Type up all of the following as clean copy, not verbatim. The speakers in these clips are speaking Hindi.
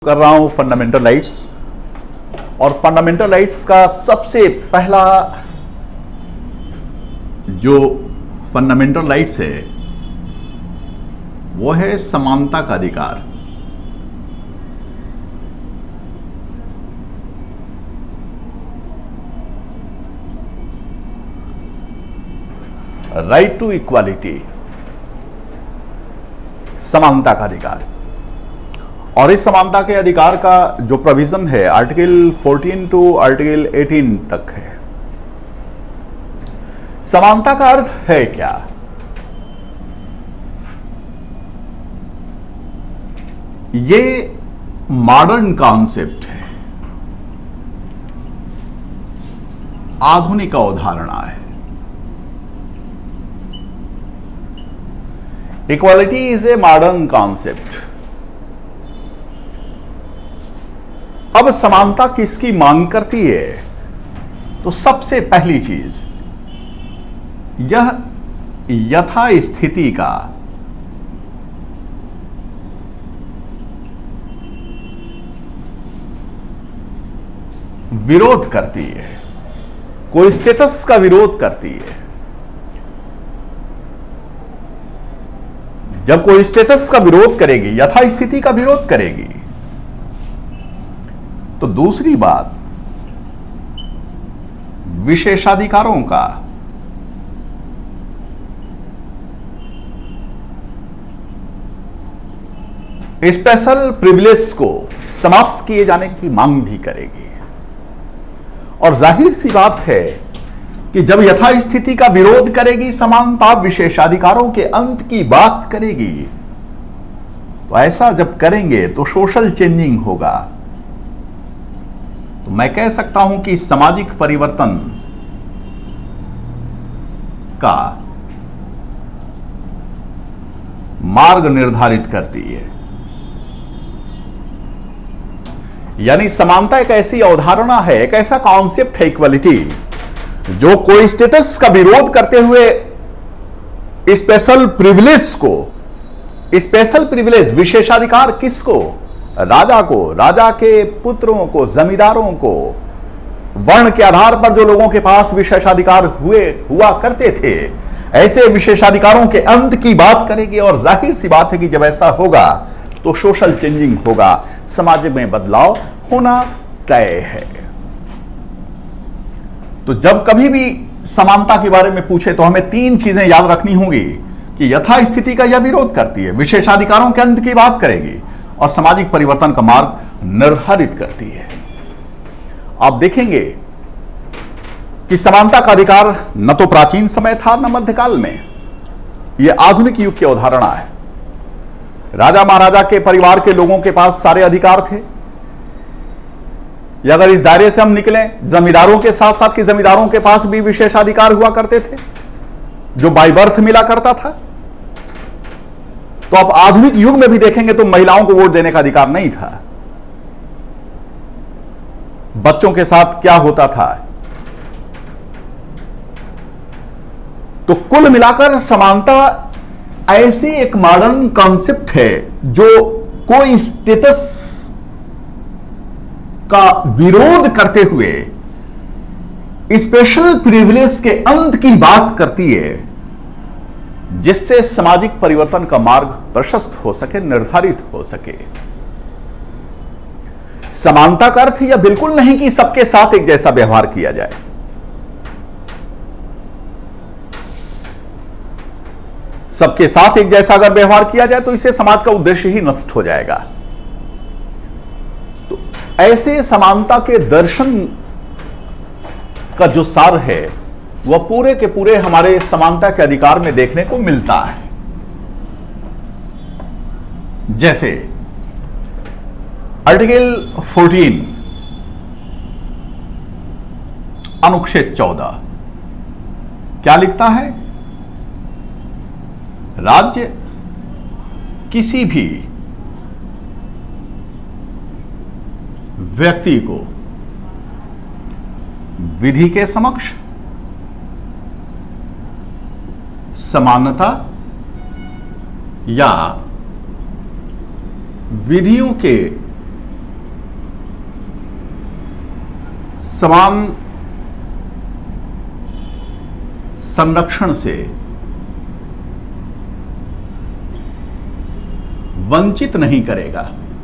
कर रहा हूं फंडामेंटल राइट्स, और फंडामेंटल राइट्स का सबसे पहला जो फंडामेंटल राइट्स है वो है समानता का अधिकार। राइट टू इक्वालिटी, समानता का अधिकार। और इस समानता के अधिकार का जो प्रोविजन है आर्टिकल 14 टू आर्टिकल 18 तक है। समानता का अर्थ है क्या? ये मॉडर्न कॉन्सेप्ट है, आधुनिक अवधारणा है। Equality is a modern concept. अब समानता किसकी मांग करती है? तो सबसे पहली चीज यह यथास्थिति का विरोध करती है, कोई स्टेटस का विरोध करती है। जब कोई स्टेटस का विरोध करेगी, यथास्थिति का विरोध करेगी, तो दूसरी बात विशेषाधिकारों का स्पेशल प्रिविलेज को समाप्त किए जाने की मांग भी करेगी। और जाहिर सी बात है कि जब यथास्थिति का विरोध करेगी, समानता विशेषाधिकारों के अंत की बात करेगी, तो ऐसा जब करेंगे तो सोशल चेंजिंग होगा। तो मैं कह सकता हूं कि सामाजिक परिवर्तन का मार्ग निर्धारित करती है। यानी समानता एक ऐसी अवधारणा है, एक ऐसा कॉन्सेप्ट है इक्वालिटी, जो कोई स्टेटस का विरोध करते हुए स्पेशल प्रिविलेज को, स्पेशल प्रिविलेज विशेषाधिकार किसको? राजा को, राजा के पुत्रों को, जमींदारों को, वर्ण के आधार पर जो लोगों के पास विशेषाधिकार हुआ करते थे, ऐसे विशेषाधिकारों के अंत की बात करेगी। और जाहिर सी बात है कि जब ऐसा होगा तो सोशल चेंजिंग होगा, समाज में बदलाव होना तय है। तो जब कभी भी समानता के बारे में पूछे तो हमें तीन चीजें याद रखनी होंगी कि यथास्थिति का यह विरोध करती है, विशेषाधिकारों के अंत की बात करेगी और सामाजिक परिवर्तन का मार्ग निर्धारित करती है। आप देखेंगे कि समानता का अधिकार न तो प्राचीन समय था न मध्यकाल में, यह आधुनिक युग की अवधारणा है। राजा महाराजा के परिवार के लोगों के पास सारे अधिकार थे। या अगर इस दायरे से हम निकलें, जमींदारों के साथ साथ कि जमींदारों के पास भी विशेषाधिकार हुआ करते थे जो बाय बर्थ मिला करता था। तो आप आधुनिक युग में भी देखेंगे तो महिलाओं को वोट देने का अधिकार नहीं था। बच्चों के साथ क्या होता था? तो कुल मिलाकर समानता ऐसी एक मॉडर्न कॉन्सेप्ट है जो कोई स्टेटस का विरोध करते हुए स्पेशल प्रिविलेज के अंत की बात करती है, जिससे सामाजिक परिवर्तन का मार्ग प्रशस्त हो सके, निर्धारित हो सके। समानता का अर्थ यह बिल्कुल नहीं कि सबके साथ एक जैसा व्यवहार किया जाए। सबके साथ एक जैसा अगर व्यवहार किया जाए तो इससे समाज का उद्देश्य ही नष्ट हो जाएगा। तो ऐसे समानता के दर्शन का जो सार है वह पूरे के पूरे हमारे समानता के अधिकार में देखने को मिलता है। जैसे आर्टिकल 14 अनुच्छेद 14 क्या लिखता है? राज्य किसी भी व्यक्ति को विधि के समक्ष समानता या विधियों के समान संरक्षण से वंचित नहीं करेगा।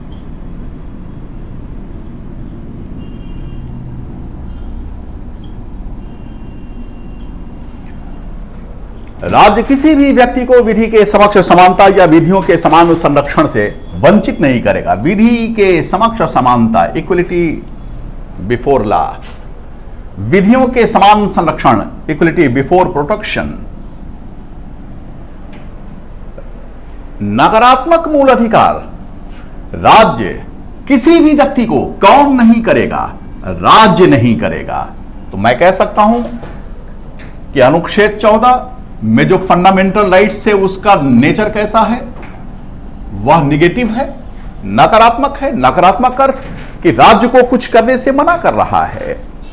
राज्य किसी भी व्यक्ति को विधि के समक्ष समानता या विधियों के समान संरक्षण से वंचित नहीं करेगा। विधि के समक्ष समानता, इक्वलिटी बिफोर लॉ, विधियों के समान संरक्षण, इक्वलिटी बिफोर प्रोटेक्शन। नकारात्मक मूल अधिकार राज्य किसी भी व्यक्ति को कौन नहीं करेगा, राज्य नहीं करेगा। तो मैं कह सकता हूं कि अनुच्छेद 14 में जो फंडामेंटल राइट्स है उसका नेचर कैसा है, वह निगेटिव है, नकारात्मक है। नकारात्मक अर्थ कि राज्य को कुछ करने से मना कर रहा है,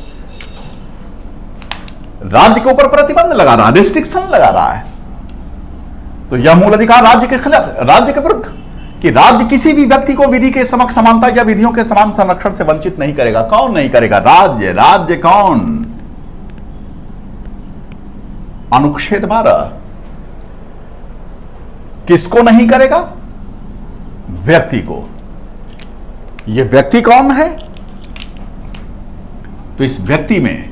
राज्य के ऊपर प्रतिबंध लगा रहा है, रिस्ट्रिक्शन लगा रहा है। तो यह मूल अधिकार राज्य के खिलाफ, राज्य के विरुद्ध, कि राज्य किसी भी व्यक्ति को विधि के समक्ष समानता या विधियों के समान संरक्षण से वंचित नहीं करेगा। कौन नहीं करेगा? राज्य। राज्य कौन? अनुच्छेद 12 किसको नहीं करेगा? व्यक्ति को। यह व्यक्ति कौन है? तो इस व्यक्ति में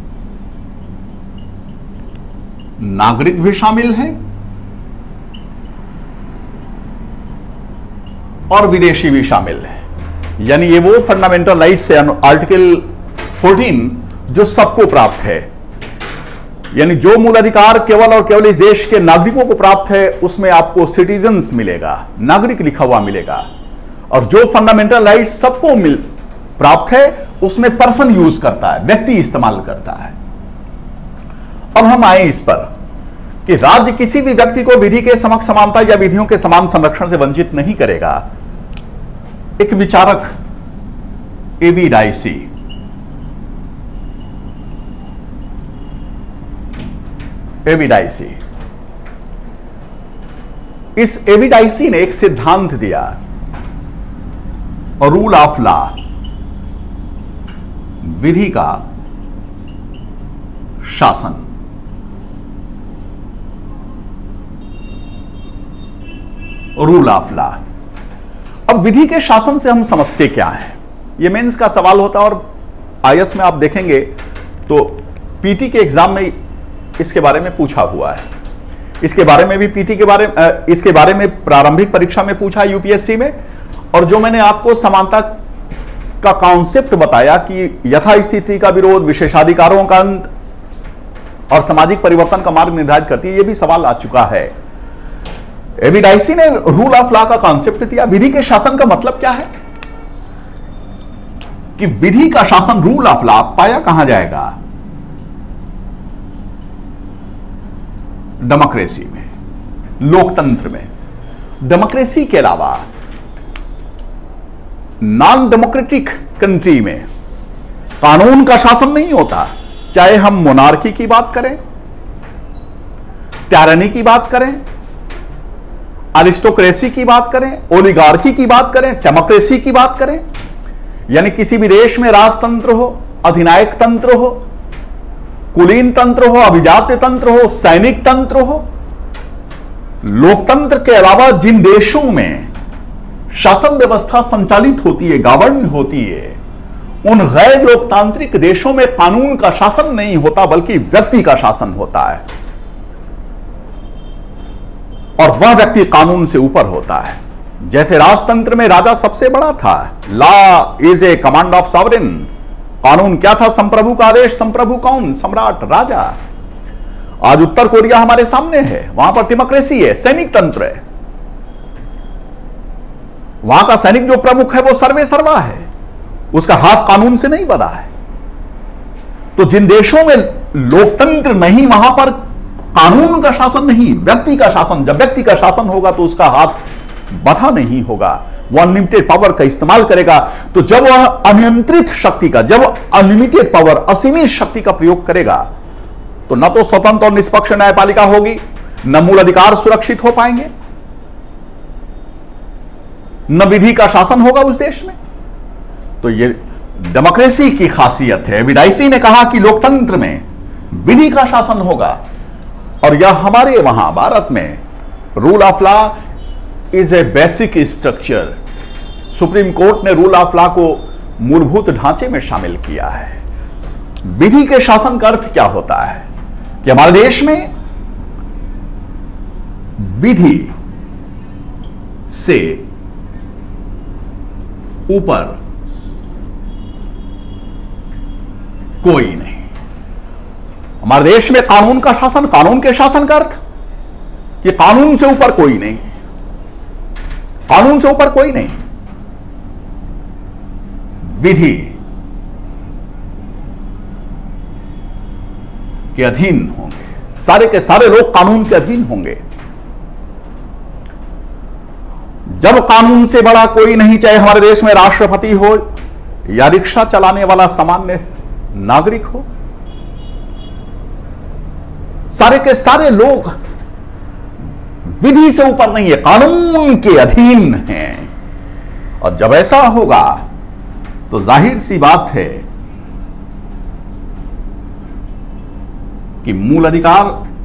नागरिक भी शामिल हैं और विदेशी भी शामिल है। यानी ये वो फंडामेंटल राइट्स है, आर्टिकल 14, जो सबको प्राप्त है। यानी जो मूल अधिकार केवल और केवल इस देश के नागरिकों को प्राप्त है उसमें आपको सिटीजन्स मिलेगा, नागरिक लिखा हुआ मिलेगा। और जो फंडामेंटल राइट्स सबको प्राप्त है उसमें पर्सन यूज करता है, व्यक्ति इस्तेमाल करता है। अब हम आए इस पर कि राज्य किसी भी व्यक्ति को विधि के समक्ष समानता या विधियों के समान संरक्षण से वंचित नहीं करेगा। एक विचारक एवी डाइसी इस एविडाइसी ने एक सिद्धांत दिया, और रूल ऑफ लॉ, विधि का शासन। Rule of law. अब विधि के शासन से हम समझते क्या है? यह मेंस का सवाल होता है, और आईएएस में आप देखेंगे तो पीटी के एग्जाम में इसके बारे में पूछा हुआ है। इसके बारे में भी इसके बारे में प्रारंभिक परीक्षा में पूछा यूपीएससी में। और जो मैंने आपको समानता का कॉन्सेप्ट बताया कि यथास्थिति का विरोध, विशेषाधिकारों का अंत और सामाजिक परिवर्तन का मार्ग निर्धारित करती है, यह भी सवाल आ चुका है। एविडाइसी ने रूल ऑफ लॉ का कॉन्सेप्ट दिया। विधि के शासन का मतलब क्या है? कि विधि का शासन, रूल ऑफ लॉ, पाया कहां जाएगा? डेमोक्रेसी में, लोकतंत्र में। डेमोक्रेसी के अलावा नॉन डेमोक्रेटिक कंट्री में कानून का शासन नहीं होता। चाहे हम मोनार्की की बात करें, टायरनी की बात करें, अरिस्टोक्रेसी की बात करें, ओलिगार्की की बात करें, डेमोक्रेसी की बात करें, यानी किसी भी देश में राजतंत्र हो, अधिनायक तंत्र हो, कुलीन तंत्र हो, अभिजात्य तंत्र हो, सैनिक तंत्र हो, लोकतंत्र के अलावा जिन देशों में शासन व्यवस्था संचालित होती है, गवर्न होती है, उन गैर लोकतांत्रिक देशों में कानून का शासन नहीं होता, बल्कि व्यक्ति का शासन होता है। और वह व्यक्ति कानून से ऊपर होता है। जैसे राजतंत्र में राजा सबसे बड़ा था, law is a command of sovereign. कानून क्या था? संप्रभु का आदेश। संप्रभु कौन? सम्राट, राजा। आज उत्तर कोरिया हमारे सामने है, वहां पर डेमोक्रेसी है, सैनिक तंत्र है। वहां का सैनिक जो प्रमुख है वो सर्वे सर्वा है, उसका हाथ कानून से नहीं बंधा है। तो जिन देशों में लोकतंत्र नहीं, वहां पर कानून का शासन नहीं, व्यक्ति का शासन। जब व्यक्ति का शासन होगा तो उसका हाथ बंधा नहीं होगा, वो अनलिमिटेड पावर का इस्तेमाल करेगा। तो जब वह अनियंत्रित शक्ति का, जब अनलिमिटेड पावर, असीमित शक्ति का प्रयोग करेगा, तो न तो स्वतंत्र और निष्पक्ष न्यायपालिका होगी, न मूल अधिकार सुरक्षित हो पाएंगे, न विधि का शासन होगा उस देश में। तो ये डेमोक्रेसी की खासियत है। एविडाइसी ने कहा कि लोकतंत्र में विधि का शासन होगा, और यह हमारे वहां भारत में rule of law is a basic structure. Supreme court ने रूल ऑफ लॉ को मूलभूत ढांचे में शामिल किया है। विधि के शासन का अर्थ क्या होता है कि हमारे देश में विधि से ऊपर कोई नहीं। हमारे देश में कानून का शासन, कानून के शासन का अर्थ कि कानून से ऊपर कोई नहीं, कानून से ऊपर कोई नहीं। विधि के अधीन होंगे, सारे के सारे लोग कानून के अधीन होंगे। जब कानून से बड़ा कोई नहीं, चाहे हमारे देश में राष्ट्रपति हो या रिक्शा चलाने वाला सामान्य नागरिक हो, सारे के सारे लोग विधि से ऊपर नहीं है, कानून के अधीन हैं। और जब ऐसा होगा तो जाहिर सी बात है कि मूल अधिकार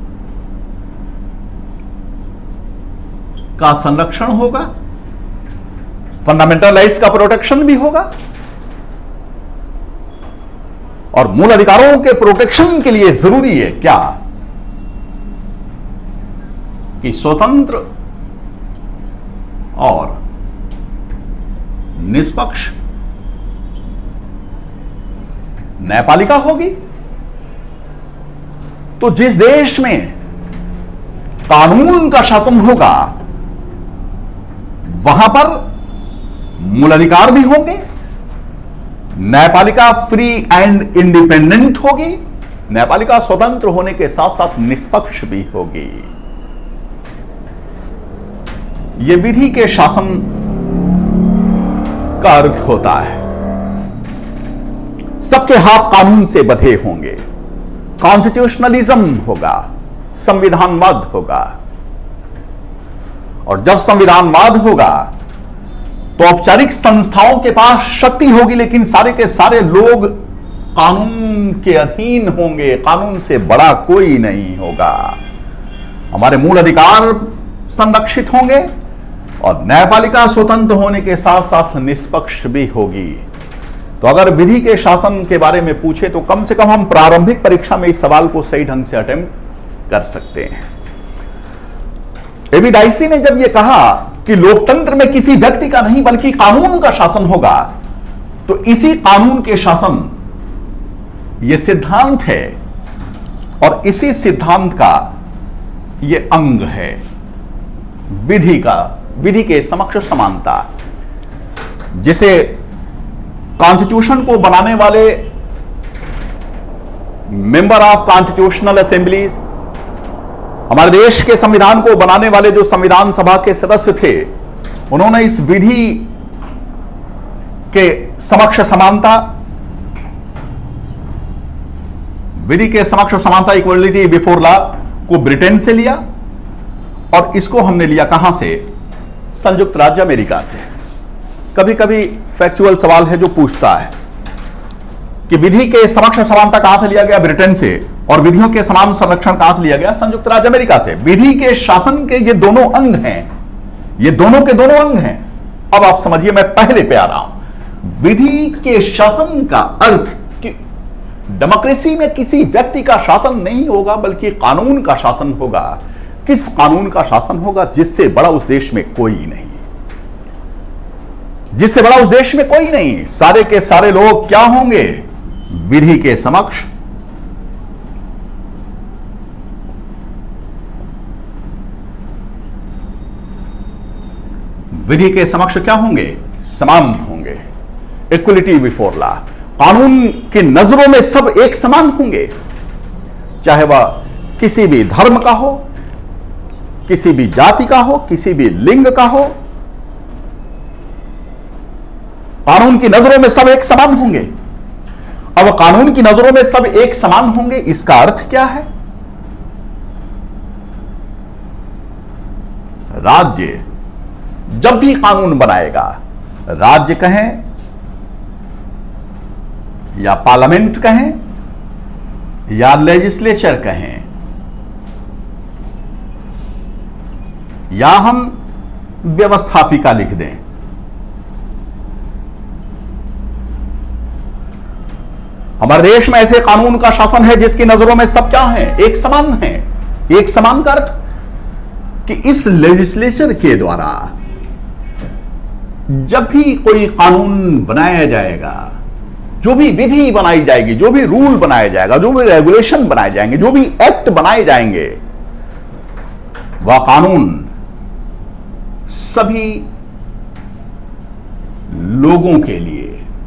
का संरक्षण होगा, फंडामेंटल राइट्स का प्रोटेक्शन भी होगा। और मूल अधिकारों के प्रोटेक्शन के लिए जरूरी है क्या कि स्वतंत्र और निष्पक्ष न्यायपालिका होगी। तो जिस देश में कानून का शासन होगा वहां पर मूल अधिकार भी होंगे, न्यायपालिका फ्री एंड इंडिपेंडेंट होगी, न्यायपालिका स्वतंत्र होने के साथ साथ निष्पक्ष भी होगी। यह विधि के शासन का अर्थ होता है। सबके हाथ कानून से बंधे होंगे, कॉन्स्टिट्यूशनलिज्म होगा, संविधानवाद होगा। और जब संविधानवाद होगा तो औपचारिक संस्थाओं के पास शक्ति होगी, लेकिन सारे के सारे लोग कानून के अधीन होंगे, कानून से बड़ा कोई नहीं होगा। हमारे मूल अधिकार संरक्षित होंगे और न्यायपालिका स्वतंत्र होने के साथ साथ निष्पक्ष भी होगी। तो अगर विधि के शासन के बारे में पूछे तो कम से कम हम प्रारंभिक परीक्षा में इस सवाल को सही ढंग से अटेम्प्ट कर सकते हैं। एविडाइसी ने जब यह कहा कि लोकतंत्र में किसी व्यक्ति का नहीं बल्कि कानून का शासन होगा, तो इसी कानून के शासन यह सिद्धांत है और इसी सिद्धांत का यह अंग है विधि का, विधि के समक्ष समानता, जिसे कॉन्स्टिट्यूशन को बनाने वाले मेंबर ऑफ कॉन्स्टिट्यूशनल असेंबलीज, हमारे देश के संविधान को बनाने वाले जो संविधान सभा के सदस्य थे, उन्होंने इस विधि के समक्ष समानता, विधि के समक्ष समानता, इक्वलिटी बिफोर लॉ को ब्रिटेन से लिया और इसको हमने लिया कहां से? संयुक्त राज्य अमेरिका से। कभी कभी फैक्चुअल सवाल है जो पूछता है कि विधि के समक्ष समानता कहां से लिया गया? ब्रिटेन से। और विधियों के समान संरक्षण कहां से लिया गया? संयुक्त राज्य अमेरिका से। विधि के शासन के ये दोनों अंग हैं, ये दोनों के दोनों अंग हैं। अब आप समझिए, मैं पहले पे आ रहा हूं। विधि के शासन का अर्थ कि डेमोक्रेसी में किसी व्यक्ति का शासन नहीं होगा बल्कि कानून का शासन होगा। किस कानून का शासन होगा? जिससे बड़ा उस देश में कोई नहीं, जिससे बड़ा उस देश में कोई नहीं। सारे के सारे लोग क्या होंगे? विधि के समक्ष क्या होंगे? समान होंगे। Equality before law. कानून की नजरों में सब एक समान होंगे, चाहे वह किसी भी धर्म का हो, किसी भी जाति का हो, किसी भी लिंग का हो। कानून की नजरों में सब एक समान होंगे। अब कानून की नजरों में सब एक समान होंगे, इसका अर्थ क्या है? राज्य जब भी कानून बनाएगा, राज्य कहें या पार्लियामेंट कहें या लेजिस्लेचर कहें, या हम व्यवस्थापिका लिख दें, हमारे देश में ऐसे कानून का शासन है जिसकी नजरों में सब क्या है, एक समान है। एक समान का अर्थ कि इस लेजिस्लेचर के द्वारा जब भी कोई कानून बनाया जाएगा, जो भी विधि बनाई जाएगी, जो भी रूल बनाया जाएगा, जो भी रेगुलेशन बनाए जाएंगे, जो भी एक्ट बनाए जाएंगे, वह कानून सभी लोगों के लिए,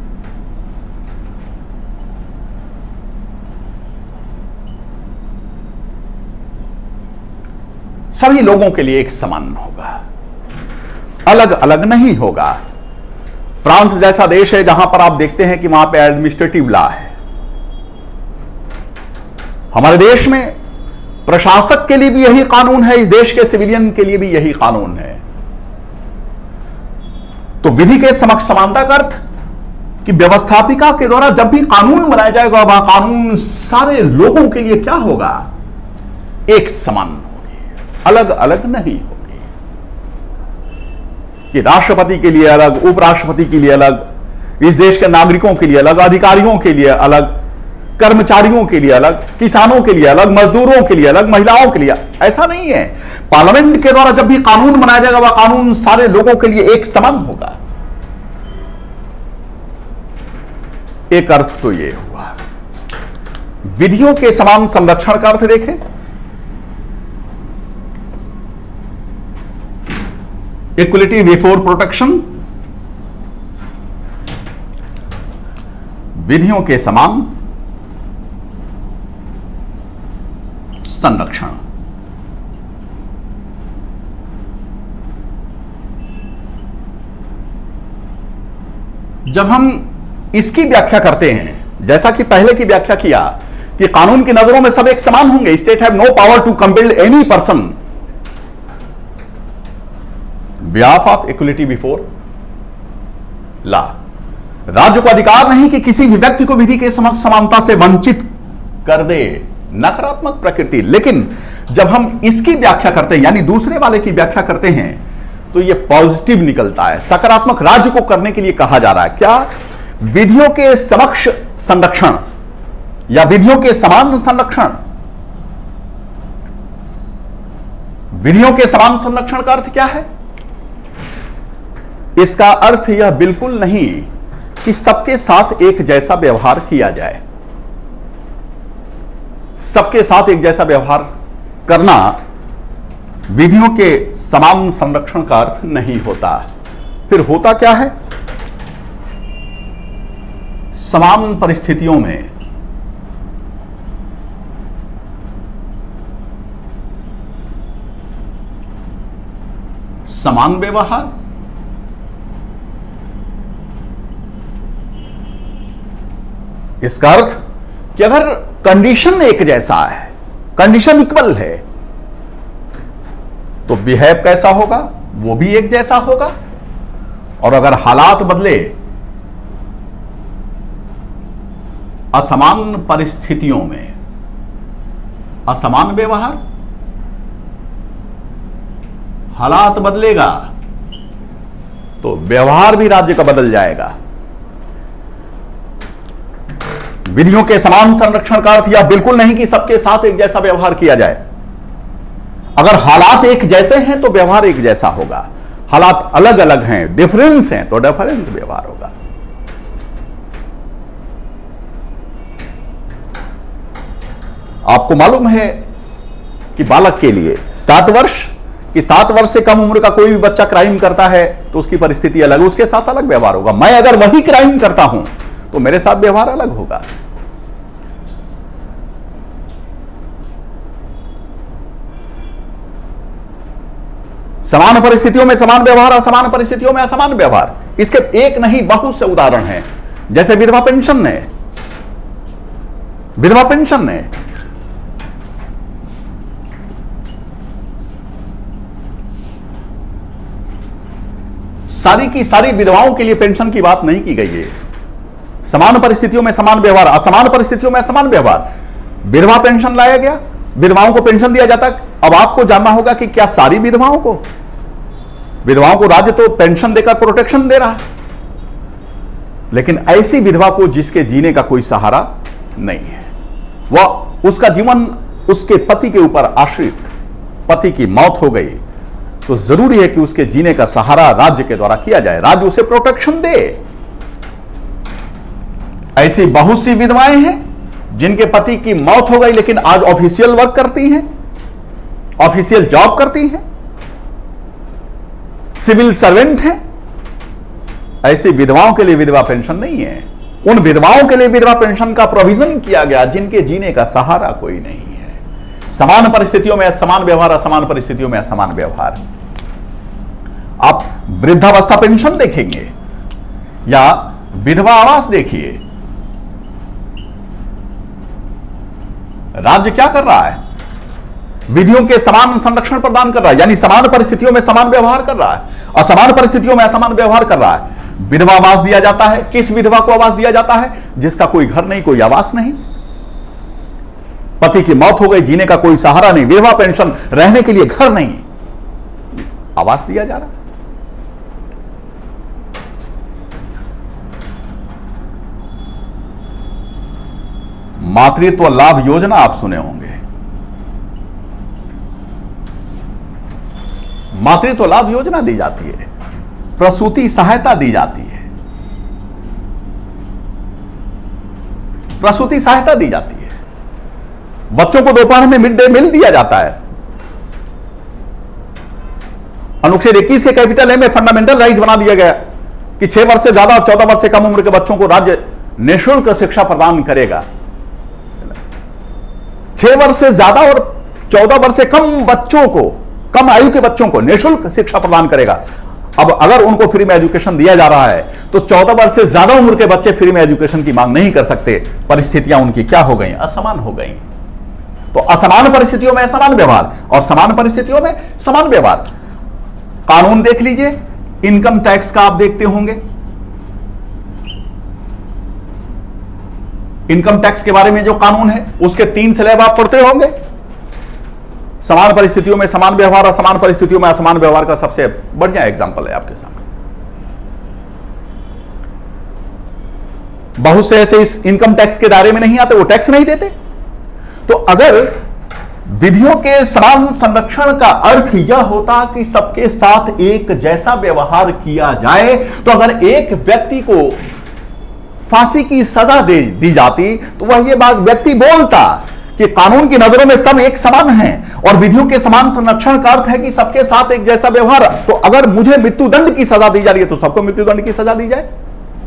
सभी लोगों के लिए एक समान होगा, अलग अलग नहीं होगा। फ्रांस जैसा देश है जहां पर आप देखते हैं कि वहां पे एडमिनिस्ट्रेटिव लॉ है। हमारे देश में प्रशासक के लिए भी यही कानून है, इस देश के सिविलियन के लिए भी यही कानून है। तो विधि के समक्ष समानता का अर्थ कि व्यवस्थापिका के द्वारा जब भी कानून बनाया जाएगा, वह कानून सारे लोगों के लिए क्या होगा, एक समान होगी, अलग अलग नहीं होगी। कि राष्ट्रपति के लिए अलग, उपराष्ट्रपति के लिए अलग, इस देश के नागरिकों के लिए अलग, अधिकारियों के लिए अलग, कर्मचारियों के लिए अलग, किसानों के लिए अलग, मजदूरों के लिए अलग, महिलाओं के लिए, ऐसा नहीं है। पार्लियामेंट के द्वारा जब भी कानून बनाया जाएगा, वह कानून सारे लोगों के लिए एक समान होगा। एक अर्थ तो यह हुआ। विधियों के समान संरक्षण का अर्थ देखें, इक्वलिटी बिफोर प्रोटेक्शन, विधियों के समान संरक्षण। जब हम इसकी व्याख्या करते हैं, जैसा कि पहले की व्याख्या किया कि कानून की नजरों में सब एक समान होंगे, state have no power to compel any person behalf of equality before law. राज्य को अधिकार नहीं कि किसी भी व्यक्ति को विधि के समक्ष समानता से वंचित कर दे, नकारात्मक प्रकृति। लेकिन जब हम इसकी व्याख्या करते हैं, यानी दूसरे वाले की व्याख्या करते हैं, तो यह पॉजिटिव निकलता है, सकारात्मक राज्य को करने के लिए कहा जा रहा है। क्या? विधियों के समक्ष संरक्षण या विधियों के समान संरक्षण। विधियों के समान संरक्षण का अर्थ क्या है? इसका अर्थ यह बिल्कुल नहीं कि सबके साथ एक जैसा व्यवहार किया जाए। सबके साथ एक जैसा व्यवहार करना विधियों के समान संरक्षण का अर्थ नहीं होता। फिर होता क्या है? समान परिस्थितियों में समान व्यवहार, इसका अर्थ कि अगर कंडीशन एक जैसा है, कंडीशन इक्वल है, तो बिहेव कैसा होगा, वो भी एक जैसा होगा। और अगर हालात बदले, असमान परिस्थितियों में असमान व्यवहार, हालात बदलेगा तो व्यवहार भी राज्य का बदल जाएगा। विधियों के समान संरक्षण का अर्थ यह बिल्कुल नहीं कि सबके साथ एक जैसा व्यवहार किया जाए। अगर हालात एक जैसे हैं तो व्यवहार एक जैसा होगा, हालात अलग अलग हैं, डिफरेंस हैं, तो डिफरेंस व्यवहार होगा। आपको मालूम है कि बालक के लिए 7 वर्ष कि 7 वर्ष से कम उम्र का कोई भी बच्चा क्राइम करता है तो उसकी परिस्थिति अलग, उसके साथ अलग व्यवहार होगा। मैं अगर वही क्राइम करता हूं तो मेरे साथ व्यवहार अलग होगा। समान परिस्थितियों में समान व्यवहार, असमान परिस्थितियों में असमान व्यवहार, इसके एक नहीं बहुत से उदाहरण हैं। जैसे विधवा पेंशन है, विधवा पेंशन है, सारी की सारी विधवाओं के लिए पेंशन की बात नहीं की गई है। समान परिस्थितियों में समान व्यवहार, असमान परिस्थितियों में असमान व्यवहार। विधवा पेंशन लाया गया, विधवाओं को पेंशन दिया जाता। अब आपको जानना होगा कि क्या सारी विधवाओं को राज्य तो पेंशन देकर प्रोटेक्शन दे रहा है, लेकिन ऐसी विधवा को जिसके जीने का कोई सहारा नहीं है, वह उसका जीवन उसके पति के ऊपर आश्रित, पति की मौत हो गई तो जरूरी है कि उसके जीने का सहारा राज्य के द्वारा किया जाए, राज्य उसे प्रोटेक्शन दे। ऐसी बहुत सी विधवाएं हैं जिनके पति की मौत हो गई लेकिन आज ऑफिशियल वर्क करती हैं, ऑफिशियल जॉब करती हैं, सिविल सर्वेंट हैं। ऐसी विधवाओं के लिए विधवा पेंशन नहीं है। उन विधवाओं के लिए विधवा पेंशन का प्रोविजन किया गया जिनके जीने का सहारा कोई नहीं है। समान परिस्थितियों में असमान व्यवहार, असमान परिस्थितियों में असमान व्यवहार। आप वृद्धावस्था पेंशन देखेंगे या विधवा आवास देखिए, राज्य क्या कर रहा है? विधियों के समान संरक्षण प्रदान कर रहा है, यानी समान परिस्थितियों में समान व्यवहार कर रहा है, असमान परिस्थितियों में असमान व्यवहार कर रहा है। विधवा आवास दिया जाता है। किस विधवा को आवास दिया जाता है? जिसका कोई घर नहीं, कोई आवास नहीं, पति की मौत हो गई, जीने का कोई सहारा नहीं, विधवा पेंशन, रहने के लिए घर नहीं, आवास दिया जा रहा है। मातृत्व लाभ योजना आप सुने होंगे। मातृत्व लाभ योजना दी जाती है, प्रसूति सहायता दी जाती है, प्रसूति सहायता दी जाती है। बच्चों को दोपहर में मिड डे मील दिया जाता है। अनुच्छेद 21 के कैपिटल ए में फंडामेंटल राइट्स बना दिया गया कि 6 वर्ष से ज्यादा और 14 वर्ष से कम उम्र के बच्चों को राज्य निःशुल्क शिक्षा प्रदान करेगा। 6 वर्ष से ज्यादा और 14 वर्ष से कम बच्चों को, कम आयु के बच्चों को निःशुल्क शिक्षा प्रदान करेगा। अब अगर उनको फ्री में एजुकेशन दिया जा रहा है तो 14 वर्ष से ज्यादा उम्र के बच्चे फ्री में एजुकेशन की मांग नहीं कर सकते। परिस्थितियां उनकी क्या हो गई? असमान हो गई। तो असमान परिस्थितियों में असमान व्यवहार और समान परिस्थितियों में समान व्यवहार। कानून देख लीजिए, इनकम टैक्स का आप देखते होंगे, इनकम टैक्स के बारे में जो कानून है उसके 3 स्लैब आप पढ़ते होंगे। समान परिस्थितियों में समान व्यवहार, असमान परिस्थितियों में असमान व्यवहार का सबसे बढ़िया एग्जांपल है आपके सामने। बहुत से ऐसे इस इनकम टैक्स के दायरे में नहीं आते, वो टैक्स नहीं देते। तो अगर विधियों के समान संरक्षण का अर्थ यह होता कि सबके साथ एक जैसा व्यवहार किया जाए, तो अगर एक व्यक्ति को फांसी की सजा दी जाती तो वह यह बात व्यक्ति बोलता कि कानून की नजरों में सब एक समान हैं और विधियों के समान संरक्षण का अर्थ है कि सबके साथ एक जैसा व्यवहार। तो अगर मुझे मृत्युदंड की सजा दी जा रही है तो सबको मृत्युदंड की सजा दी जाए।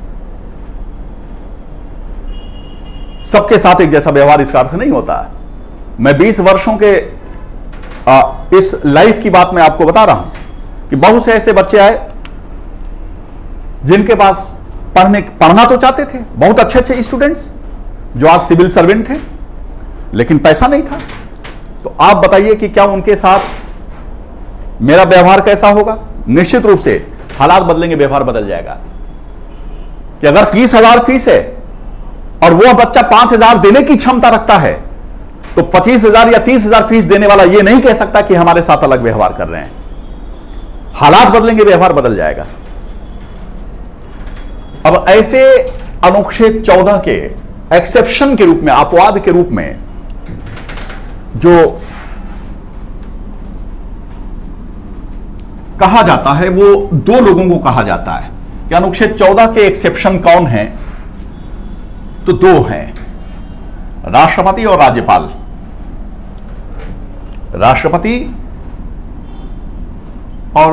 सबके साथ एक जैसा व्यवहार इसका अर्थ नहीं होता। मैं 20 वर्षों के इस लाइफ की बात मैं आपको बता रहा हूं कि बहुत से ऐसे बच्चे आए जिनके पास पढ़ना तो चाहते थे, बहुत अच्छे स्टूडेंट्स जो आज सिविल सर्वेंट हैं, लेकिन पैसा नहीं था। तो आप बताइए कि क्या उनके साथ मेरा व्यवहार कैसा होगा? निश्चित रूप से हालात बदलेंगे, व्यवहार बदल जाएगा। कि अगर 30,000 फीस है और वह बच्चा 5,000 देने की क्षमता रखता है तो 25,000 या 30,000 फीस देने वाला यह नहीं कह सकता कि हमारे साथ अलग व्यवहार कर रहे हैं। हालात बदलेंगे, व्यवहार बदल जाएगा। अब ऐसे अनुच्छेद 14 के एक्सेप्शन के रूप में, अपवाद के रूप में जो कहा जाता है वो 2 लोगों को कहा जाता है कि अनुच्छेद 14 के एक्सेप्शन कौन है? तो 2 हैं, राष्ट्रपति और राज्यपाल। राष्ट्रपति और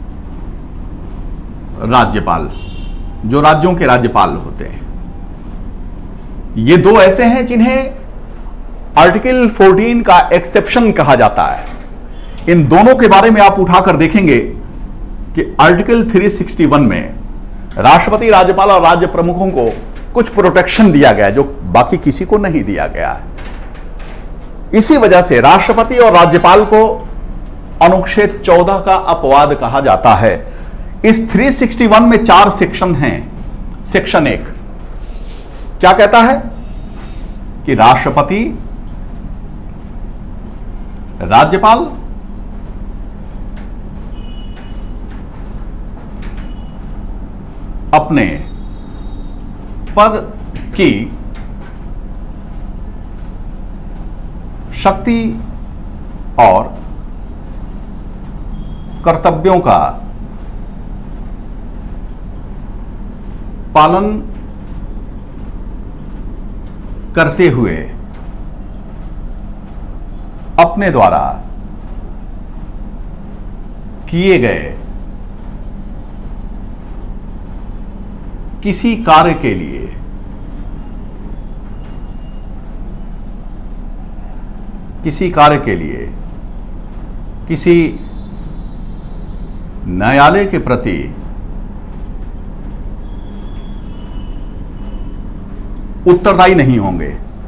राज्यपाल, जो राज्यों के राज्यपाल होते हैं, ये 2 ऐसे हैं जिन्हें आर्टिकल 14 का एक्सेप्शन कहा जाता है। इन दोनों के बारे में आप उठाकर देखेंगे कि आर्टिकल 361 में राष्ट्रपति, राज्यपाल और राज्य प्रमुखों को कुछ प्रोटेक्शन दिया गया है जो बाकी किसी को नहीं दिया गया है। इसी वजह से राष्ट्रपति और राज्यपाल को अनुच्छेद 14 का अपवाद कहा जाता है। इस 361 में 4 सेक्शन हैं। सेक्शन 1, क्या कहता है कि राष्ट्रपति, राज्यपाल अपने पद की शक्ति और कर्तव्यों का पालन करते हुए अपने द्वारा किए गए किसी कार्य के लिए किसी न्यायालय के प्रति उत्तरदायी नहीं होंगे।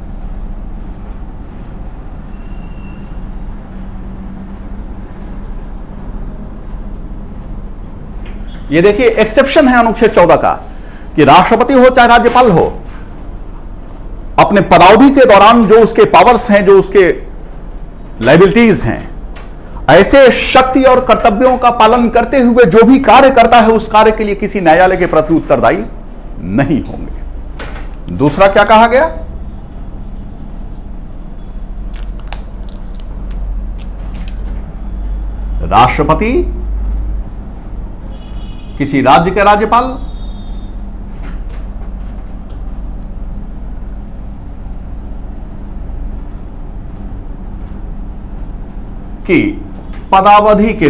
ये देखिए एक्सेप्शन है अनुच्छेद 14 का कि राष्ट्रपति हो चाहे राज्यपाल हो, अपने पदावधि के दौरान जो उसके पावर्स हैं, जो उसके लायबिलिटीज हैं, ऐसे शक्ति और कर्तव्यों का पालन करते हुए जो भी कार्य करता है उस कार्य के लिए किसी न्यायालय के प्रति उत्तरदायी नहीं होंगे। दूसरा क्या कहा गया? राष्ट्रपति किसी राज्य के राज्यपाल की पदावधि के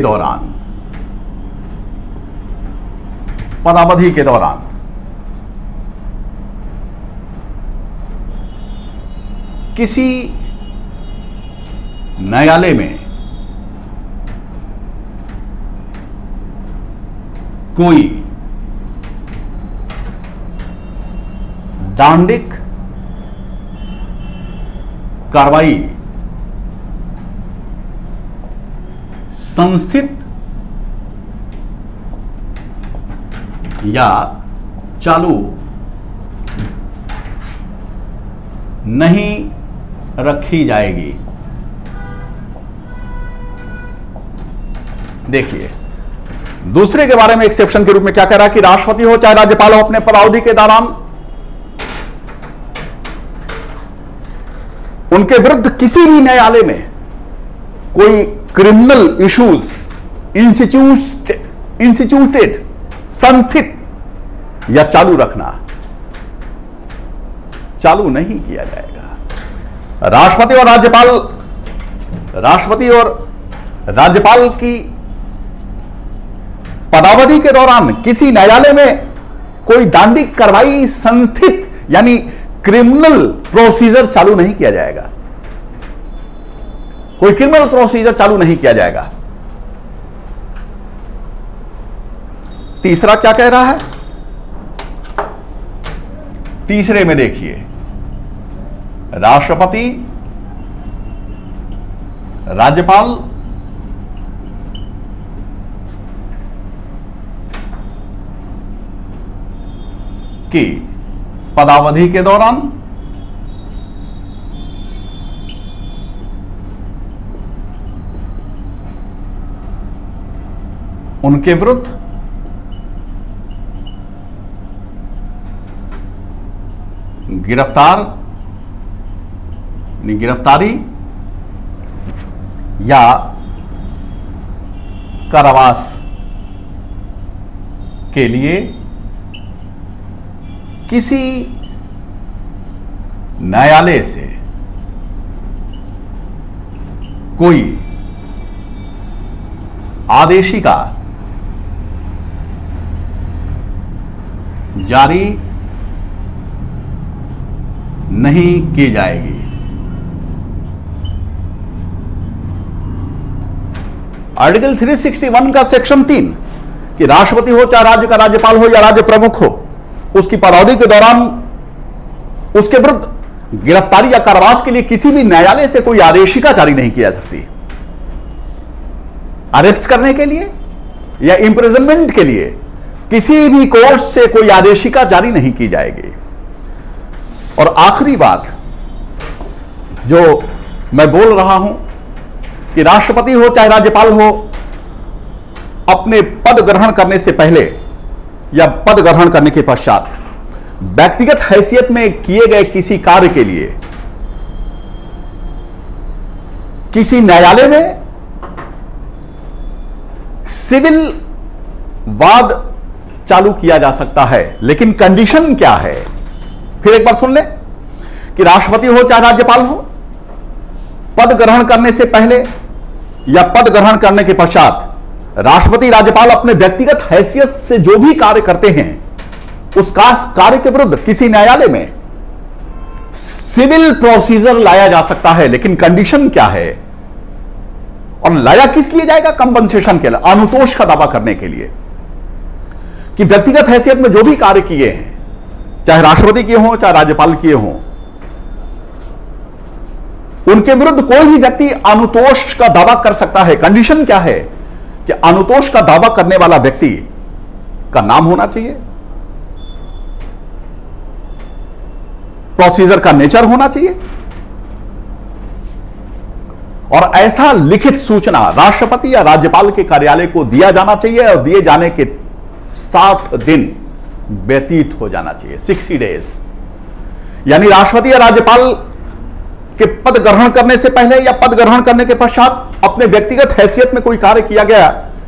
दौरान किसी न्यायालय में कोई दांडिक कार्रवाई संस्थित या चालू नहीं रखी जाएगी। देखिए दूसरे के बारे में एक्सेप्शन के रूप में क्या कह रहा है कि राष्ट्रपति हो चाहे राज्यपाल हो, अपने पदावधि के दौरान उनके विरुद्ध किसी भी न्यायालय में कोई क्रिमिनल इश्यूज इंस्टीट्यूटेड, संस्थित या चालू रखना चालू नहीं किया जाएगा। राष्ट्रपति और राज्यपाल की पदावधि के दौरान किसी न्यायालय में कोई दांडिक कार्रवाई संस्थित यानी क्रिमिनल प्रोसीजर चालू नहीं किया जाएगा। कोई क्रिमिनल प्रोसीजर चालू नहीं किया जाएगा। तीसरा क्या कह रहा है? तीसरे में देखिए, राष्ट्रपति, राज्यपाल की पदावधि के दौरान उनके विरुद्ध गिरफ्तारी या कारावास के लिए किसी न्यायालय से कोई आदेशिका जारी नहीं की जाएगी। आर्टिकल 361 का सेक्शन 3 कि राष्ट्रपति हो चाहे राज्य का राज्यपाल हो या राज्य प्रमुख हो, उसकी पदावधि के दौरान उसके विरुद्ध गिरफ्तारी या कारावास के लिए किसी भी न्यायालय से कोई आदेशिका जारी नहीं की जा सकती। अरेस्ट करने के लिए या इंप्रिजनमेंट के लिए किसी भी कोर्ट से कोई आदेशिका जारी नहीं की जाएगी। और आखिरी बात जो मैं बोल रहा हूं कि राष्ट्रपति हो चाहे राज्यपाल हो, अपने पद ग्रहण करने से पहले या पद ग्रहण करने के पश्चात व्यक्तिगत हैसियत में किए गए किसी कार्य के लिए किसी न्यायालय में सिविल वाद चालू किया जा सकता है। लेकिन कंडीशन क्या है, फिर एक बार सुन ले, कि राष्ट्रपति हो चाहे राज्यपाल हो, पद ग्रहण करने से पहले या पद ग्रहण करने के पश्चात राष्ट्रपति राज्यपाल अपने व्यक्तिगत हैसियत से जो भी कार्य करते हैं उस कार्य के विरुद्ध किसी न्यायालय में सिविल प्रोसीजर लाया जा सकता है। लेकिन कंडीशन क्या है और लाया किस लिए जाएगा? कंपनसेशन के लिए, अनुतोष का दावा करने के लिए कि व्यक्तिगत हैसियत में जो भी कार्य किए हैं, चाहे राष्ट्रपति किए हों चाहे राज्यपाल किए हों, उनके विरुद्ध कोई भी व्यक्ति अनुतोष का दावा कर सकता है। कंडीशन क्या है कि अनुतोष का दावा करने वाला व्यक्ति का नाम होना चाहिए, प्रोसीजर का नेचर होना चाहिए और ऐसा लिखित सूचना राष्ट्रपति या राज्यपाल के कार्यालय को दिया जाना चाहिए और दिए जाने के 60 दिन व्यतीत हो जाना चाहिए, 60 डेज। यानी राष्ट्रपति या राज्यपाल के पद ग्रहण करने से पहले या पद ग्रहण करने के पश्चात अपने व्यक्तिगत हैसियत में कोई कार्य किया गया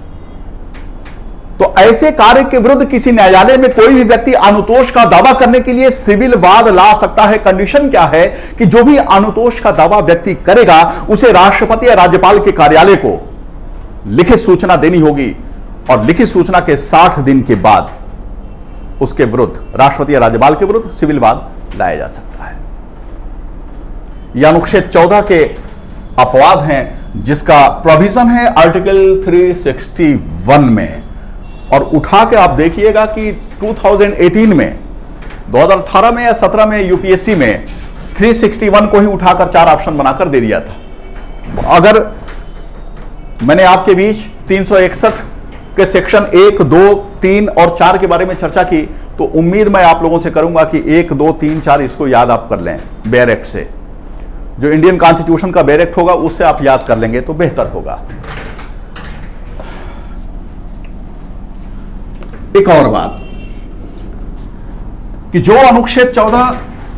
तो ऐसे कार्य के विरुद्ध किसी न्यायालय में कोई भी व्यक्ति अनुतोष का दावा करने के लिए सिविल वाद ला सकता है। कंडीशन क्या है कि जो भी अनुतोष का दावा व्यक्ति करेगा उसे राष्ट्रपति या राज्यपाल के कार्यालय को लिखित सूचना देनी होगी और लिखित सूचना के 60 दिन के बाद उसके विरुद्ध, राष्ट्रपति या राज्यपाल के विरुद्ध सिविल वाद लाया जा सकता है। यह अनुच्छेद 14 के अपवाद हैं जिसका प्रोविजन है आर्टिकल 361 में। और उठा के आप देखिएगा कि 2018 में, 2018 में या 17 में यूपीएससी में 361 को ही उठाकर 4 ऑप्शन बनाकर दे दिया था। अगर मैंने आपके बीच 361 के सेक्शन 1, 2, 3 और 4 के बारे में चर्चा की तो उम्मीद मैं आप लोगों से करूंगा कि 1, 2, 3, 4 इसको याद आप कर लें बेयर एक्ट से। जो इंडियन कॉन्स्टिट्यूशन का बेयर एक्ट होगा उससे आप याद कर लेंगे तो बेहतर होगा। एक और बात कि जो अनुच्छेद 14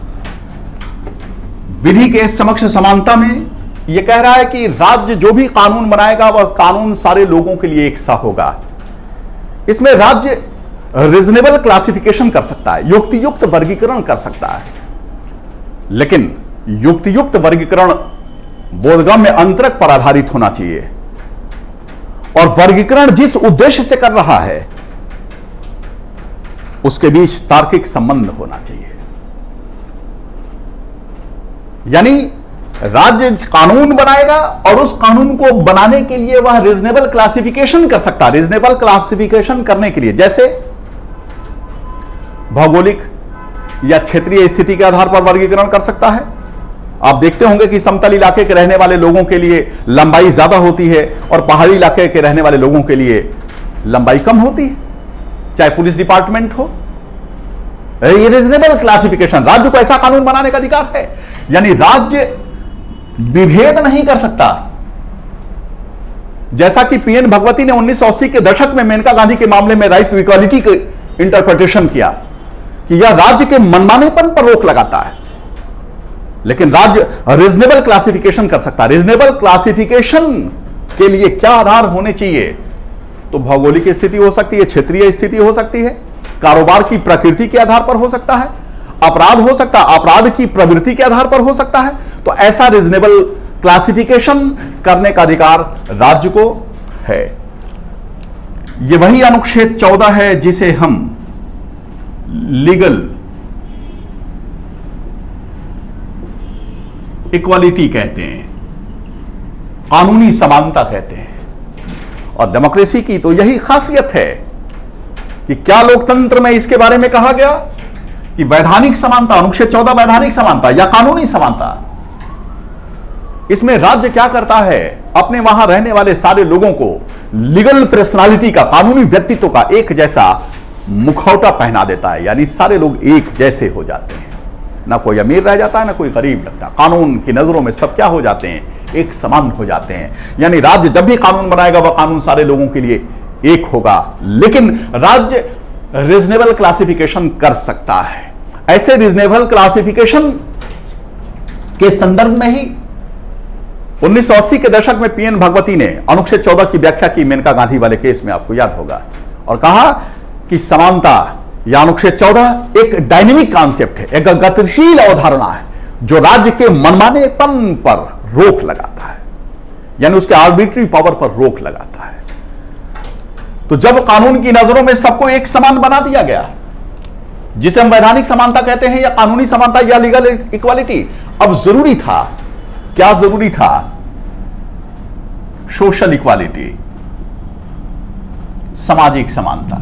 विधि के समक्ष समानता में यह कह रहा है कि राज्य जो भी कानून बनाएगा वह कानून सारे लोगों के लिए एक सा होगा। इसमें राज्य रीजनेबल क्लासिफिकेशन कर सकता है, युक्तियुक्त वर्गीकरण कर सकता है, लेकिन युक्तियुक्त वर्गीकरण बोधगम्य अंतरक पर आधारित होना चाहिए और वर्गीकरण जिस उद्देश्य से कर रहा है उसके बीच तार्किक संबंध होना चाहिए। यानी राज्य कानून बनाएगा और उस कानून को बनाने के लिए वह रीजनेबल क्लासिफिकेशन कर सकता है। रीजनेबल क्लासिफिकेशन करने के लिए जैसे भौगोलिक या क्षेत्रीय स्थिति के आधार पर वर्गीकरण कर सकता है। आप देखते होंगे कि समतल इलाके के रहने वाले लोगों के लिए लंबाई ज्यादा होती है और पहाड़ी इलाके के रहने वाले लोगों के लिए लंबाई कम होती है, चाहे पुलिस डिपार्टमेंट हो। ये रीजनेबल क्लासिफिकेशन, राज्य को ऐसा कानून बनाने का अधिकार है। यानी राज्य विभेद नहीं कर सकता, जैसा कि पीएन भगवती ने 1980 के दशक में मेनका गांधी के मामले में राइट टू इक्वालिटी के इंटरप्रिटेशन किया कि यह राज्य के मनमानेपन पर रोक लगाता है, लेकिन राज्य रीजनेबल क्लासिफिकेशन कर सकता है। रीजनेबल क्लासिफिकेशन के लिए क्या आधार होने चाहिए? तो भौगोलिक स्थिति हो सकती है, क्षेत्रीय स्थिति हो सकती है, कारोबार की प्रकृति के आधार पर हो सकता है, अपराध हो सकता है, अपराध की प्रवृत्ति के आधार पर हो सकता है। तो ऐसा रीजनेबल क्लासिफिकेशन करने का अधिकार राज्य को है। यह वही अनुच्छेद 14 है जिसे हम लीगल इक्वालिटी कहते हैं, कानूनी समानता कहते हैं। और डेमोक्रेसी की तो यही खासियत है कि क्या लोकतंत्र में इसके बारे में कहा गया कि वैधानिक समानता, अनुच्छेद 14 वैधानिक समानता या कानूनी समानता, इसमें राज्य क्या करता है? अपने वहां रहने वाले सारे लोगों को लीगल पर्सनालिटी का, कानूनी व्यक्तित्व का एक जैसा मुखौटा पहना देता है, यानी सारे लोग एक जैसे हो जाते हैं। ना कोई अमीर रह जाता है ना कोई गरीब लगता। कानून की नजरों में सब क्या हो जाते हैं, एक समान हो जाते हैं। यानी राज्य जब भी कानून बनाएगा वह कानून सारे लोगों के लिए एक होगा। लेकिन राज्य रीजनेबल क्लासिफिकेशन कर सकता है। ऐसे रीजनेबल क्लासिफिकेशन के संदर्भ में ही 1980 के दशक में पीएन भगवती ने अनुच्छेद 14 की व्याख्या की मेनका गांधी वाले केस में, आपको याद होगा, और कहा कि समानता या अनुच्छेद 14 एक डायनेमिक कॉन्सेप्ट है, एक गतिशील अवधारणा है जो राज्य के मनमानेपन पर रोक लगाता है, यानी उसके आर्बिट्री पावर पर रोक लगाता है। तो जब कानून की नजरों में सबको एक समान बना दिया गया, जिसे हम वैधानिक समानता कहते हैं या कानूनी समानता या लीगल इक्वालिटी, अब जरूरी था, क्या जरूरी था, सोशल इक्वालिटी, सामाजिक समानता,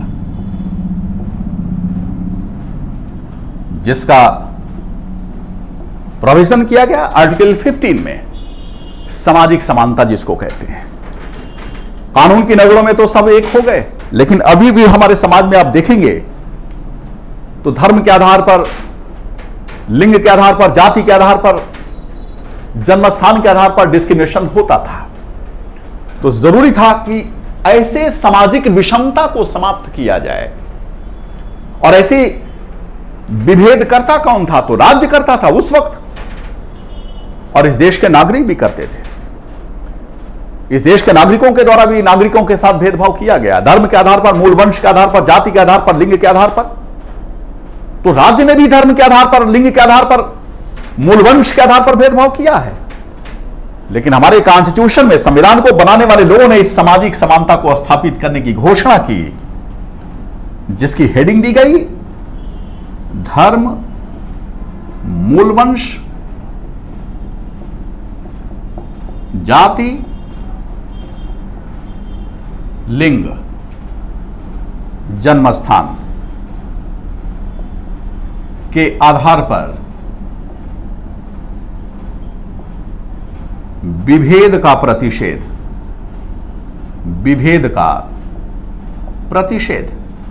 जिसका प्रोविजन किया गया आर्टिकल 15 में, सामाजिक समानता जिसको कहते हैं। कानून की नजरों में तो सब एक हो गए, लेकिन अभी भी हमारे समाज में आप देखेंगे तो धर्म के आधार पर, लिंग के आधार पर, जाति के आधार पर, जन्म स्थान के आधार पर डिस्क्रिमिनेशन होता था। तो जरूरी था कि ऐसे सामाजिक विषमता को समाप्त किया जाए। और ऐसी विभेदकर्ता कौन था? तो राज्य करता था उस वक्त, और इस देश के नागरिक भी करते थे। इस देश के नागरिकों के द्वारा भी नागरिकों के साथ भेदभाव किया गया, धर्म के आधार पर, मूल वंश के आधार पर, जाति के आधार पर, लिंग के आधार पर। तो राज्य ने भी धर्म के आधार पर, लिंग के आधार पर, मूल वंश के आधार पर भेदभाव किया है। लेकिन हमारे कॉन्स्टिट्यूशन में, संविधान को बनाने वाले लोगों ने इस सामाजिक समानता को स्थापित करने की घोषणा की, जिसकी हेडिंग दी गई धर्म, मूल वंश, जाति, लिंग, जन्म स्थान के आधार पर विभेद का प्रतिषेध, विभेद का प्रतिषेध।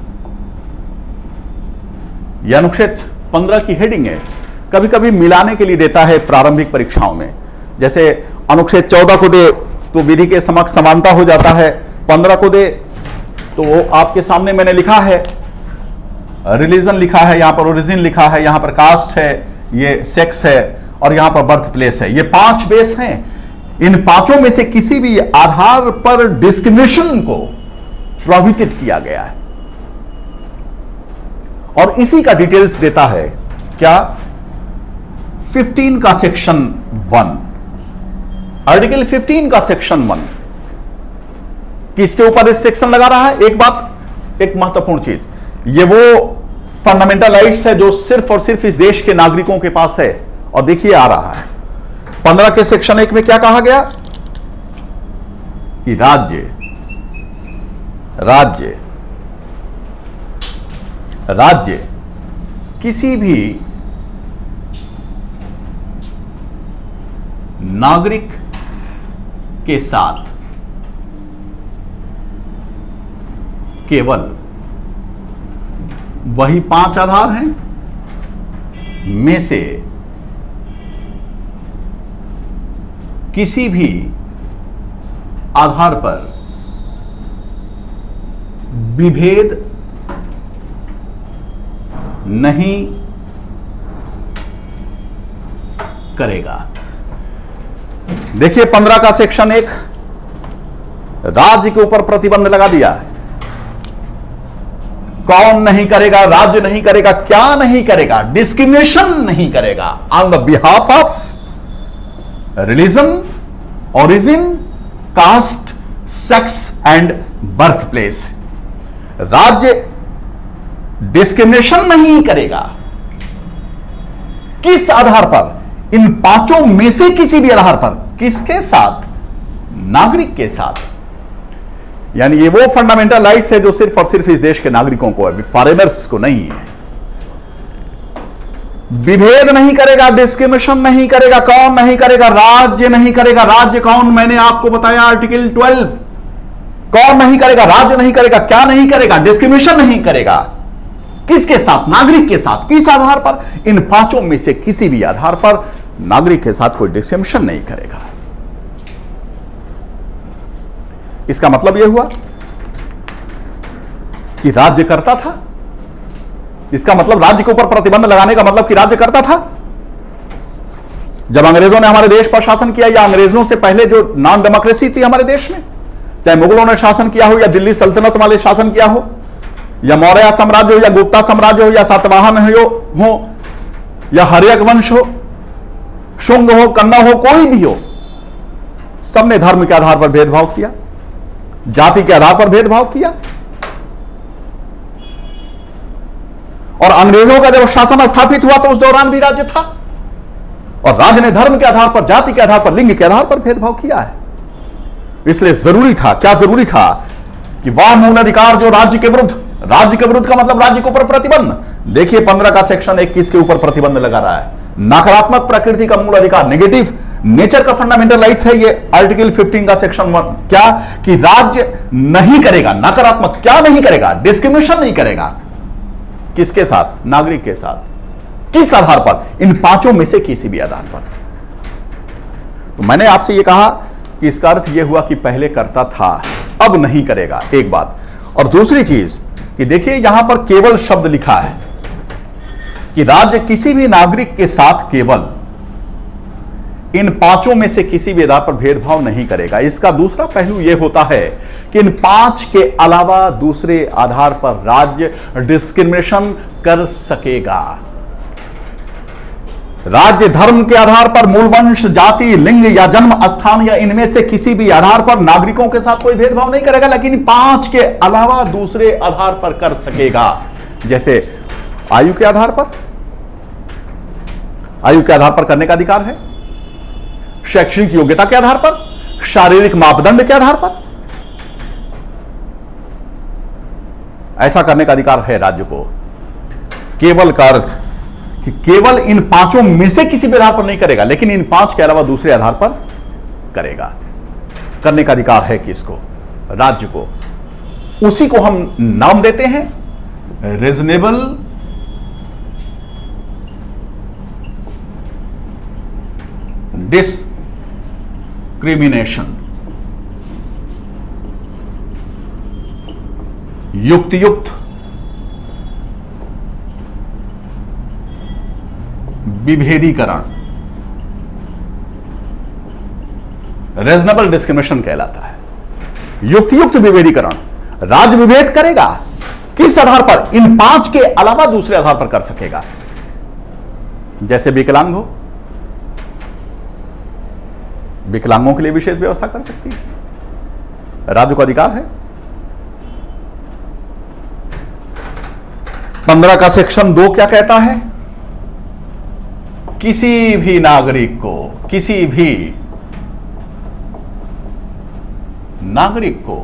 यह अनुच्छेद 15 की हेडिंग है। कभी कभी मिलाने के लिए देता है प्रारंभिक परीक्षाओं में, जैसे अनुच्छेद 14 को दे तो विधि के समक्ष समानता हो जाता है, 15 को दे तो वो आपके सामने मैंने लिखा है रिलीजन लिखा है, यहां पर ओरिजिन लिखा है, यहां पर कास्ट है, ये सेक्स है, और यहां पर बर्थ प्लेस है। ये 5 बेस हैं। इन 5 में से किसी भी आधार पर डिस्क्रिमिनेशन को प्रोहिबिटेड किया गया है। और इसी का डिटेल्स देता है क्या? 15 का सेक्शन 1, आर्टिकल 15 का सेक्शन 1 किसके ऊपर इस सेक्शन लगा रहा है? एक बात, एक महत्वपूर्ण चीज, ये वो फंडामेंटल राइट्स है जो सिर्फ और सिर्फ इस देश के नागरिकों के पास है। और देखिए आ रहा है 15 के सेक्शन 1 में क्या कहा गया कि राज्य राज्य राज्य किसी भी नागरिक के साथ केवल वही 5 आधार हैं में से किसी भी आधार पर विभेद नहीं करेगा। देखिए 15 का सेक्शन 1 राज्य के ऊपर प्रतिबंध लगा दिया है। कौन नहीं करेगा? राज्य नहीं करेगा। क्या नहीं करेगा? डिस्क्रिमिनेशन नहीं करेगा on the behalf of religion, origin, caste, sex and birth place. राज्य डिस्क्रिमिनेशन नहीं करेगा। किस आधार पर? इन 5 में से किसी भी आधार पर। किसके साथ? नागरिक के साथ। यानी ये वो फंडामेंटल राइट्स है जो सिर्फ और सिर्फ इस देश के नागरिकों को है, फॉरेनर्स को नहीं है। विभेद नहीं करेगा, डिस्क्रिमिनेशन नहीं करेगा। कौन नहीं करेगा? राज्य नहीं करेगा। राज्य कौन? मैंने आपको बताया आर्टिकल 12। कौन नहीं करेगा? राज्य नहीं करेगा। क्या नहीं करेगा? डिस्क्रिमिनेशन नहीं करेगा। किसके साथ? नागरिक के साथ। किस आधार पर? इन पांचों में से किसी भी आधार पर नागरिक के साथ कोई डिस्क्रिमिनेशन नहीं करेगा। इसका मतलब यह हुआ कि राज्य करता था। इसका मतलब राज्य के ऊपर प्रतिबंध लगाने का मतलब कि राज्य करता था। जब अंग्रेजों ने हमारे देश पर शासन किया, या अंग्रेजों से पहले जो नॉन डेमोक्रेसी थी हमारे देश में, चाहे मुगलों ने शासन किया हो, या दिल्ली सल्तनत वाले शासन किया हो, या मौर्य साम्राज्य हो, या गुप्ता साम्राज्य हो, या सातवाहन हो, या हर्यक वंश हो, शुंग हो, कन्ना हो, कोई भी हो, सबने धर्म के आधार पर भेदभाव किया, जाति के आधार पर भेदभाव किया। और अंग्रेजों का जब शासन स्थापित हुआ तो उस दौरान भी राज्य था, और राज्य ने धर्म के आधार पर, जाति के आधार पर, लिंग के आधार पर भेदभाव किया है। इसलिए जरूरी था, क्या जरूरी था कि वह मूल अधिकार जो राज्य के विरुद्ध का मतलब राज्य के ऊपर प्रतिबंध। देखिए 15 का सेक्शन 21 के ऊपर प्रतिबंध लगा रहा है। नकारात्मक प्रकृति का मूल अधिकार, नेगेटिव नेचर का फंडामेंटल राइट्स है ये आर्टिकल 15 का सेक्शन 1। क्या कि राज्य नहीं करेगा, नकारात्मक क्या नहीं करेगा? डिस्क्रिमिनेशन नहीं करेगा। किसके साथ? नागरिक के साथ। किस आधार पर? इन पांचों में से किसी भी आधार पर। तो मैंने आपसे यह कहा कि इसका अर्थ यह हुआ कि पहले करता था, अब नहीं करेगा, एक बात। और दूसरी चीज कि देखिए यहां पर केवल शब्द लिखा है कि राज्य किसी भी नागरिक के साथ केवल इन पांचों में से किसी भी आधार पर भेदभाव नहीं करेगा। इसका दूसरा पहलू यह होता है कि इन पांच के अलावा दूसरे आधार पर राज्य डिस्क्रिमिनेशन कर सकेगा। राज्य धर्म के आधार पर, मूल वंश, जाति, लिंग या जन्म स्थान या इनमें से किसी भी आधार पर नागरिकों के साथ कोई भेदभाव नहीं करेगा, लेकिन पांच के अलावा दूसरे आधार पर कर सकेगा। जैसे आयु के आधार पर, आयु के आधार पर करने का अधिकार है, शैक्षणिक योग्यता के आधार पर, शारीरिक मापदंड के आधार पर, ऐसा करने का अधिकार है राज्य को। केवल का अर्थ कि केवल इन पांचों में से किसी भी आधार पर नहीं करेगा, लेकिन इन पांच के अलावा दूसरे आधार पर करेगा। करने का अधिकार है किसको? राज्य को। उसी को हम नाम देते हैं रीजनेबल डिस्क्रिमिनेशन, युक्तियुक्त विभेदीकरण, रीजनेबल डिस्क्रिमिनेशन कहलाता है। युक्तियुक्त विभेदीकरण, राज्य विभेद करेगा। किस आधार पर? इन पांच के अलावा दूसरे आधार पर कर सकेगा। जैसे विकलांग हो, विकलांगों के लिए विशेष व्यवस्था कर सकती है, राज्य को अधिकार है। 15 का सेक्शन 2 क्या कहता है? किसी भी नागरिक को, किसी भी नागरिक को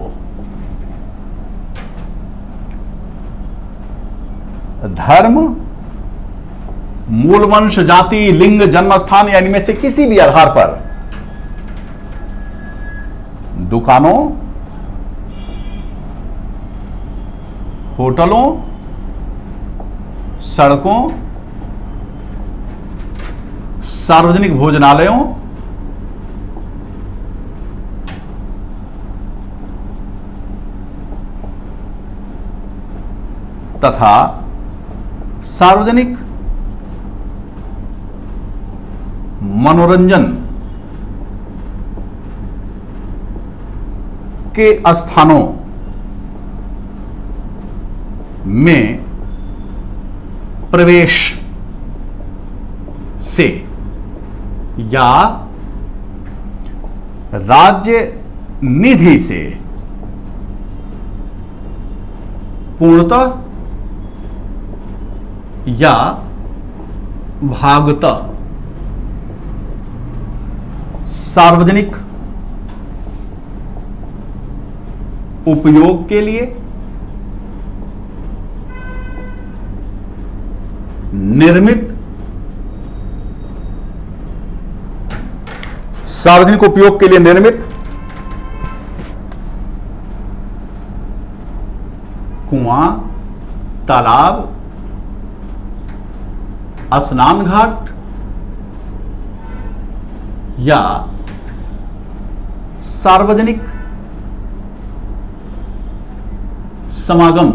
धर्म, मूल वंश, जाति, लिंग, जन्म स्थान या इनमें से किसी भी आधार पर दुकानों, होटलों, सड़कों, सार्वजनिक भोजनालयों तथा सार्वजनिक मनोरंजन के स्थानों में प्रवेश से या राज्य निधि से पूर्णतः या भागतः सार्वजनिक उपयोग के लिए निर्मित, सार्वजनिक उपयोग के लिए निर्मित कुआं, तालाब, स्नान घाट या सार्वजनिक समागम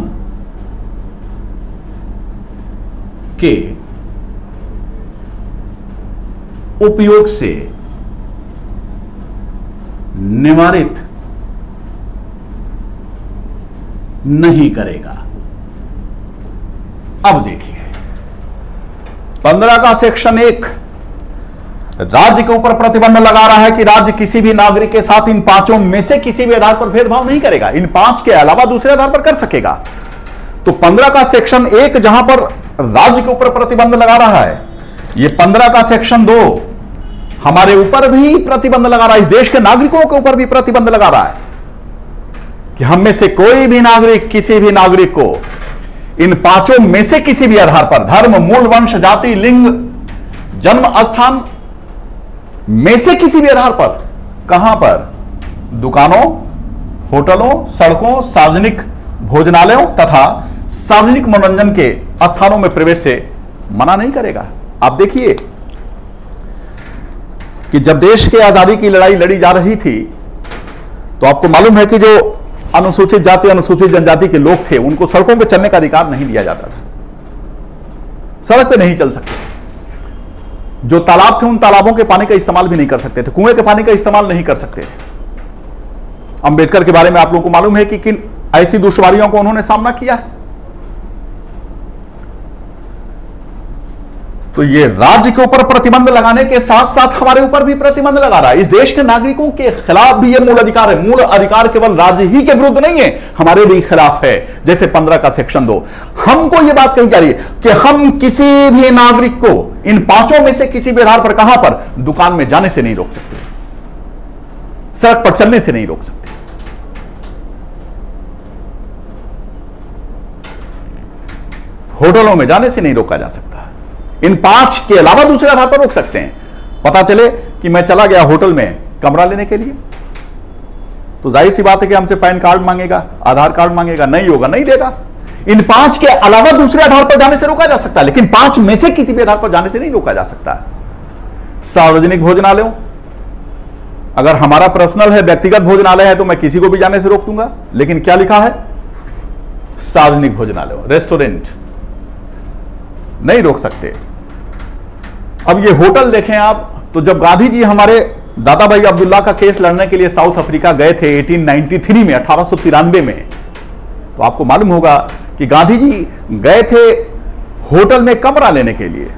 के उपयोग से निवारित नहीं करेगा। अब देखिए 15 का सेक्शन 1 राज्य के ऊपर प्रतिबंध लगा रहा है कि राज्य किसी भी नागरिक के साथ इन पांचों में से किसी भी आधार पर भेदभाव नहीं करेगा, इन 5 के अलावा दूसरे आधार पर कर सकेगा। तो 15 का सेक्शन 1 जहां पर राज्य के ऊपर प्रतिबंध लगा रहा है, ये 15 का सेक्शन 2 हमारे ऊपर भी प्रतिबंध लगा रहा है, इस देश के नागरिकों के ऊपर भी प्रतिबंध लगा रहा है कि हम में से कोई भी नागरिक किसी भी नागरिक को इन 5 में से किसी भी आधार पर धर्म, मूल, वंश, जाति, लिंग, जन्म स्थान में से किसी भी आधार पर, कहां पर, दुकानों, होटलों, सड़कों, सार्वजनिक भोजनालयों तथा सार्वजनिक मनोरंजन के स्थानों में प्रवेश से मना नहीं करेगा। आप देखिए कि जब देश के आजादी की लड़ाई लड़ी जा रही थी तो आपको मालूम है कि जो अनुसूचित जाति, अनुसूचित जनजाति के लोग थे उनको सड़कों पर चलने का अधिकार नहीं दिया जाता था, सड़क पे नहीं चल सकते। जो तालाब थे उन तालाबों के पानी का इस्तेमाल भी नहीं कर सकते थे, कुएं के पानी का इस्तेमाल नहीं कर सकते थे। अंबेडकर के बारे में आप लोगों को मालूम है कि किन ऐसी दुश्वारियों को उन्होंने सामना किया है। तो ये राज्य के ऊपर प्रतिबंध लगाने के साथ साथ हमारे ऊपर भी प्रतिबंध लगा रहा है। इस देश के नागरिकों के खिलाफ भी ये मूल अधिकार है। मूल अधिकार केवल राज्य ही के विरुद्ध नहीं है, हमारे भी खिलाफ है। जैसे 15 का सेक्शन 2 हमको ये बात कही जा रही है कि हम किसी भी नागरिक को इन 5 में से किसी भी आधार पर, कहां पर, दुकान में जाने से नहीं रोक सकते, सड़क पर चलने से नहीं रोक सकते, होटलों में जाने से नहीं रोका जा सकता। इन 5 के अलावा दूसरे आधार पर रोक सकते हैं। पता चले कि मैं चला गया होटल में कमरा लेने के लिए, तो जाहिर सी बात है कि हमसे पैन कार्ड मांगेगा, आधार कार्ड मांगेगा, नहीं होगा, नहीं देगा। इन 5 के अलावा दूसरे आधार पर जाने से रोका जा सकता है, लेकिन 5 में से किसी भी आधार पर जाने से नहीं रोका जा सकता। सार्वजनिक भोजनालयों, अगर हमारा पर्सनल है, व्यक्तिगत भोजनालय है, तो मैं किसी को भी जाने से रोक दूंगा, लेकिन क्या लिखा है, सार्वजनिक भोजनालय, रेस्टोरेंट नहीं रोक सकते। अब ये होटल देखें आप, तो जब गांधी जी हमारे दादा भाई अब्दुल्ला का केस लड़ने के लिए साउथ अफ्रीका गए थे 1893 में, 1893 में, तो आपको मालूम होगा कि गांधी जी गए थे होटल में कमरा लेने के लिए।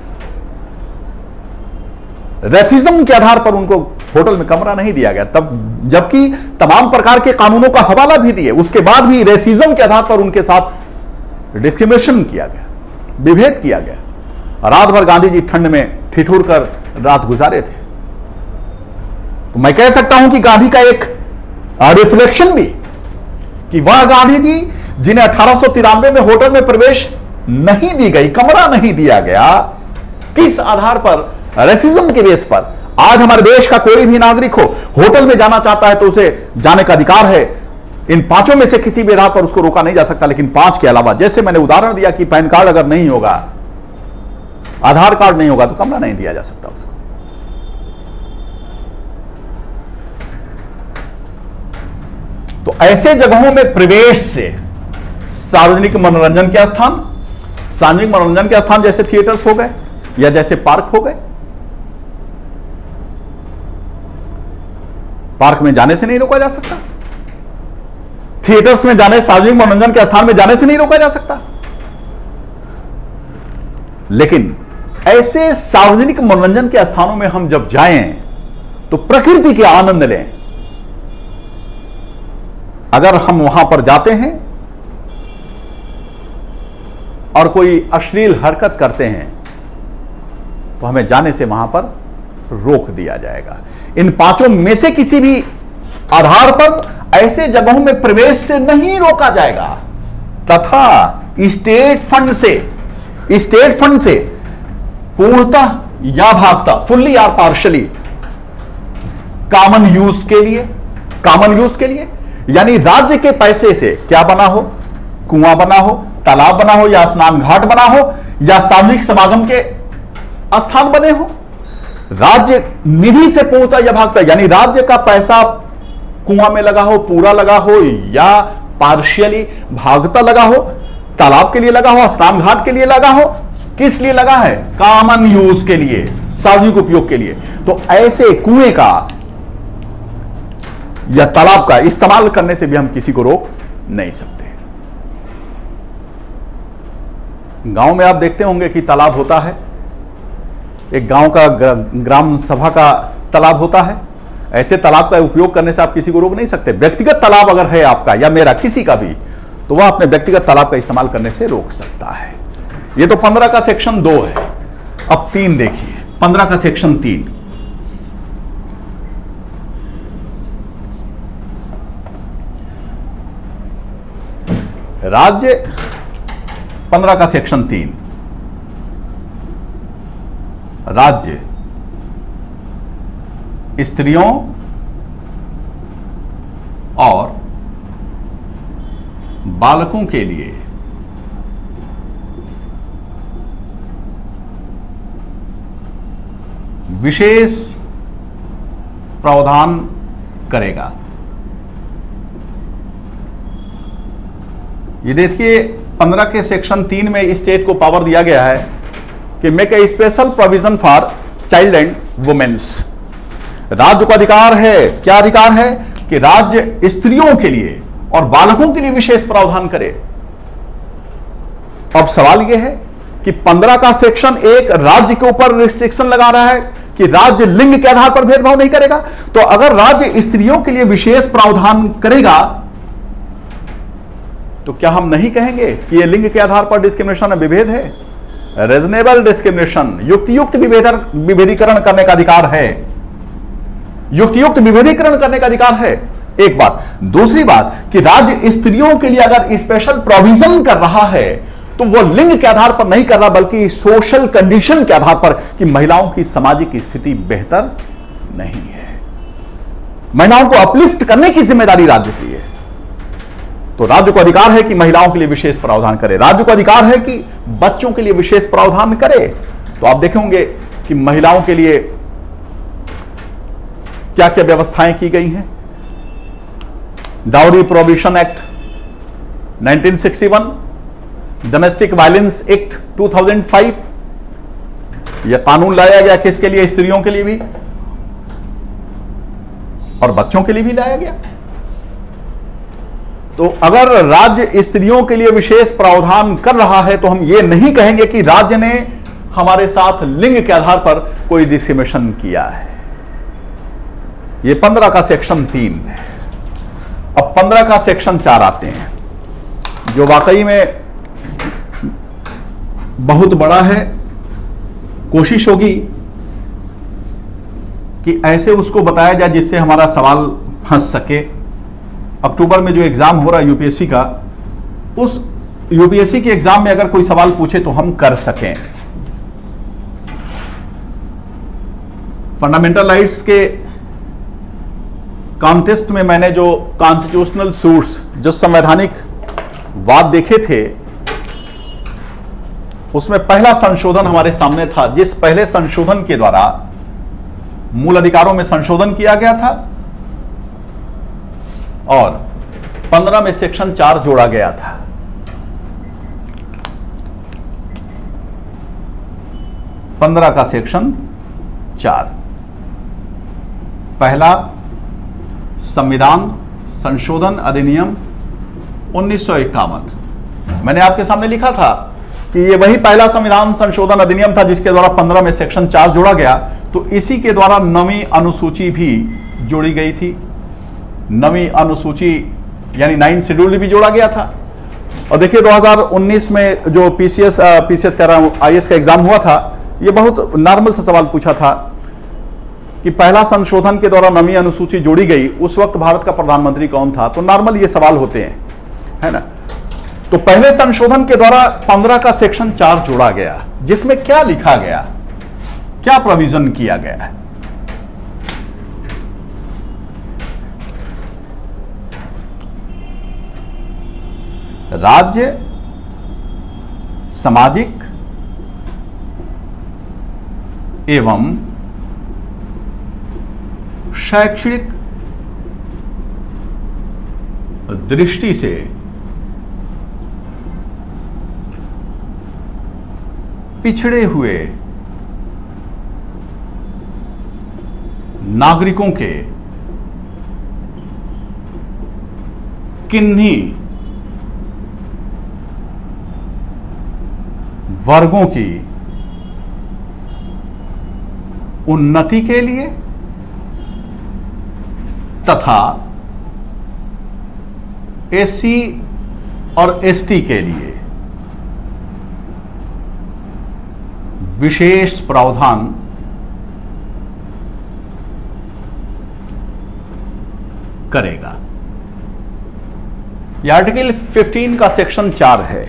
रेसिज्म के आधार पर उनको होटल में कमरा नहीं दिया गया, तब जबकि तमाम प्रकार के कानूनों का हवाला भी दिए, उसके बाद भी रेसिज्म के आधार पर उनके साथ डिस्क्रिमिनेशन किया गया, विभेद किया गया। रात भर गांधी जी ठंड में ठिठुर कर रात गुजारे थे। तो मैं कह सकता हूं कि गांधी का एक रिफ्लेक्शन भी, कि वह गांधी जी जिन्हें 1893 में होटल में प्रवेश नहीं दी गई, कमरा नहीं दिया गया, किस आधार पर, रेसिज्म के बेस पर, आज हमारे देश का कोई भी नागरिक हो, होटल में जाना चाहता है तो उसे जाने का अधिकार है। इन 5 में से किसी भी आधार पर उसको रोका नहीं जा सकता, लेकिन 5 के अलावा, जैसे मैंने उदाहरण दिया कि पैन कार्ड अगर नहीं होगा, आधार कार्ड नहीं होगा, तो कमरा नहीं दिया जा सकता उसको। तो ऐसे जगहों में प्रवेश से सार्वजनिक मनोरंजन के स्थान, सार्वजनिक मनोरंजन के स्थान जैसे थिएटर्स हो गए या जैसे पार्क हो गए, पार्क में जाने से नहीं रोका जा सकता, थिएटर्स में जाने, सार्वजनिक मनोरंजन के स्थान में जाने से नहीं रोका जा सकता। लेकिन ऐसे सार्वजनिक मनोरंजन के स्थानों में हम जब जाएं तो प्रकृति के आनंद लें। अगर हम वहां पर जाते हैं और कोई अश्लील हरकत करते हैं तो हमें जाने से वहां पर रोक दिया जाएगा। इन 5 में से किसी भी आधार पर ऐसे जगहों में प्रवेश से नहीं रोका जाएगा, तथा स्टेट फंड से पूर्णतः या भागता, फुल्ली या पार्शली, कॉमन यूज के लिए, यानी राज्य के पैसे से क्या बना हो, कुआं बना हो, तालाब बना हो या स्नान घाट बना हो, या सामूहिक समागम के स्थान बने हो। राज्य निधि से पूर्णतः या भागता, यानी राज्य का पैसा कुआं में लगा हो, पूरा लगा हो या पार्शियली भागता लगा हो, तालाब के लिए लगा हो, स्नान घाट के लिए लगा हो, किस लिए लगा है? कॉमन यूज के लिए, सार्वजनिक उपयोग के लिए। तो ऐसे कुएं का या तालाब का इस्तेमाल करने से भी हम किसी को रोक नहीं सकते। गांव में आप देखते होंगे कि तालाब होता है, एक गांव का ग्राम सभा का तालाब होता है। ऐसे तालाब का उपयोग करने से आप किसी को रोक नहीं सकते। व्यक्तिगत तालाब अगर है आपका या मेरा किसी का भी, तो वह अपने व्यक्तिगत तालाब का इस्तेमाल करने से रोक सकता है। ये तो 15 का सेक्शन 2 है। अब 3 देखिए, 15 का सेक्शन 3। राज्य 15 का सेक्शन 3, राज्य स्त्रियों और बालकों के लिए विशेष प्रावधान करेगा। ये देखिए 15 के सेक्शन 3 में स्टेट को पावर दिया गया है कि make a special provision for child and womens. राज्य को अधिकार है, क्या अधिकार है? कि राज्य स्त्रियों के लिए और बालकों के लिए विशेष प्रावधान करे। अब सवाल यह है कि 15 का सेक्शन 1 राज्य के ऊपर रिस्ट्रिक्शन लगा रहा है कि राज्य लिंग के आधार पर भेदभाव नहीं करेगा। तो अगर राज्य स्त्रियों के लिए विशेष प्रावधान करेगा तो क्या हम नहीं कहेंगे कि यह लिंग के आधार पर डिस्क्रिमिनेशन विभेद है? रीजनेबल डिस्क्रिमिनेशन, युक्त विभेदीकरण करने का अधिकार है, युक्त विभेदीकरण करने का अधिकार है। एक बात। दूसरी बात कि राज्य स्त्रियों के लिए अगर स्पेशल प्रोविजन कर रहा है तो वह लिंग के आधार पर नहीं कर रहा, बल्कि सोशल कंडीशन के आधार पर कि महिलाओं की सामाजिक स्थिति बेहतर नहीं है, महिलाओं को अपलिफ्ट करने की जिम्मेदारी राज्य की है। तो राज्य को अधिकार है कि महिलाओं के लिए विशेष प्रावधान करे, राज्य को अधिकार है कि बच्चों के लिए विशेष प्रावधान करे। तो आप देखेंगे कि महिलाओं के लिए क्या क्या व्यवस्थाएं की गई हैं। Dowry prohibition act 1961, domestic violence act 2005, यह कानून लाया गया किसके लिए? स्त्रियों के लिए भी और बच्चों के लिए भी लाया गया। तो अगर राज्य स्त्रियों के लिए विशेष प्रावधान कर रहा है तो हम ये नहीं कहेंगे कि राज्य ने हमारे साथ लिंग के आधार पर कोई डिस्क्रिमिनेशन किया है। ये 15 का सेक्शन 3 है। अब 15 का सेक्शन 4 आते हैं, जो वाकई में बहुत बड़ा है। कोशिश होगी कि ऐसे उसको बताया जाए जिससे हमारा सवाल फंस सके। अक्टूबर में जो एग्जाम हो रहा है यूपीएससी का, उस यूपीएससी के एग्जाम में अगर कोई सवाल पूछे तो हम कर सकें। फंडामेंटल राइट्स के कॉन्टेस्ट में मैंने जो कॉन्स्टिट्यूशनल सूट्स, जो संवैधानिक वाद देखे थे, उसमें पहला संशोधन हमारे सामने था, जिस पहले संशोधन के द्वारा मूल अधिकारों में संशोधन किया गया था और 15 में सेक्शन 4 जोड़ा गया था। पंद्रह का सेक्शन 4, पहला संविधान संशोधन अधिनियम 1951। मैंने आपके सामने लिखा था कि ये वही पहला संविधान संशोधन अधिनियम था जिसके द्वारा 15 में सेक्शन 4 जोड़ा गया। तो इसी के द्वारा 9वीं अनुसूची भी जोड़ी गई थी। 9वीं अनुसूची यानी 9 शेड्यूल भी जोड़ा गया था। और देखिए 2019 में जो पीसीएस कह रहा हूं, आईएएस का एग्जाम हुआ था, ये बहुत नॉर्मल सा सवाल पूछा था कि पहला संशोधन के द्वारा 9वीं अनुसूची जोड़ी गई, उस वक्त भारत का प्रधानमंत्री कौन था। तो नॉर्मल ये सवाल होते हैं, है ना। तो पहले संशोधन के द्वारा 15 का सेक्शन 4 जोड़ा गया, जिसमें क्या लिखा गया, क्या प्रोविजन किया गया है। राज्य सामाजिक एवं शैक्षणिक दृष्टि से पिछड़े हुए नागरिकों के किन्हीं वर्गों की उन्नति के लिए तथा एससी और एसटी के लिए विशेष प्रावधान करेगा। यह आर्टिकल 15 का सेक्शन 4 है।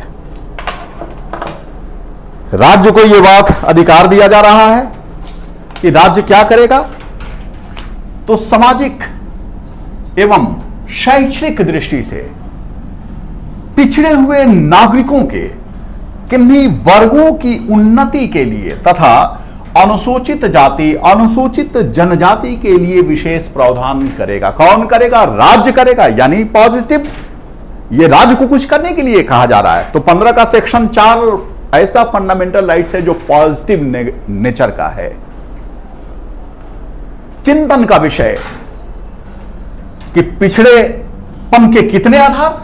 राज्य को यह वाक अधिकार दिया जा रहा है कि राज्य क्या करेगा, तो सामाजिक एवं शैक्षणिक दृष्टि से पिछड़े हुए नागरिकों के किन्हीं वर्गों की उन्नति के लिए तथा अनुसूचित जाति अनुसूचित जनजाति के लिए विशेष प्रावधान करेगा। कौन करेगा? राज्य करेगा, यानी पॉजिटिव, ये राज्य को कुछ करने के लिए कहा जा रहा है। तो 15 का सेक्शन 4 ऐसा फंडामेंटल राइट्स है जो पॉजिटिव नेचर का है। चिंतन का विषय कि पिछड़ेपन के कितने आधार,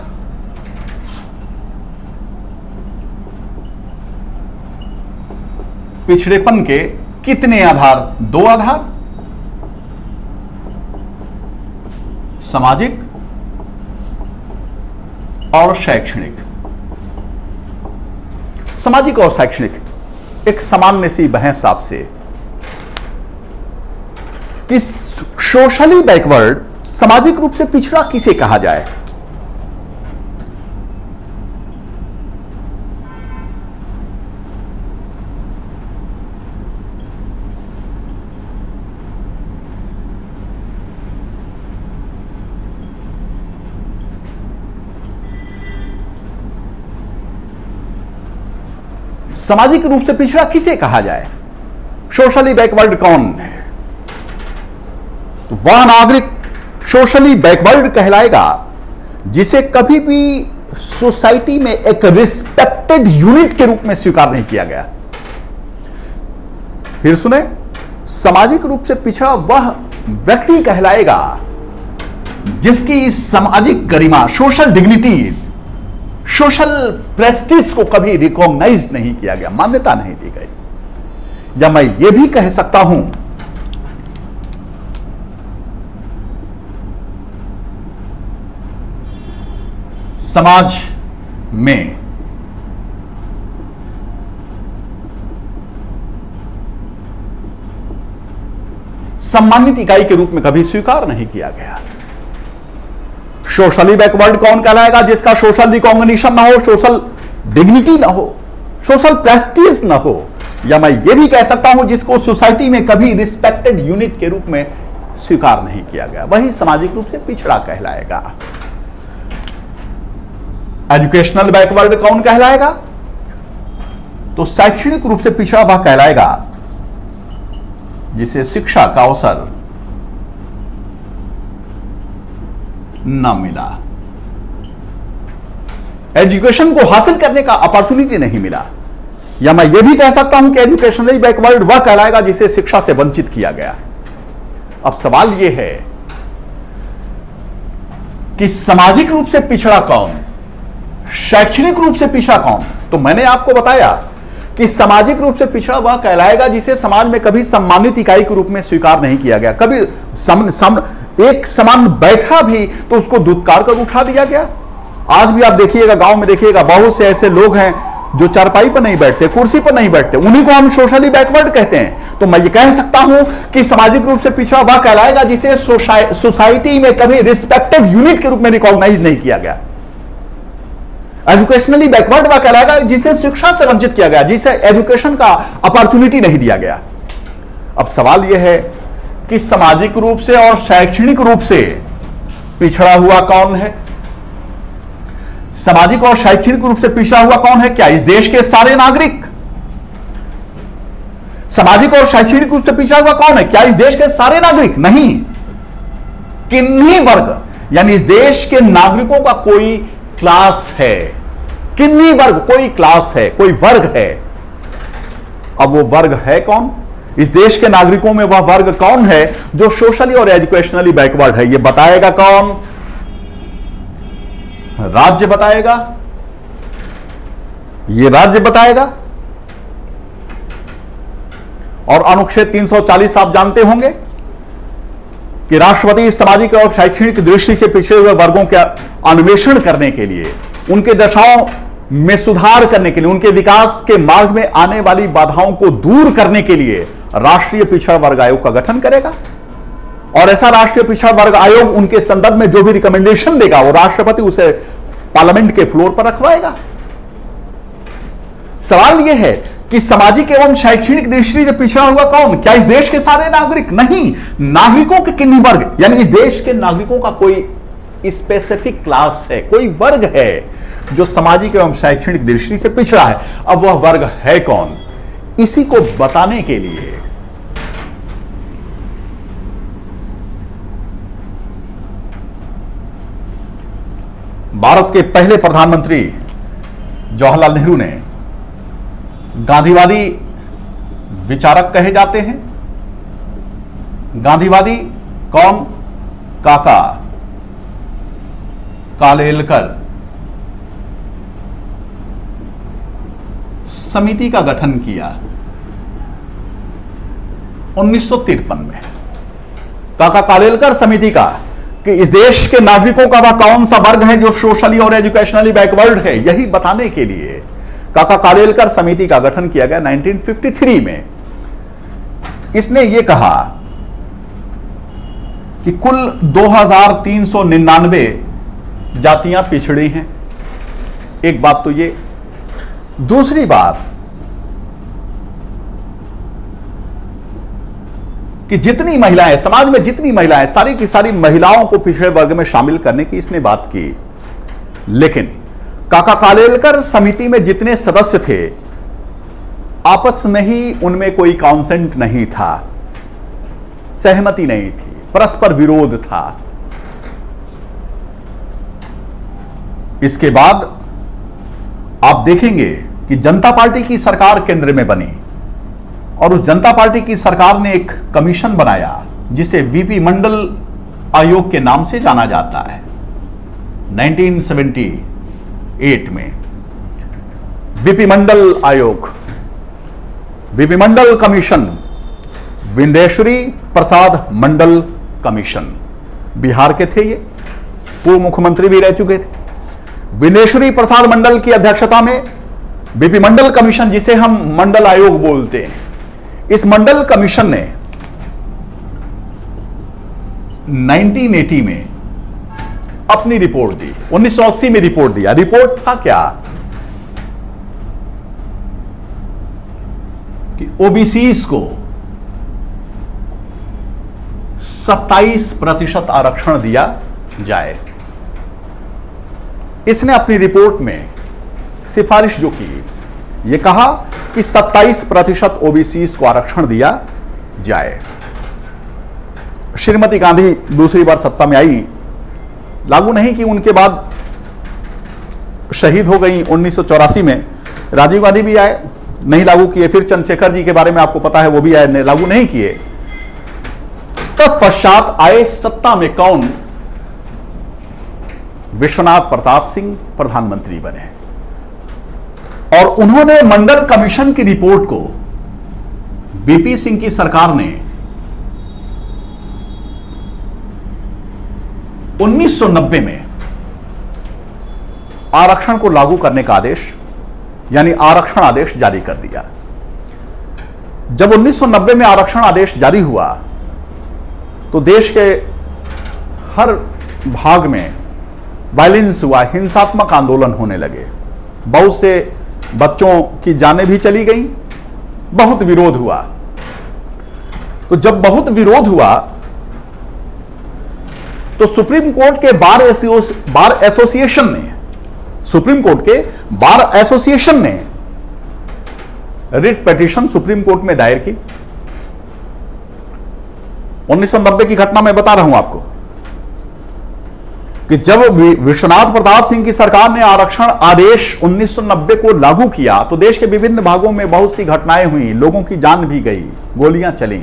पिछड़ेपन के कितने आधार? 2 आधार, सामाजिक और शैक्षणिक। सामाजिक और शैक्षणिक एक सामान्य सी बहस आपसे कि सोशली बैकवर्ड, सामाजिक रूप से पिछड़ा किसे कहा जाए? सामाजिक रूप से पिछड़ा किसे कहा जाए? सोशली बैकवर्ड कौन है? तो वह नागरिक सोशली बैकवर्ड कहलाएगा जिसे कभी भी सोसाइटी में एक रिस्पेक्टेड यूनिट के रूप में स्वीकार नहीं किया गया। फिर सुने, सामाजिक रूप से पिछड़ा वह व्यक्ति कहलाएगा जिसकी सामाजिक गरिमा, सोशल डिग्निटी, सोशल प्रेस्टीज को कभी रिकॉग्नाइज नहीं किया गया, मान्यता नहीं दी गई। या मैं यह भी कह सकता हूं समाज में सम्मानित इकाई के रूप में कभी स्वीकार नहीं किया गया। सोशली बैकवर्ड कौन कहलाएगा? जिसका सोशल रिकॉग्निशन ना हो, सोशल डिग्निटी ना हो, सोशल प्रेस्टीज ना हो। या मैं यह भी कह सकता हूं जिसको सोसाइटी में कभी रिस्पेक्टेड यूनिट के रूप में स्वीकार नहीं किया गया, वही सामाजिक रूप से पिछड़ा कहलाएगा। एजुकेशनल बैकवर्ड कौन कहलाएगा? तो शैक्षणिक रूप से पिछड़ा वह कहलाएगा जिसे शिक्षा का अवसर न मिला, एजुकेशन को हासिल करने का अपॉर्चुनिटी नहीं मिला। या मैं यह भी कह सकता हूं कि एजुकेशनली बैकवर्ड वह कहलाएगा जिसे शिक्षा से वंचित किया गया। अब सवाल यह है कि सामाजिक रूप से पिछड़ा कौन, शैक्षणिक रूप से पिछड़ा कौन? तो मैंने आपको बताया कि सामाजिक रूप से पिछड़ा वह कहलाएगा जिसे समाज में कभी सम्मानित इकाई के रूप में स्वीकार नहीं किया गया, कभी एक समान बैठा भी तो उसको दुत्कार कर उठा दिया गया। आज भी आप देखिएगा, गांव में देखिएगा, बहुत से ऐसे लोग हैं जो चारपाई पर नहीं बैठते, कुर्सी पर नहीं बैठते, उन्हीं को हम सोशली बैकवर्ड कहते हैं। तो मैं ये कह सकता हूं कि सामाजिक रूप से पिछड़ा वह कहलाएगा जिसे सोसाइटी में कभी रिस्पेक्टेड यूनिट के रूप में रिकॉग्नाइज नहीं किया गया। एजुकेशनली बैकवर्ड वह कहलाएगा जिसे शिक्षा से वंचित किया गया, जिसे एजुकेशन का अपॉर्चुनिटी नहीं दिया गया। अब सवाल यह है कि सामाजिक रूप से और शैक्षणिक रूप से पिछड़ा हुआ कौन है? सामाजिक और शैक्षणिक रूप से पिछड़ा हुआ कौन है? क्या इस देश के सारे नागरिक? सामाजिक और शैक्षणिक रूप से पिछड़ा हुआ कौन है? क्या इस देश के सारे नागरिक? नहीं, किन्हीं वर्ग, यानी इस देश के नागरिकों का कोई क्लास है, किन्हीं वर्ग, कोई क्लास है, कोई वर्ग है। अब वो वर्ग है कौन? इस देश के नागरिकों में वह वर्ग कौन है जो सोशली और एजुकेशनली बैकवर्ड है? ये बताएगा कौन? राज्य बताएगा, ये राज्य बताएगा। और अनुच्छेद 340 आप जानते होंगे कि राष्ट्रपति सामाजिक और शैक्षणिक दृष्टि से पिछड़े हुए वर्गों का अन्वेषण करने के लिए, उनके दशाओं में सुधार करने के लिए, उनके विकास के मार्ग में आने वाली बाधाओं को दूर करने के लिए राष्ट्रीय पिछड़ा वर्ग आयोग का गठन करेगा। और ऐसा राष्ट्रीय पिछड़ा वर्ग आयोग उनके संदर्भ में जो भी रिकमेंडेशन देगा वो राष्ट्रपति उसे पार्लियामेंट के फ्लोर पर रखवाएगा। सवाल यह है कि सामाजिक एवं शैक्षणिक दृष्टि से पिछड़ा हुआ कौन? क्या इस देश के सारे नागरिक? नहीं, नागरिकों के किन्हीं वर्ग, यानी इस देश के नागरिकों का कोई स्पेसिफिक क्लास है, कोई वर्ग है जो सामाजिक एवं शैक्षणिक दृष्टि से पिछड़ा है। अब वह वर्ग है कौन? इसी को बताने के लिए भारत के पहले प्रधानमंत्री जवाहरलाल नेहरू ने, गांधीवादी विचारक कहे जाते हैं। गांधीवादी कौन? काका कालेलकर समिति का गठन किया 1953 में। काका कालेलकर समिति का, कि इस देश के नागरिकों का वह कौन सा वर्ग है जो सोशली और एजुकेशनली बैकवर्ड है, यही बताने के लिए काका कालेलकर समिति का गठन किया गया 1953 में। इसने यह कहा कि कुल 2399 जातियां पिछड़ी हैं। एक बात तो ये। दूसरी बात कि जितनी महिलाएं, समाज में जितनी महिलाएं, सारी की सारी महिलाओं को पिछड़े वर्ग में शामिल करने की इसने बात की। लेकिन काका कालेलकर समिति में जितने सदस्य थे, आपस में ही उनमें कोई कॉन्सेंट नहीं था, सहमति नहीं थी, परस्पर विरोध था। इसके बाद आप देखेंगे कि जनता पार्टी की सरकार केंद्र में बनी और उस जनता पार्टी की सरकार ने एक कमीशन बनाया जिसे वीपी मंडल आयोग के नाम से जाना जाता है। 1978 में वीपी मंडल आयोग, VP Mandal commission, Vindeshwari Prasad Mandal commission, Bihar के थे, ये पूर्व मुख्यमंत्री भी रह चुके थे। विंदेश्वरी प्रसाद मंडल की अध्यक्षता में वीपी मंडल कमीशन, जिसे हम मंडल आयोग बोलते हैं, इस मंडल कमीशन ने 1980 में अपनी रिपोर्ट दी। 1980 में रिपोर्ट दिया। रिपोर्ट था क्या कि ओबीसीज को 27% आरक्षण दिया जाए। इसने अपनी रिपोर्ट में सिफारिश जो की, यह कहा कि 27% ओबीसीज को आरक्षण दिया जाए। श्रीमती गांधी दूसरी बार सत्ता में आई, लागू नहीं कि उनके बाद शहीद हो गई 1984 में। राजीव गांधी भी आए, नहीं लागू किए। फिर चंद्रशेखर जी के बारे में आपको पता है, वो भी आए, लागू नहीं किए। तत्पश्चात आए सत्ता में कौन? विश्वनाथ प्रताप सिंह प्रधानमंत्री बने और उन्होंने मंडल कमीशन की रिपोर्ट को बीपी सिंह की सरकार ने 1990 में आरक्षण को लागू करने का आदेश, यानी आरक्षण आदेश जारी कर दिया। जब 1990 में आरक्षण आदेश जारी हुआ तो देश के हर भाग में वायलेंस हुआ, हिंसात्मक आंदोलन होने लगे। बहुत से बच्चों की जानें भी चली गई, बहुत विरोध हुआ। तो जब बहुत विरोध हुआ तो सुप्रीम कोर्ट के बार एसोसिएशन ने, सुप्रीम कोर्ट के बार एसोसिएशन ने रिट पिटीशन सुप्रीम कोर्ट में दायर की। 1990 की घटना मैं बता रहा हूं आपको कि जब विश्वनाथ प्रताप सिंह की सरकार ने आरक्षण आदेश 1990 को लागू किया तो देश के विभिन्न भागों में बहुत सी घटनाएं हुई, लोगों की जान भी गई, गोलियां चली।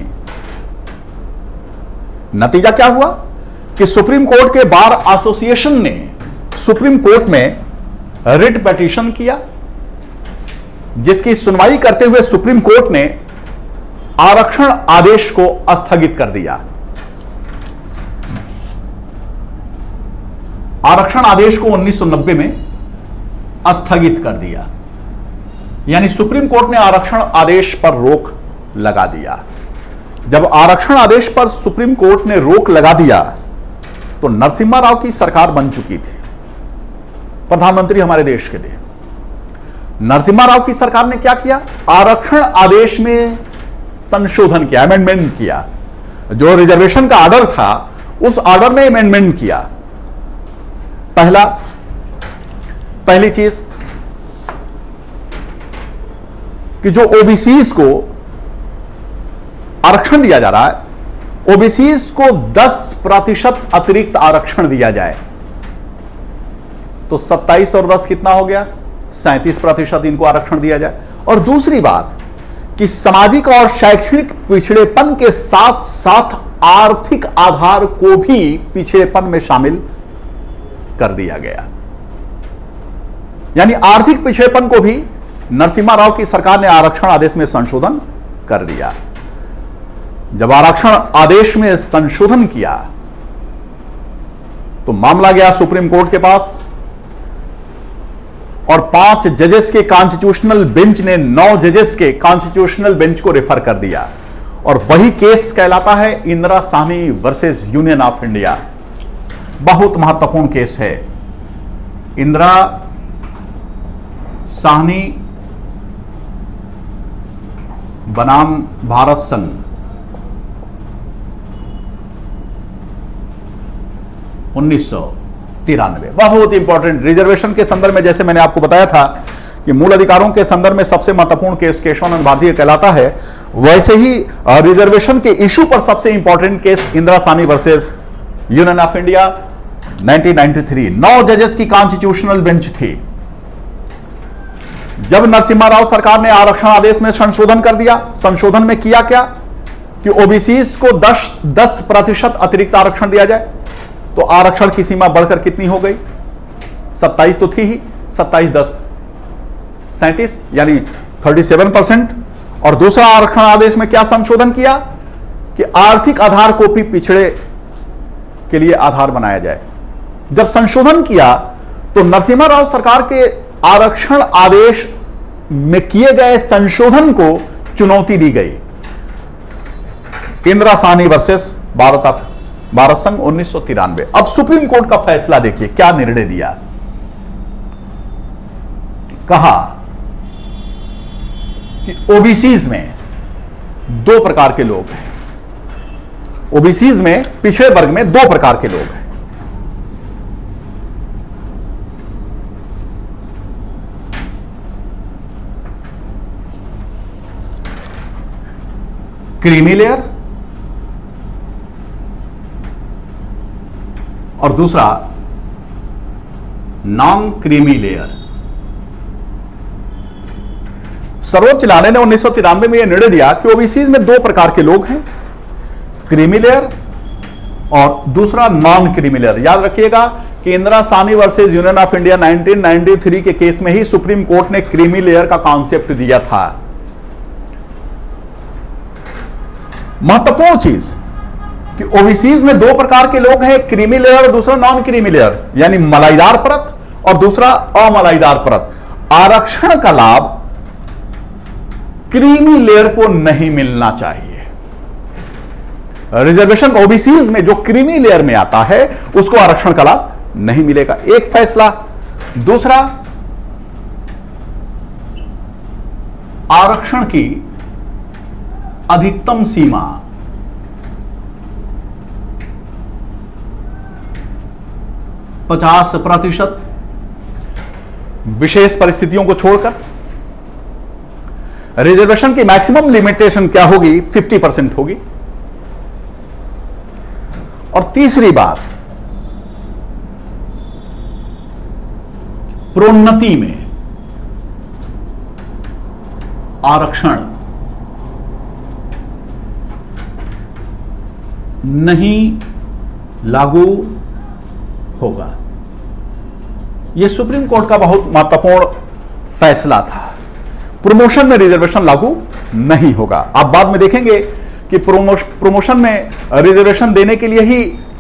नतीजा क्या हुआ कि सुप्रीम कोर्ट के बार एसोसिएशन ने सुप्रीम कोर्ट में रिट पिटीशन किया, जिसकी सुनवाई करते हुए सुप्रीम कोर्ट ने आरक्षण आदेश को स्थगित कर दिया। आरक्षण आदेश को 1990 में स्थगित कर दिया, यानी सुप्रीम कोर्ट ने आरक्षण आदेश पर रोक लगा दिया। जब आरक्षण आदेश पर सुप्रीम कोर्ट ने रोक लगा दिया तो नरसिम्हा राव की सरकार बन चुकी थी, प्रधानमंत्री हमारे देश के थे। नरसिम्हा राव की सरकार ने क्या किया? आरक्षण आदेश में संशोधन किया, अमेंडमेंट किया। जो रिजर्वेशन का ऑर्डर था उस ऑर्डर में अमेंडमेंट किया। पहली चीज कि जो ओबीसीज को आरक्षण दिया जा रहा है, ओबीसीज को 10% अतिरिक्त आरक्षण दिया जाए। तो 27 और 10 कितना हो गया? 37% इनको आरक्षण दिया जाए। और दूसरी बात कि सामाजिक और शैक्षणिक पिछड़ेपन के साथ साथ आर्थिक आधार को भी पिछड़ेपन में शामिल कर दिया गया, यानी आर्थिक पिछड़ेपन को भी नरसिम्हा राव की सरकार ने आरक्षण आदेश में संशोधन कर दिया। जब आरक्षण आदेश में संशोधन किया तो मामला गया सुप्रीम कोर्ट के पास और 5 जजेस के कॉन्स्टिट्यूशनल बेंच ने 9 जजेस के कॉन्स्टिट्यूशनल बेंच को रेफर कर दिया और वही केस कहलाता है Indira Sawhney versus union of India. बहुत महत्वपूर्ण केस है। इंदिरा साहनी बनाम भारत संघ, उन्नीस सौ 93। बहुत इंपॉर्टेंट। रिजर्वेशन के संदर्भ में जैसे मैंने आपको बताया था कि मूल अधिकारों के संदर्भ में सबसे महत्वपूर्ण केस केशवानंद भारतीय कहलाता है, वैसे ही रिजर्वेशन के इशू पर सबसे important case Indira Sawhney versus union of India 1993। 9 जजेस की कॉन्स्टिट्यूशनल बेंच थी। जब नरसिम्हा राव सरकार ने आरक्षण आदेश में संशोधन कर दिया, संशोधन में किया क्या कि ओबीसीज को 10% अतिरिक्त आरक्षण दिया जाए, तो आरक्षण की सीमा बढ़कर कितनी हो गई? 27 तो थी ही, 27 10 37, यानी 37%। और दूसरा आरक्षण आदेश में क्या संशोधन किया कि आर्थिक आधार को भी पिछड़े के लिए आधार बनाया जाए। जब संशोधन किया तो नरसिम्हा राव सरकार के आरक्षण आदेश में किए गए संशोधन को चुनौती दी गई। इंदिरा साहनी वर्सेस भारत संघ 1993। अब सुप्रीम कोर्ट का फैसला देखिए, क्या निर्णय दिया। कहा कि ओबीसीज में 2 प्रकार के लोग हैं। ओबीसीज में, पिछड़े वर्ग में 2 प्रकार के लोग हैं। क्रीमी लेयर और दूसरा नॉन क्रीमी लेयर। सर्वोच्च न्यायालय ने 1993 में यह निर्णय दिया कि ओबीसी में 2 प्रकार के लोग हैं, क्रीमी लेयर और दूसरा नॉन क्रीमी लेयर। याद रखिएगा कि Indira Sawhney versus union of India 1993 के केस में ही सुप्रीम कोर्ट ने क्रीमी लेयर का कॉन्सेप्ट दिया था। महत्वपूर्ण चीज कि ओबीसीज में 2 प्रकार के लोग हैं, क्रीमी लेयर और दूसरा नॉन क्रीमी लेयर, यानी मलाईदार परत और दूसरा अमलाईदार परत। आरक्षण का लाभ क्रीमी लेयर को नहीं मिलना चाहिए। रिजर्वेशन ओबीसीज में जो क्रीमी लेयर में आता है उसको आरक्षण का लाभ नहीं मिलेगा। एक फैसला। दूसरा, आरक्षण की अधिकतम सीमा 50% विशेष परिस्थितियों को छोड़कर। रिजर्वेशन की मैक्सिमम लिमिटेशन क्या होगी? 50% होगी। और तीसरी बात, प्रोन्नति में आरक्षण नहीं लागू होगा। यह सुप्रीम कोर्ट का बहुत महत्वपूर्ण फैसला था। प्रमोशन में रिजर्वेशन लागू नहीं होगा। आप बाद में देखेंगे कि प्रमोशन में रिजर्वेशन देने के लिए ही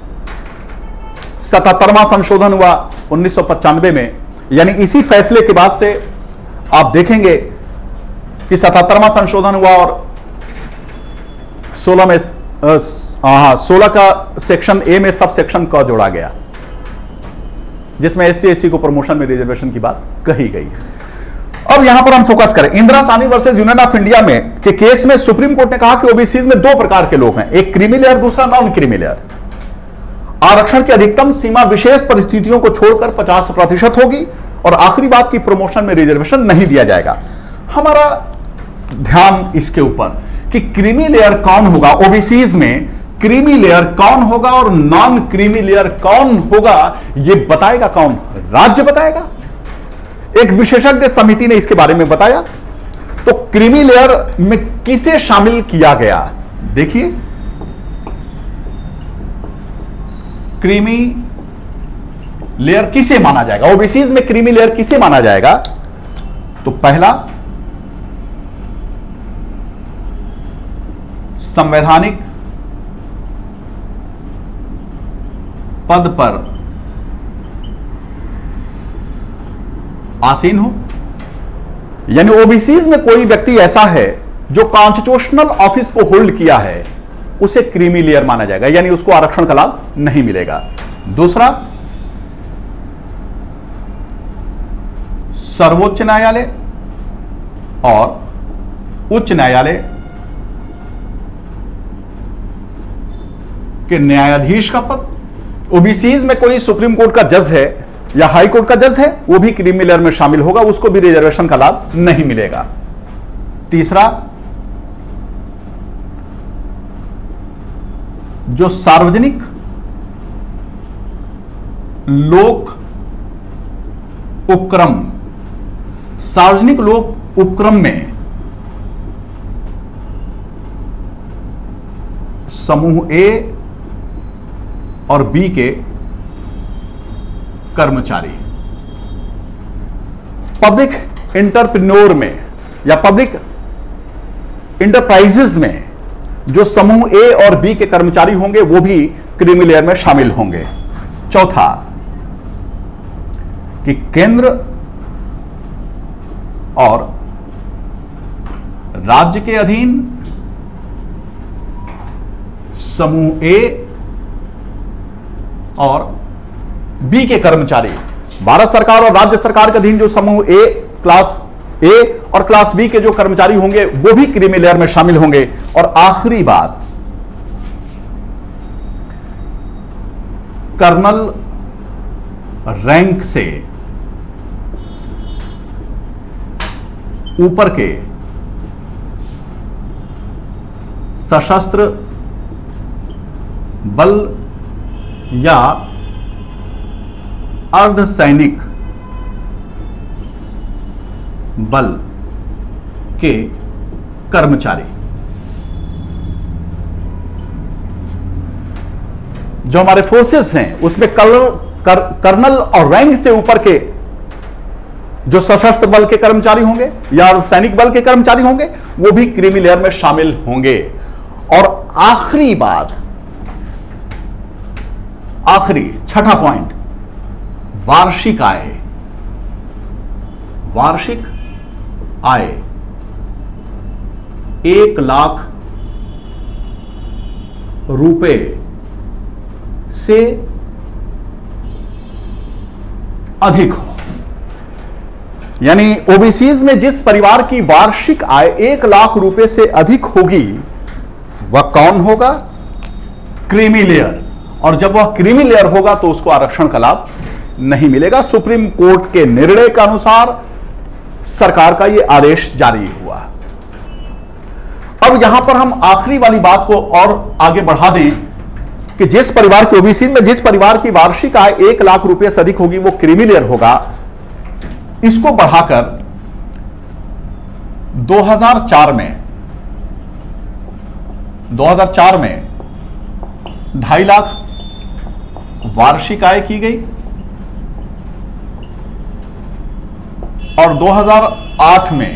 77वां संशोधन हुआ 1995 में, यानी इसी फैसले के बाद से आप देखेंगे कि 77वां संशोधन हुआ और 16 में 16 का सेक्शन ए में सब सेक्शन क जोड़ा गया, जिसमें एससी एसटी को प्रमोशन में रिजर्वेशन की बात कही गई। अब यहां पर हम फोकस करें Indira Sawhney versus union of India में के केस में सुप्रीम कोर्ट ने कहा कि ओबीसीज में दो प्रकार के लोग हैं, एक क्रीमी लेयर, दूसरा नॉन क्रीमी लेयर। आरक्षण की अधिकतम सीमा विशेष परिस्थितियों को छोड़कर 50% होगी और आखिरी बात की प्रमोशन में रिजर्वेशन नहीं दिया जाएगा। हमारा ध्यान इसके ऊपर कि क्रीमी लेयर कौन होगा, ओबीसीज में क्रीमी लेयर कौन होगा और नॉन क्रीमी लेयर कौन होगा, यह बताएगा कौन? राज्य बताएगा। एक विशेषज्ञ समिति ने इसके बारे में बताया। तो क्रीमी लेयर में किसे शामिल किया गया? देखिए, क्रीमी लेयर किसे माना जाएगा, ओबीसीज में क्रीमी लेयर किसे माना जाएगा? तो पहला, संवैधानिक पद पर आसीन हो, यानी ओबीसीज में कोई व्यक्ति ऐसा है जो कॉन्स्टिट्यूशनल ऑफिस को होल्ड किया है, उसे क्रीमी लेयर माना जाएगा, यानी उसको आरक्षण का लाभ नहीं मिलेगा। दूसरा, सर्वोच्च न्यायालय और उच्च न्यायालय के न्यायाधीश का पद। ओबीसीज में कोई सुप्रीम कोर्ट का जज है या हाई कोर्ट का जज है, वो भी क्रीमी लेयर में शामिल होगा, उसको भी रिजर्वेशन का लाभ नहीं मिलेगा। तीसरा, जो सार्वजनिक लोक उपक्रम, सार्वजनिक लोक उपक्रम में समूह ए और बी के कर्मचारी, पब्लिक एंटरप्रेन्योर में या पब्लिक इंटरप्राइजेज में जो समूह ए और बी के कर्मचारी होंगे वो भी क्रीमी लेयर में शामिल होंगे। चौथा, कि केंद्र और राज्य के अधीन समूह ए और बी के कर्मचारी, भारत सरकार और राज्य सरकार के अधीन जो समूह ए, क्लास ए और क्लास बी के जो कर्मचारी होंगे वो भी क्रीमी लेयर में शामिल होंगे। और आखिरी बात, कर्नल रैंक से ऊपर के सशस्त्र बल या अर्धसैनिक बल के कर्मचारी, जो हमारे फोर्सेस हैं उसमें कर्नल और रैंक से ऊपर के जो सशस्त्र बल के कर्मचारी होंगे या अर्धसैनिक बल के कर्मचारी होंगे वो भी क्रीमी लेयर में शामिल होंगे। और आखिरी बात, आखिरी छठा पॉइंट, वार्षिक आय। वार्षिक आय 1 लाख रुपए से अधिक हो, यानी ओबीसीज में जिस परिवार की वार्षिक आय 1 लाख रुपए से अधिक होगी वह कौन होगा? Creamy layer. और जब वह क्रीमी लेयर होगा तो उसको आरक्षण का लाभ नहीं मिलेगा। सुप्रीम कोर्ट के निर्णय के अनुसार सरकार का यह आदेश जारी हुआ। अब यहां पर हम आखिरी वाली बात को और आगे बढ़ा दें कि जिस परिवार की ओबीसी में जिस परिवार की वार्षिक आय 1 लाख रुपए से अधिक होगी वो क्रीमी लेयर होगा। इसको बढ़ाकर 2004 में 2.5 लाख वार्षिक आय की गई और 2008 में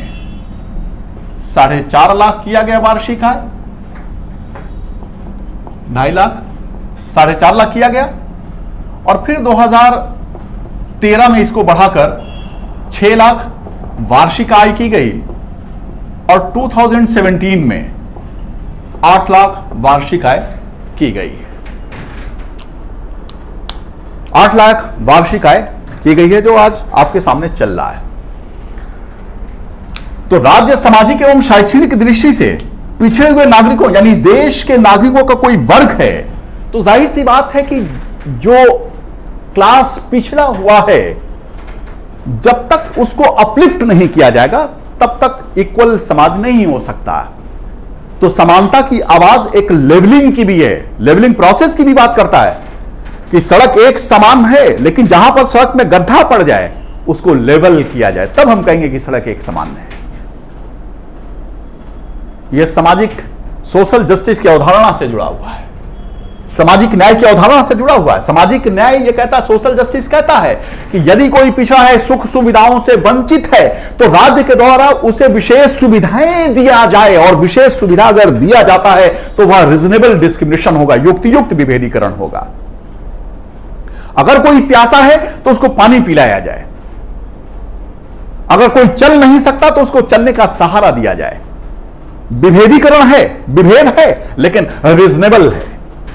4.5 लाख किया गया वार्षिक आय। 2.5 लाख 4.5 लाख किया गया और फिर 2013 में इसको बढ़ाकर 6 लाख वार्षिक आय की गई और 2017 में 8 लाख वार्षिक आय की गई। 8 लाख वार्षिक आय की गई है जो आज आपके सामने चल रहा है। तो राज्य सामाजिक एवं शैक्षणिक दृष्टि से पिछड़े हुए नागरिकों यानी इस देश के नागरिकों का कोई वर्ग है तो जाहिर सी बात है कि जो क्लास पिछड़ा हुआ है जब तक उसको अपलिफ्ट नहीं किया जाएगा तब तक इक्वल समाज नहीं हो सकता। तो समानता की आवाज एक लेवलिंग की भी है, लेवलिंग प्रोसेस की भी बात करता है कि सड़क एक समान है लेकिन जहां पर सड़क में गड्ढा पड़ जाए उसको लेवल किया जाए तब हम कहेंगे कि सड़क एक समान है। यह सामाजिक सोशल जस्टिस की अवधारणा से जुड़ा हुआ है, सामाजिक न्याय की अवधारणा से जुड़ा हुआ है। सामाजिक न्याय यह कहता है, सोशल जस्टिस कहता है कि यदि कोई पिछड़ा है, सुख सुविधाओं से वंचित है तो राज्य के द्वारा उसे विशेष सुविधाएं दिया जाए और विशेष सुविधा अगर दिया जाता है तो वह रीजनेबल डिस्क्रिमिनेशन होगा, युक्तियुक्त विभेदीकरण होगा। अगर कोई प्यासा है तो उसको पानी पिलाया जाए, अगर कोई चल नहीं सकता तो उसको चलने का सहारा दिया जाए। विभेदीकरण है, विभेद है लेकिन रीजनेबल है।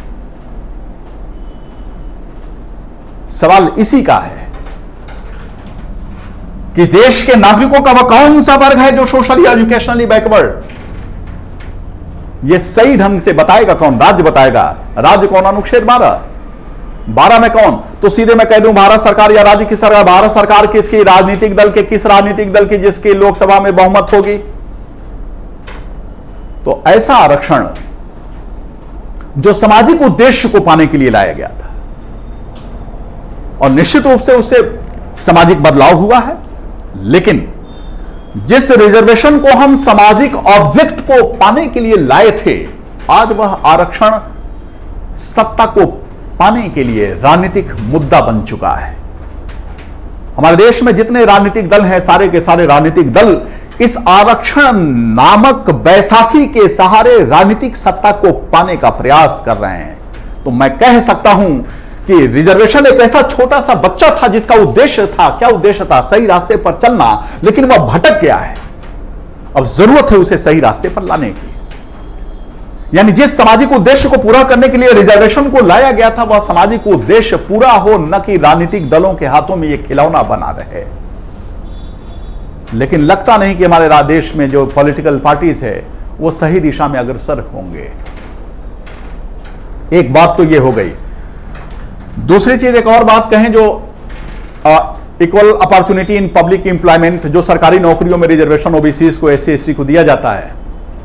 सवाल इसी का है कि इस देश के नागरिकों का वह कौन सा वर्ग है जो सोशली एजुकेशनली बैकवर्ड। यह सही ढंग से बताएगा कौन? राज्य बताएगा। राज्य कौन? अनुच्छेद 12 में कौन? तो सीधे मैं कह दूं भारत सरकार या राज्य की सरकार। भारत सरकार किसकी? राजनीतिक दल के। किस राजनीतिक दल की? जिसकी लोकसभा में बहुमत होगी। तो ऐसा आरक्षण जो सामाजिक उद्देश्य को पाने के लिए लाया गया था और निश्चित रूप से उससे सामाजिक बदलाव हुआ है, लेकिन जिस रिजर्वेशन को हम सामाजिक ऑब्जेक्ट को पाने के लिए लाए थे आज वह आरक्षण सत्ता को पाने के लिए राजनीतिक मुद्दा बन चुका है। हमारे देश में जितने राजनीतिक दल हैं सारे के सारे राजनीतिक दल इस आरक्षण नामक वैसाखी के सहारे राजनीतिक सत्ता को पाने का प्रयास कर रहे हैं। तो मैं कह सकता हूं कि रिजर्वेशन एक ऐसा छोटा सा बच्चा था जिसका उद्देश्य था, क्या उद्देश्य था? सही रास्ते पर चलना, लेकिन वह भटक गया है। अब जरूरत है उसे सही रास्ते पर लाने की। यानी जिस सामाजिक उद्देश्य को पूरा करने के लिए रिजर्वेशन को लाया गया था वह सामाजिक उद्देश्य पूरा हो, न कि राजनीतिक दलों के हाथों में यह खिलौना बना रहे। लेकिन लगता नहीं कि हमारे देश में जो पॉलिटिकल पार्टीज है वो सही दिशा में अग्रसर होंगे। एक बात तो यह हो गई। दूसरी चीज एक और बात कहें जो equal opportunity in public employment, जो सरकारी नौकरियों में रिजर्वेशन ओबीसी को, एससी एसटी को दिया जाता है,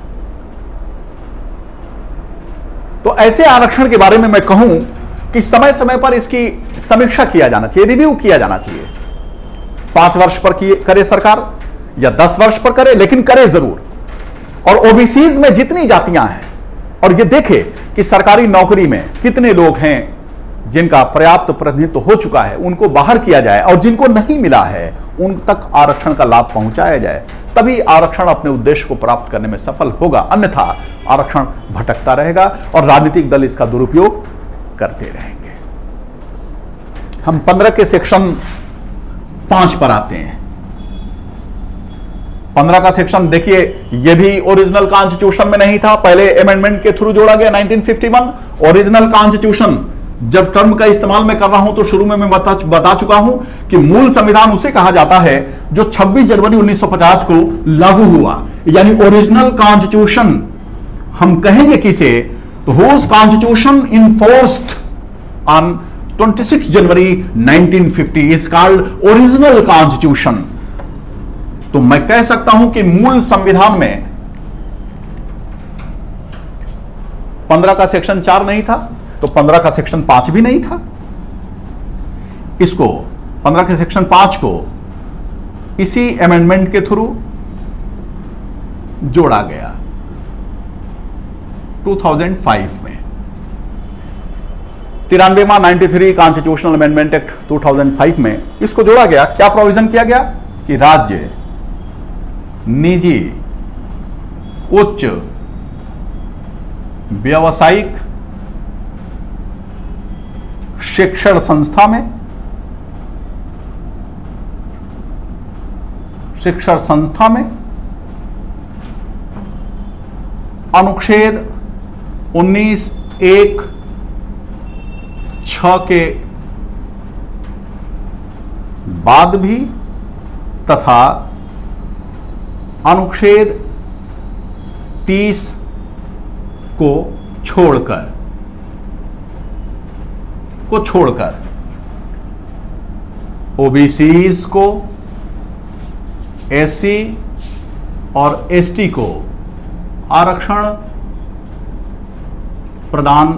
तो ऐसे आरक्षण के बारे में मैं कहूं कि समय समय पर इसकी समीक्षा किया जाना चाहिए, रिव्यू किया जाना चाहिए। 5 वर्ष पर करे सरकार या 10 वर्ष पर करे, लेकिन करे जरूर। और ओबीसीज में जितनी जातियां हैं और ये देखे कि सरकारी नौकरी में कितने लोग हैं जिनका पर्याप्त प्रतिनिधित्व हो चुका है, उनको बाहर किया जाए और जिनको नहीं मिला है उन तक आरक्षण का लाभ पहुंचाया जाए, तभी आरक्षण अपने उद्देश्य को प्राप्त करने में सफल होगा। अन्यथा आरक्षण भटकता रहेगा और राजनीतिक दल इसका दुरुपयोग करते रहेंगे। हम 15 के सेक्शन 5 पर आते हैं। 15 का सेक्शन देखिए, यह भी ओरिजिनल कॉन्स्टिट्यूशन में नहीं था, पहले अमेंडमेंट के थ्रू जोड़ा गया 1951। ओरिजिनल कॉन्स्टिट्यूशन जब टर्म का इस्तेमाल मैं कर रहा हूं तो शुरू में मैं बता चुका हूं कि मूल संविधान उसे कहा जाता है जो 26 जनवरी 1950 को लागू हुआ, यानी ओरिजिनल कॉन्स्टिट्यूशन। हम कहेंगे किसे? तो whose constitution enforced on 26 January 1950 is called original 15 का सेक्शन 4 नहीं था, तो 15 का सेक्शन 5 भी नहीं था। इसको 15 के सेक्शन 5 को इसी अमेंडमेंट के थ्रू जोड़ा गया 2005 में। 93वां 93 कॉन्स्टिट्यूशनल अमेंडमेंट एक्ट 2005 में इसको जोड़ा गया। क्या प्रोविजन किया गया कि राज्य, निजी, उच्च, व्यावसायिक शिक्षण संस्था में अनुच्छेद 19(1)(6) के बाद भी तथा अनुच्छेद 30 को छोड़कर ओबीसीज को, एससी और एसटी को आरक्षण प्रदान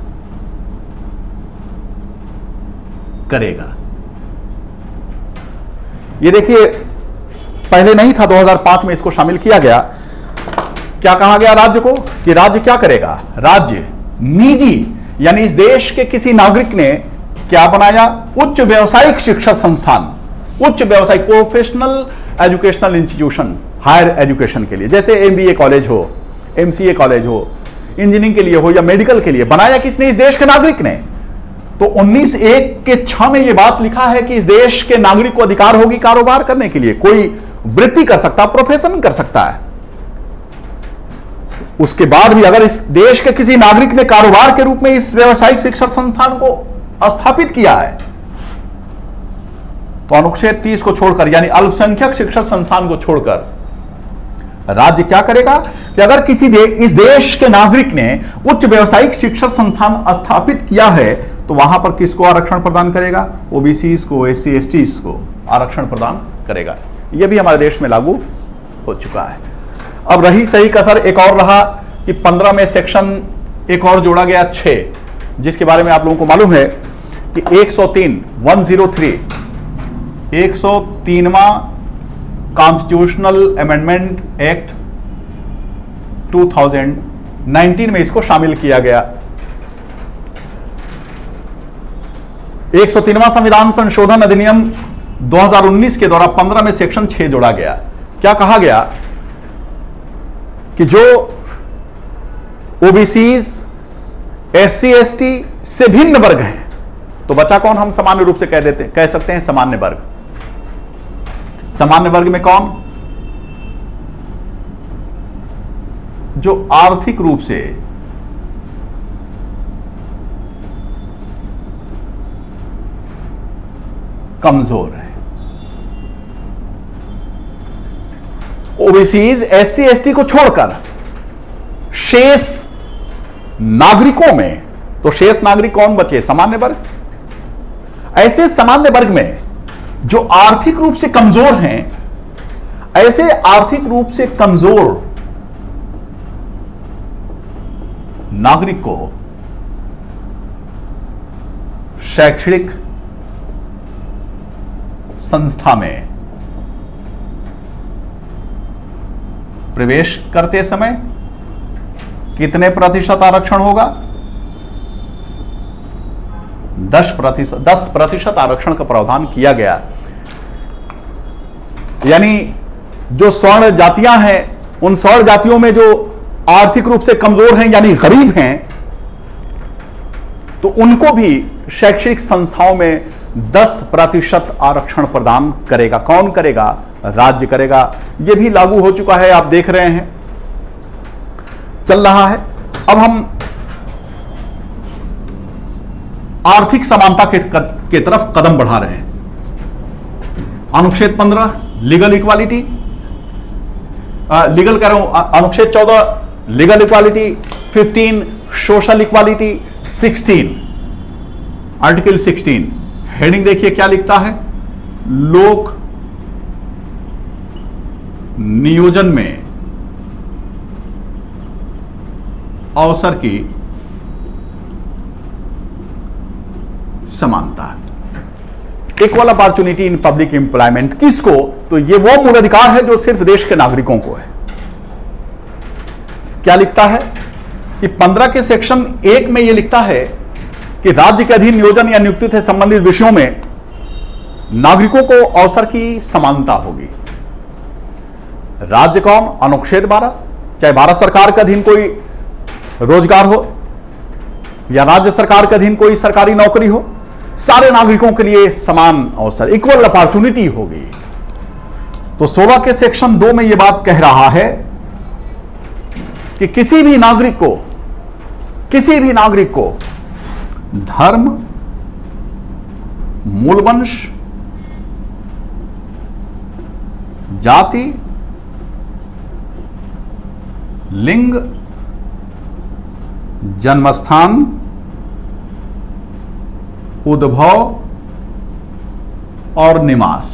करेगा। ये देखिए, पहले नहीं था, 2005 में इसको शामिल किया गया। क्या कहा गया राज्य को कि राज्य क्या करेगा? राज्य निजी, यानी इस देश के किसी नागरिक ने क्या बनाया? उच्च व्यावसायिक शिक्षा संस्थान, उच्च व्यावसायिक professional educational institution, higher education के लिए, जैसे एमबीए कॉलेज हो, एमसीए कॉलेज हो, इंजीनियरिंग के लिए हो या मेडिकल के लिए, बनाया किसने? इस देश के नागरिक ने। तो 19(1)(6) में यह बात लिखा है कि इस देश के नागरिक को अधिकार होगी कारोबार करने के लिए, कोई वृत्ति कर सकता, प्रोफेशन कर सकता है। उसके बाद भी अगर इस देश के किसी नागरिक ने कारोबार के रूप में इस व्यावसायिक शिक्षण संस्थान को स्थापित किया है, तो अनुच्छेद 30 को छोड़कर, यानी अल्पसंख्यक शिक्षण संस्थान को छोड़कर, राज्य क्या करेगा कि अगर किसी इस देश के नागरिक ने उच्च व्यावसायिक शिक्षण संस्थान स्थापित किया है, तो वहां पर किसको आरक्षण प्रदान करेगा? ओबीसीज को, एससी एसटीज को आरक्षण प्रदान करेगा। यह भी हमारे देश में लागू हो चुका है। अब रही सही कसर एक और रहा कि 15 में सेक्शन एक और जोड़ा गया 6, जिसके बारे में आप लोगों को मालूम है कि 103वां कॉन्स्टिट्यूशनल अमेंडमेंट एक्ट 2019 में इसको शामिल किया गया। 103वां संविधान संशोधन अधिनियम 2019 के द्वारा 15 में सेक्शन 6 जोड़ा गया। क्या कहा गया कि जो ओबीसीज, एससी एसटी से भिन्न वर्ग हैं, तो बचा कौन? हम सामान्य रूप से कह सकते हैं सामान्य वर्ग। सामान्य वर्ग में कौन? जो आर्थिक रूप से कमजोर है। ओबीसीज, एससी एसटी को छोड़कर शेष नागरिकों में, तो शेष नागरिक कौन बचे? सामान्य वर्ग। ऐसे सामान्य वर्ग में जो आर्थिक रूप से कमजोर हैं, ऐसे आर्थिक रूप से कमजोर नागरिक को शैक्षणिक संस्था में प्रवेश करते समय कितने प्रतिशत आरक्षण होगा? 10% आरक्षण का प्रावधान किया गया। यानी जो स्वर्ण जातियां हैं, उन स्वर्ण जातियों में जो आर्थिक रूप से कमजोर हैं यानी गरीब हैं, तो उनको भी शैक्षणिक संस्थाओं में 10% आरक्षण प्रदान करेगा। कौन करेगा? राज्य करेगा। यह भी लागू हो चुका है, आप देख रहे हैं, चल रहा है। अब हम आर्थिक समानता के तरफ कदम बढ़ा रहे हैं। अनुच्छेद 15 लीगल इक्वालिटी, लीगल कह रहा हूं, अनुच्छेद 14 legal equality, 15 social equality, 16 article 16 heading देखिए क्या लिखता है? लोक नियोजन में अवसर की समानता। Equal opportunity in public employment किसको? तो ये वो मूल अधिकार है जो सिर्फ देश के नागरिकों को है। क्या लिखता है कि 15 के सेक्शन 1 में यह लिखता है कि राज्य के अधीन नियोजन या नियुक्ति से संबंधित विषयों में नागरिकों को अवसर की समानता होगी। राज्य कौन? अनुच्छेद 12, चाहे भारत सरकार के अधीन कोई रोजगार हो या राज्य सरकार के अधीन कोई सरकारी नौकरी हो, सारे नागरिकों के लिए समान अवसर, इक्वल अपॉर्चुनिटी होगी। तो 16 के सेक्शन 2 में यह बात कह रहा है कि किसी भी नागरिक को धर्म, मूलवंश, जाति, लिंग, जन्मस्थान, उद्भव और निवास।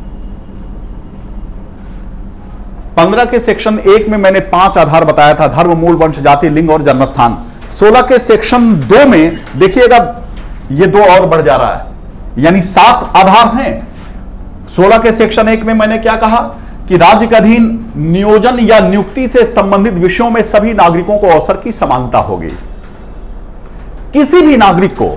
15 के सेक्शन 1 में मैंने 5 आधार बताया था, धर्म, मूल, वंश, जाति, लिंग और जन्मस्थान। 16 के सेक्शन 2 में देखिएगा ये 2 और बढ़ जा रहा है, यानी 7 आधार हैं। 16 के सेक्शन 1 में मैंने क्या कहा कि राज्य के अधीन नियोजन या नियुक्ति से संबंधित विषयों में सभी नागरिकों को अवसर की समानता होगी। किसी भी नागरिक को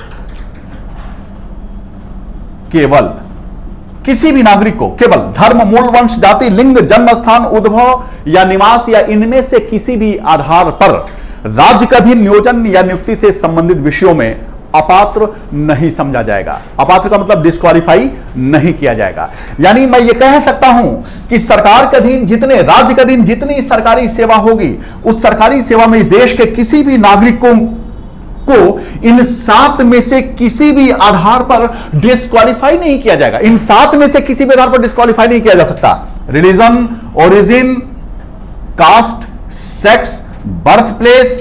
केवल धर्म, मूल, वंश, जाति, लिंग, जन्मस्थान, उद्भव या निवास या इनमें से किसी भी आधार पर राज्य का अधीन नियोजन या नियुक्ति से संबंधित विषयों में अपात्र नहीं समझा जाएगा। अपात्र का मतलब डिस्क्वालीफाई नहीं किया जाएगा। यानी मैं ये कह सकता हूं कि सरकार के अधीन राज्य के अधीन जितनी सरकारी सेवा होगी, उस सरकारी सेवा में इस देश के किसी भी नागरिकों को इन 7 में से किसी भी आधार पर डिस्क्वालीफाई नहीं किया जाएगा। इन 7 में से किसी भी आधार पर डिस्क्वालीफाई नहीं किया जा सकता। Religion, origin, caste, sex, birth place,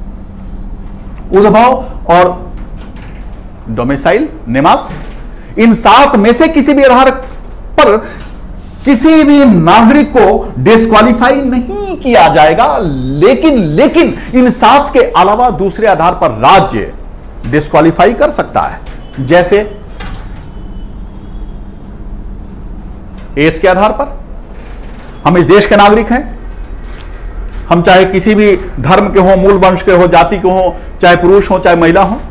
उद्भव और डोमिसाइल, निवास, इन 7 में से किसी भी आधार पर किसी भी नागरिक को डिस्क्वालीफाई नहीं किया जाएगा। लेकिन इन 7 के अलावा दूसरे आधार पर राज्य डिस्क्वालीफाई कर सकता है। जैसे एज के आधार पर हम इस देश के नागरिक हैं, हम चाहे किसी भी धर्म के हो, मूल वंश के हो, जाति के हो, चाहे पुरुष हो चाहे महिला हो।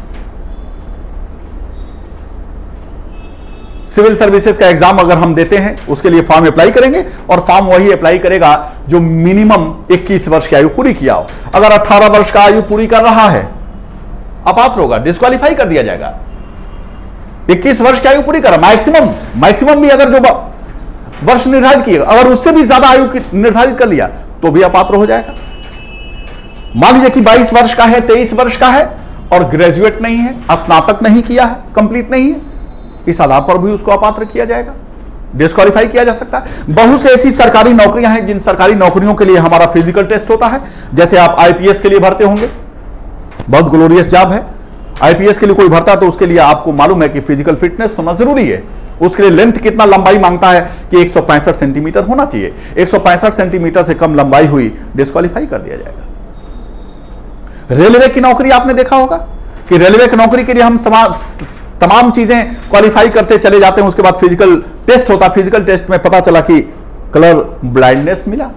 सिविल सर्विसेज का एग्जाम अगर हम देते हैं, उसके लिए फॉर्म अप्लाई करेंगे और फॉर्म वही अप्लाई करेगा जो मिनिमम 21 वर्ष की आयु पूरी किया हो। अगर 18 वर्ष का आयु पूरी कर रहा है, अपात्र होगा, डिस्क्वालीफाई कर दिया जाएगा। 21 वर्ष की आयु पूरी कर रहा, मैक्सिमम भी अगर जो वर्ष निर्धारित किए, अगर उससे भी ज्यादा आयु निर्धारित कर लिया तो भी अपात्र हो जाएगा। मान लीजिए कि 22 वर्ष का है, 23 वर्ष का है और ग्रेजुएट नहीं है, स्नातक नहीं किया है, कंप्लीट नहीं है, इस आधार पर भी उसको अपात्र किया जाएगा, डिस्क्वालीफाई किया जा सकता है। बहुत से ऐसी सरकारी नौकरियां हैं जिन सरकारी नौकरियों के लिए हमारा फिजिकल टेस्ट होता है। जैसे आप आईपीएस के लिए भरते होंगे, बहुत ग्लोरियस जॉब है। आईपीएस के लिए कोई भरता है तो उसके लिए आपको मालूम है कि फिजिकल फिटनेस होना जरूरी है। उसके लिए लेंथ कितना लंबाई मांगता है कि 165 सेंटीमीटर होना चाहिए। 165 सेंटीमीटर से कम लंबाई हुई, डिस्क्वालीफाई कर दिया जाएगा। रेलवे की नौकरी आपने देखा होगा कि रेलवे की नौकरी के लिए हम तमाम चीजें क्वालिफाई करते चले जाते हैं, उसके बाद फिजिकल टेस्ट होता है। फिजिकल टेस्ट में पता चला कि कलर ब्लाइंडनेस मिला,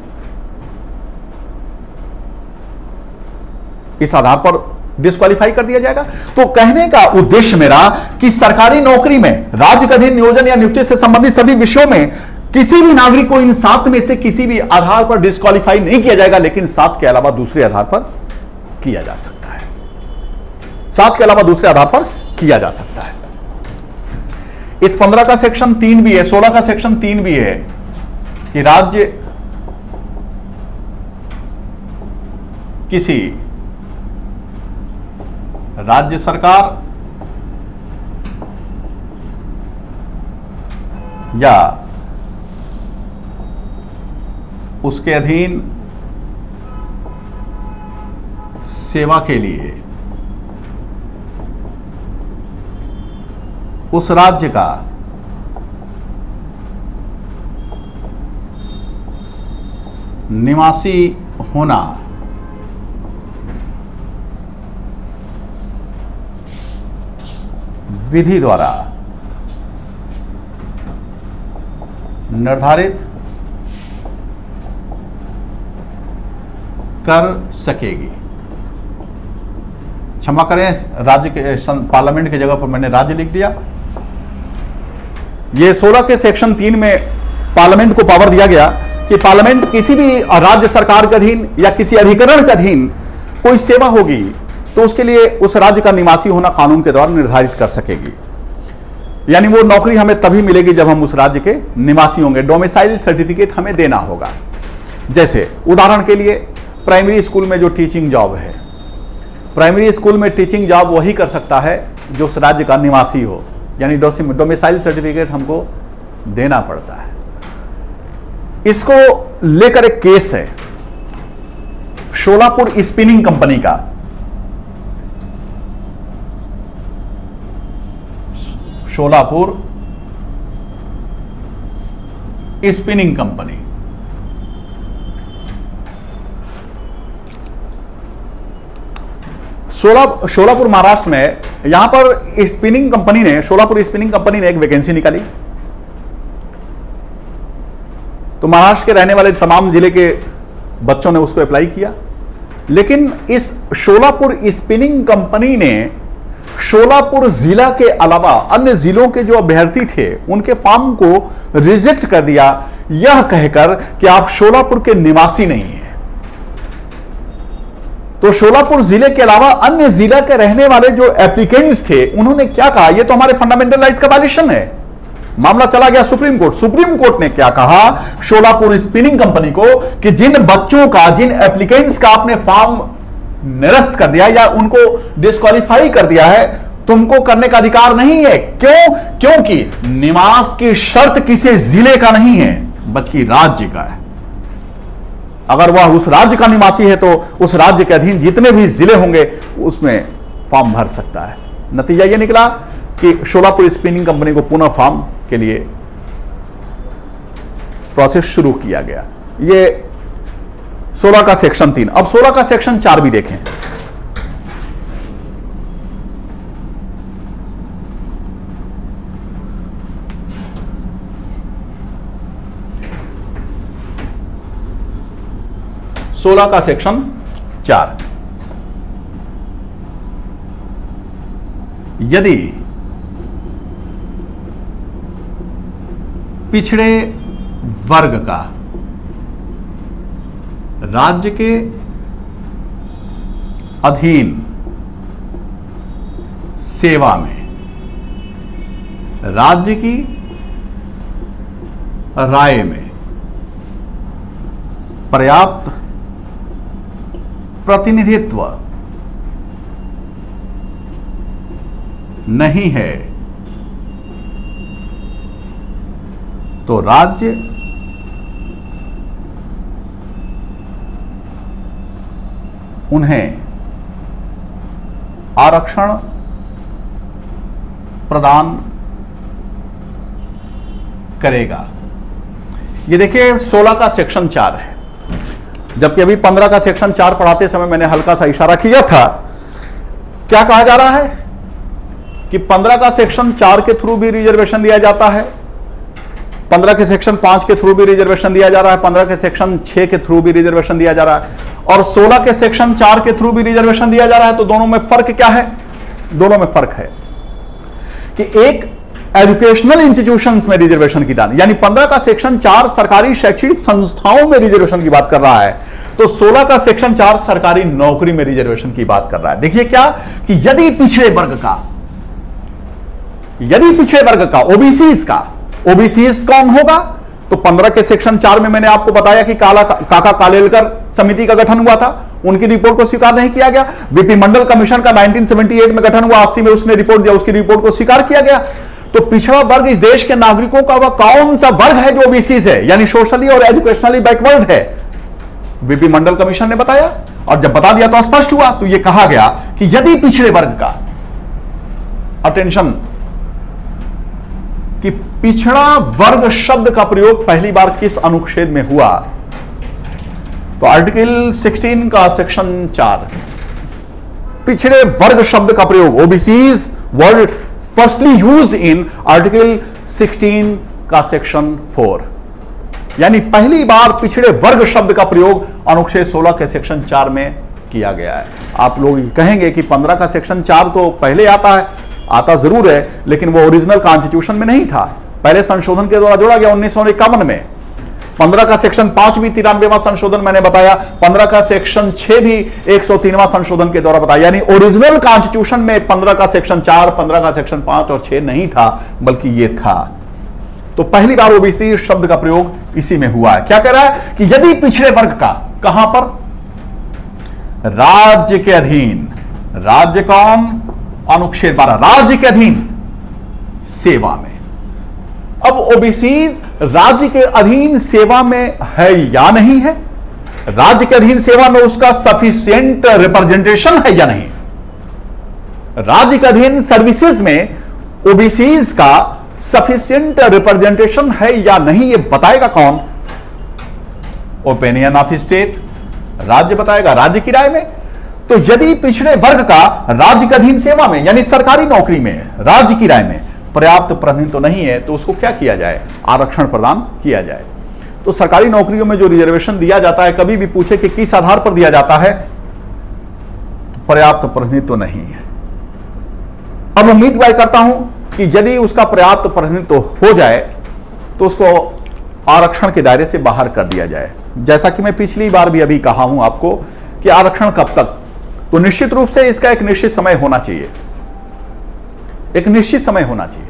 इस आधार पर डिस्क्वालीफाई कर दिया जाएगा। तो कहने का उद्देश्य मेरा कि सरकारी नौकरी में राज्य का अधीन नियोजन या नियुक्ति से संबंधित सभी विषयों में किसी भी नागरिक को इन 7 में से किसी भी आधार पर डिस्क्वालीफाई नहीं किया जाएगा, लेकिन 7 के अलावा दूसरे आधार पर किया जा सकता है। 7 के अलावा दूसरे आधार पर किया जा सकता है। इस 15 का सेक्शन 3 भी है, 16 का सेक्शन 3 भी है कि राज्य किसी राज्य सरकार या उसके अधीन सेवा के लिए उस राज्य का निवासी होना विधि द्वारा निर्धारित कर सकेगी। क्षमा करें, राज्य के पार्लियामेंट की जगह पर मैंने राज्य लिख दिया। ये 16 के सेक्शन 3 में पार्लियामेंट को पावर दिया गया कि पार्लियामेंट किसी भी राज्य सरकार के अधीन या किसी अधिकरण के अधीन कोई सेवा होगी तो उसके लिए उस राज्य का निवासी होना कानून के द्वारा निर्धारित कर सकेगी। यानी वो नौकरी हमें तभी मिलेगी जब हम उस राज्य के निवासी होंगे। डोमिसाइल सर्टिफिकेट हमें देना होगा। जैसे उदाहरण के लिए प्राइमरी स्कूल में जो टीचिंग जॉब है, प्राइमरी स्कूल में टीचिंग जॉब वही कर सकता है जो उस राज्य का निवासी हो, यानी डोमिसाइल सर्टिफिकेट हमको देना पड़ता है। इसको लेकर एक केस है शोलापुर स्पिनिंग कंपनी का। शोलापुर स्पिनिंग कंपनी, शोलापुर महाराष्ट्र में, यहां पर स्पिनिंग कंपनी ने, शोलापुर स्पिनिंग कंपनी ने एक वैकेंसी निकाली। तो महाराष्ट्र के रहने वाले तमाम जिले के बच्चों ने उसको अप्लाई किया, लेकिन इस शोलापुर स्पिनिंग कंपनी ने शोलापुर जिला के अलावा अन्य जिलों के जो अभ्यर्थी थे उनके फॉर्म को रिजेक्ट कर दिया, यह कहकर कि आप शोलापुर के निवासी नहीं हैं। तो शोलापुर जिले के अलावा अन्य जिला के रहने वाले जो एप्लीकेंट्स थे उन्होंने क्या कहा, यह तो हमारे फंडामेंटल राइट्स का वायलेशन है। मामला चला गया सुप्रीम कोर्ट। सुप्रीम कोर्ट ने क्या कहा शोलापुर स्पिनिंग कंपनी को कि जिन बच्चों का, जिन एप्लीकेंट्स का आपने फॉर्म निरस्त कर दिया या उनको डिस्क्वालीफाई कर दिया है, तुमको करने का अधिकार नहीं है। क्यों? क्योंकि निवास की शर्त किसी जिले का नहीं है बल्कि राज्य का है। अगर वह उस राज्य का निवासी है तो उस राज्य के अधीन जितने भी जिले होंगे उसमें फॉर्म भर सकता है। नतीजा यह निकला कि शोलापुर स्पिनिंग कंपनी को पुनः फॉर्म के लिए प्रोसेस शुरू किया गया। यह 16 का सेक्शन 3। अब 16 का सेक्शन 4 भी देखें। सोलह का सेक्शन 4, यदि पिछड़े वर्ग का राज्य के अधीन सेवा में राज्य की राय में पर्याप्त प्रतिनिधित्व नहीं है तो राज्य उन्हें आरक्षण प्रदान करेगा। ये देखिए 16 का सेक्शन 4 है, जबकि अभी 15 का सेक्शन 4 पढ़ाते समय मैंने हल्का सा इशारा किया था। क्या कहा जा रहा है कि 15 का सेक्शन 4 के थ्रू भी रिजर्वेशन दिया जाता है, 15 के सेक्शन 5 के थ्रू भी रिजर्वेशन दिया जा रहा है, 15 के सेक्शन 6 के थ्रू भी रिजर्वेशन दिया जा रहा है और 16 के सेक्शन 4 के थ्रू भी रिजर्वेशन दिया जा रहा है। तो दोनों में फर्क क्या है? दोनों में फर्क है कि एक एजुकेशनल इंस्टीट्यूशंस में रिजर्वेशन की दान, यानी 15 का सेक्शन 4 सरकारी शैक्षणिक संस्थाओं में रिजर्वेशन की बात कर रहा है, तो 16 का सेक्शन 4 सरकारी नौकरी में रिजर्वेशन की बात कर रहा है। देखिए क्या कि यदि पिछड़े वर्ग का ओबीसीज कौन होगा, तो 15 के सेक्शन 4 में मैंने आपको बताया कि काका कालेलकर समिति का गठन हुआ था, उनकी रिपोर्ट को स्वीकार नहीं किया गया। वीपी मंडल कमीशन का 1978 में गठन हुआ, 80 में उसने रिपोर्ट दिया, उसकी रिपोर्ट को स्वीकार किया गया। तो पिछड़ा वर्ग इस देश के नागरिकों का वह कौन सा वर्ग है जो ओबीसीज है, यानी सोशली और एजुकेशनली बैकवर्ड है, वीपी मंडल कमीशन ने बताया। और जब बता दिया तो स्पष्ट हुआ। तो यह कहा गया कि यदि पिछड़े वर्ग का, अटेंशन, कि पिछड़ा वर्ग शब्द का प्रयोग पहली बार किस अनुच्छेद में हुआ, तो आर्टिकल 16 का सेक्शन 4 पिछड़े वर्ग शब्द का प्रयोग, OBCs word firstly use in article 16 का सेक्शन 4, यानी पहली बार पिछड़े वर्ग शब्द का प्रयोग अनुच्छेद 16 के सेक्शन 4 में किया गया है। आप लोग कहेंगे कि 15 का सेक्शन 4 तो पहले आता है, आता जरूर है, लेकिन वो ओरिजिनल कॉन्स्टिट्यूशन में नहीं था, पहले संशोधन के द्वारा जोड़ा गया 1951 में। 15 का सेक्शन 5 भी 93वां संशोधन मैंने बताया, 15 का सेक्शन 6 भी 103वां संशोधन के द्वारा बताया, यानी ओरिजिनल कॉन्स्टिट्यूशन में 15 का सेक्शन 4, 15 का सेक्शन 5 और 6 नहीं था, बल्कि ये था। तो पहली बार ओबीसी शब्द का प्रयोग इसी में हुआ है। क्या कह रहा है कि यदि पिछड़े वर्ग का, कहां पर, राज्य के अधीन, राज्य कौन, अनुच्छेद 12, राज्य के अधीन सेवा में। अब ओबीसी राज्य के अधीन सेवा में है या नहीं है, राज्य के अधीन सेवा में उसका सफिशिएंट रिप्रेजेंटेशन है या नहीं, राज्य के अधीन सर्विसेज में ओबीसी का सफिशिएंट रिप्रेजेंटेशन है या नहीं, यह बताएगा कौन, ओपिनियन ऑफ स्टेट, राज्य बताएगा राज्य की राय में। तो यदि पिछड़े वर्ग का राज्य के अधीन सेवा में, यानी सरकारी नौकरी में, राज्य की राय में पर्याप्त प्रतिनिधित्व नहीं है, तो उसको क्या किया जाए, आरक्षण प्रदान किया जाए। तो सरकारी नौकरियों में जो रिजर्वेशन दिया जाता है, कभी भी पूछे कि किस आधार पर दिया जाता है, तो पर्याप्त प्रतिनिधित्व नहीं है। अब उम्मीद करता हूं कि यदि उसका पर्याप्त प्रतिनिधित्व हो जाए तो उसको आरक्षण के दायरे से बाहर कर दिया जाए। जैसा कि मैं पिछली बार भी अभी कहा हूं आपको कि आरक्षण कब तक, तो निश्चित रूप से इसका एक निश्चित समय होना चाहिए, एक निश्चित समय होना चाहिए।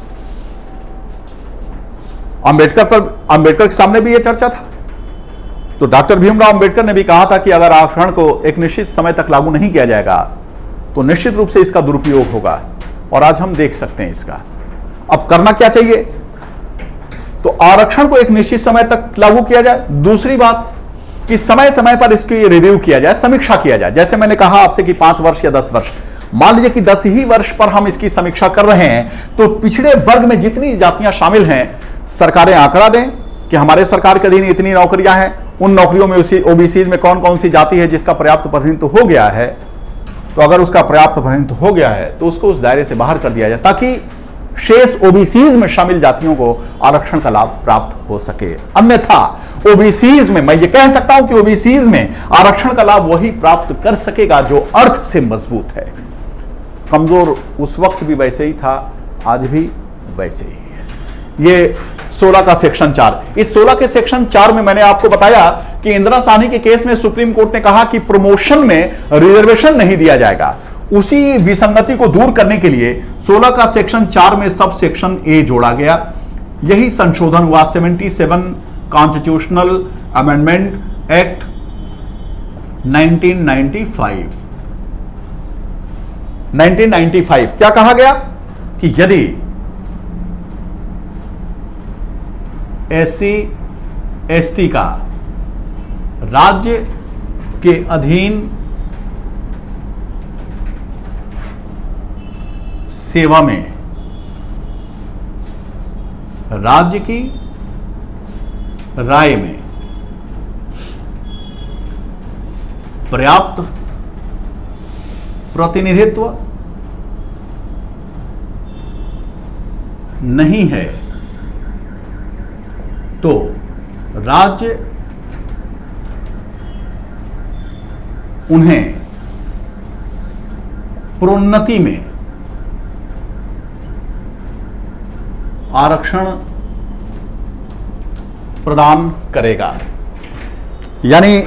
अंबेडकर के सामने भी यह चर्चा था, तो डॉक्टर भीमराव अंबेडकर ने भी कहा था कि अगर आरक्षण को एक निश्चित समय तक लागू नहीं किया जाएगा तो निश्चित रूप से इसका दुरुपयोग होगा, और आज हम देख सकते हैं इसका। अब करना क्या चाहिए, तो आरक्षण को एक निश्चित समय तक लागू किया जाए। दूसरी बात कि समय समय पर इसकी रिव्यू किया जाए, समीक्षा किया जाए। जैसे मैंने कहा आपसे कि 5 वर्ष या 10 वर्ष, मान लीजिए कि 10 ही वर्ष पर हम इसकी समीक्षा कर रहे हैं, तो पिछड़े वर्ग में जितनी जातियां शामिल हैं, सरकारें आंकड़ा दें कि हमारे सरकार के अधीन इतनी नौकरियां हैं, उन नौकरियों में उसी ओबीसी में कौन कौन सी जाति है जिसका पर्याप्त प्रतिनिधित्व हो गया है। तो अगर उसका पर्याप्त प्रतिनिधित्व हो गया है तो उसको उस दायरे से बाहर कर दिया जाए, ताकि शेष ओबीसीज में शामिल जातियों को आरक्षण का लाभ प्राप्त हो सके। अन्यथा ओबीसीज में, मैं ये कह सकता हूं कि ओबीसीज में आरक्षण का लाभ वही प्राप्त कर सकेगा जो अर्थ से मजबूत है। कमजोर उस वक्त भी वैसे ही था, आज भी वैसे ही है। ये 16 का सेक्शन 4, इस 16 के सेक्शन 4 में मैंने आपको बताया कि इंदिरा साहनी के केस में सुप्रीम कोर्ट ने कहा कि प्रमोशन में रिजर्वेशन नहीं दिया जाएगा। उसी विसंगति को दूर करने के लिए 16 का सेक्शन 4 में सब सेक्शन ए जोड़ा गया। यही संशोधन हुआ 77 कॉन्स्टिट्यूशनल अमेंडमेंट एक्ट 1995। क्या कहा गया कि यदि एससी एसटी का राज्य के अधीन सेवा में, राज्य की राय में पर्याप्त प्रतिनिधित्व नहीं है, तो राज्य उन्हें प्रोन्नति में आरक्षण प्रदान करेगा। यानी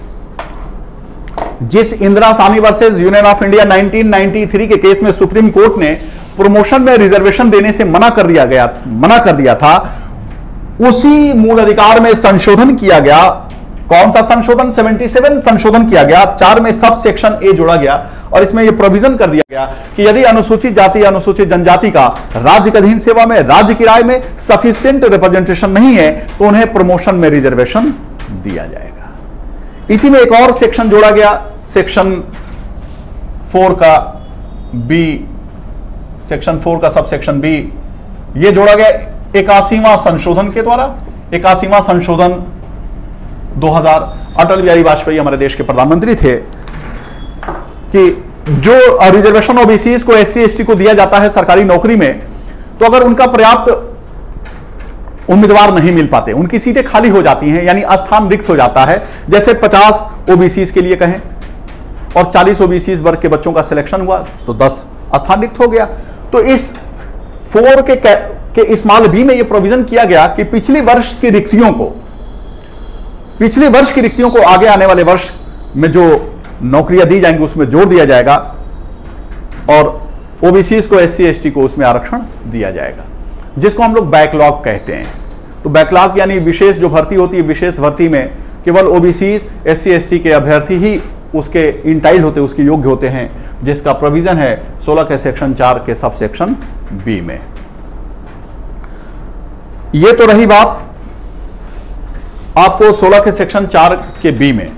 जिस Indira Sawhney versus union of India 1993 के केस में सुप्रीम कोर्ट ने प्रमोशन में रिजर्वेशन देने से मना कर दिया था, उसी मूल अधिकार में संशोधन किया गया। कौन सा संशोधन? 77 संशोधन किया गया। 4 में सब सेक्शन ए जोड़ा गया और इसमें यह प्रोविजन कर दिया गया कि यदि अनुसूचित जाति या अनुसूचित जनजाति का राज्य के अधीन सेवा में, राज्य की राय में सफिशिएंट रिप्रेजेंटेशन नहीं है, तो उन्हें प्रमोशन में रिजर्वेशन दिया जाएगा। इसी में एक और सेक्शन जोड़ा गया, सेक्शन 4 का बी, सेक्शन 4 का सब सेक्शन बी, यह जोड़ा गया 81वां संशोधन के द्वारा। 81वां संशोधन 2000, अटल बिहारी वाजपेयी हमारे देश के प्रधानमंत्री थे, कि जो रिजर्वेशन ओबीसी को एससी एसटी को दिया जाता है सरकारी नौकरी में, तो अगर उनका पर्याप्त उम्मीदवार नहीं मिल पाते, उनकी सीटें खाली हो जाती हैं, यानी स्थान रिक्त हो जाता है, जैसे 50 ओबीसी के लिए कहें और 40 ओबीसी वर्ग के बच्चों का सिलेक्शन हुआ तो 10 स्थान रिक्त हो गया। तो इस 4 के स्मॉल बी में यह प्रोविजन किया गया कि पिछले वर्ष की रिक्तियों को आगे आने वाले वर्ष में जो नौकरियां दी जाएंगी उसमें जोड़ दिया जाएगा और ओबीसी को एससी एसटी को उसमें आरक्षण दिया जाएगा, जिसको हम लोग बैकलॉग कहते हैं। तो बैकलॉग यानी विशेष जो भर्ती होती है, विशेष भर्ती में केवल ओबीसी एससी एसटी के अभ्यर्थी ही उसके इंटाइल होते, उसके योग्य होते हैं, जिसका प्रोविजन है 16 के सेक्शन 4 के सब सेक्शन बी में। यह तो रही बात आपको 16 के सेक्शन 4 के बी में।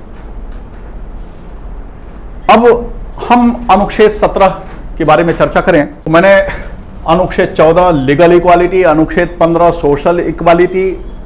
अब हम अनुच्छेद 17 के बारे में चर्चा करें तो मैंने अनुच्छेद 14 लीगल इक्वालिटी, अनुच्छेद 15 social equality,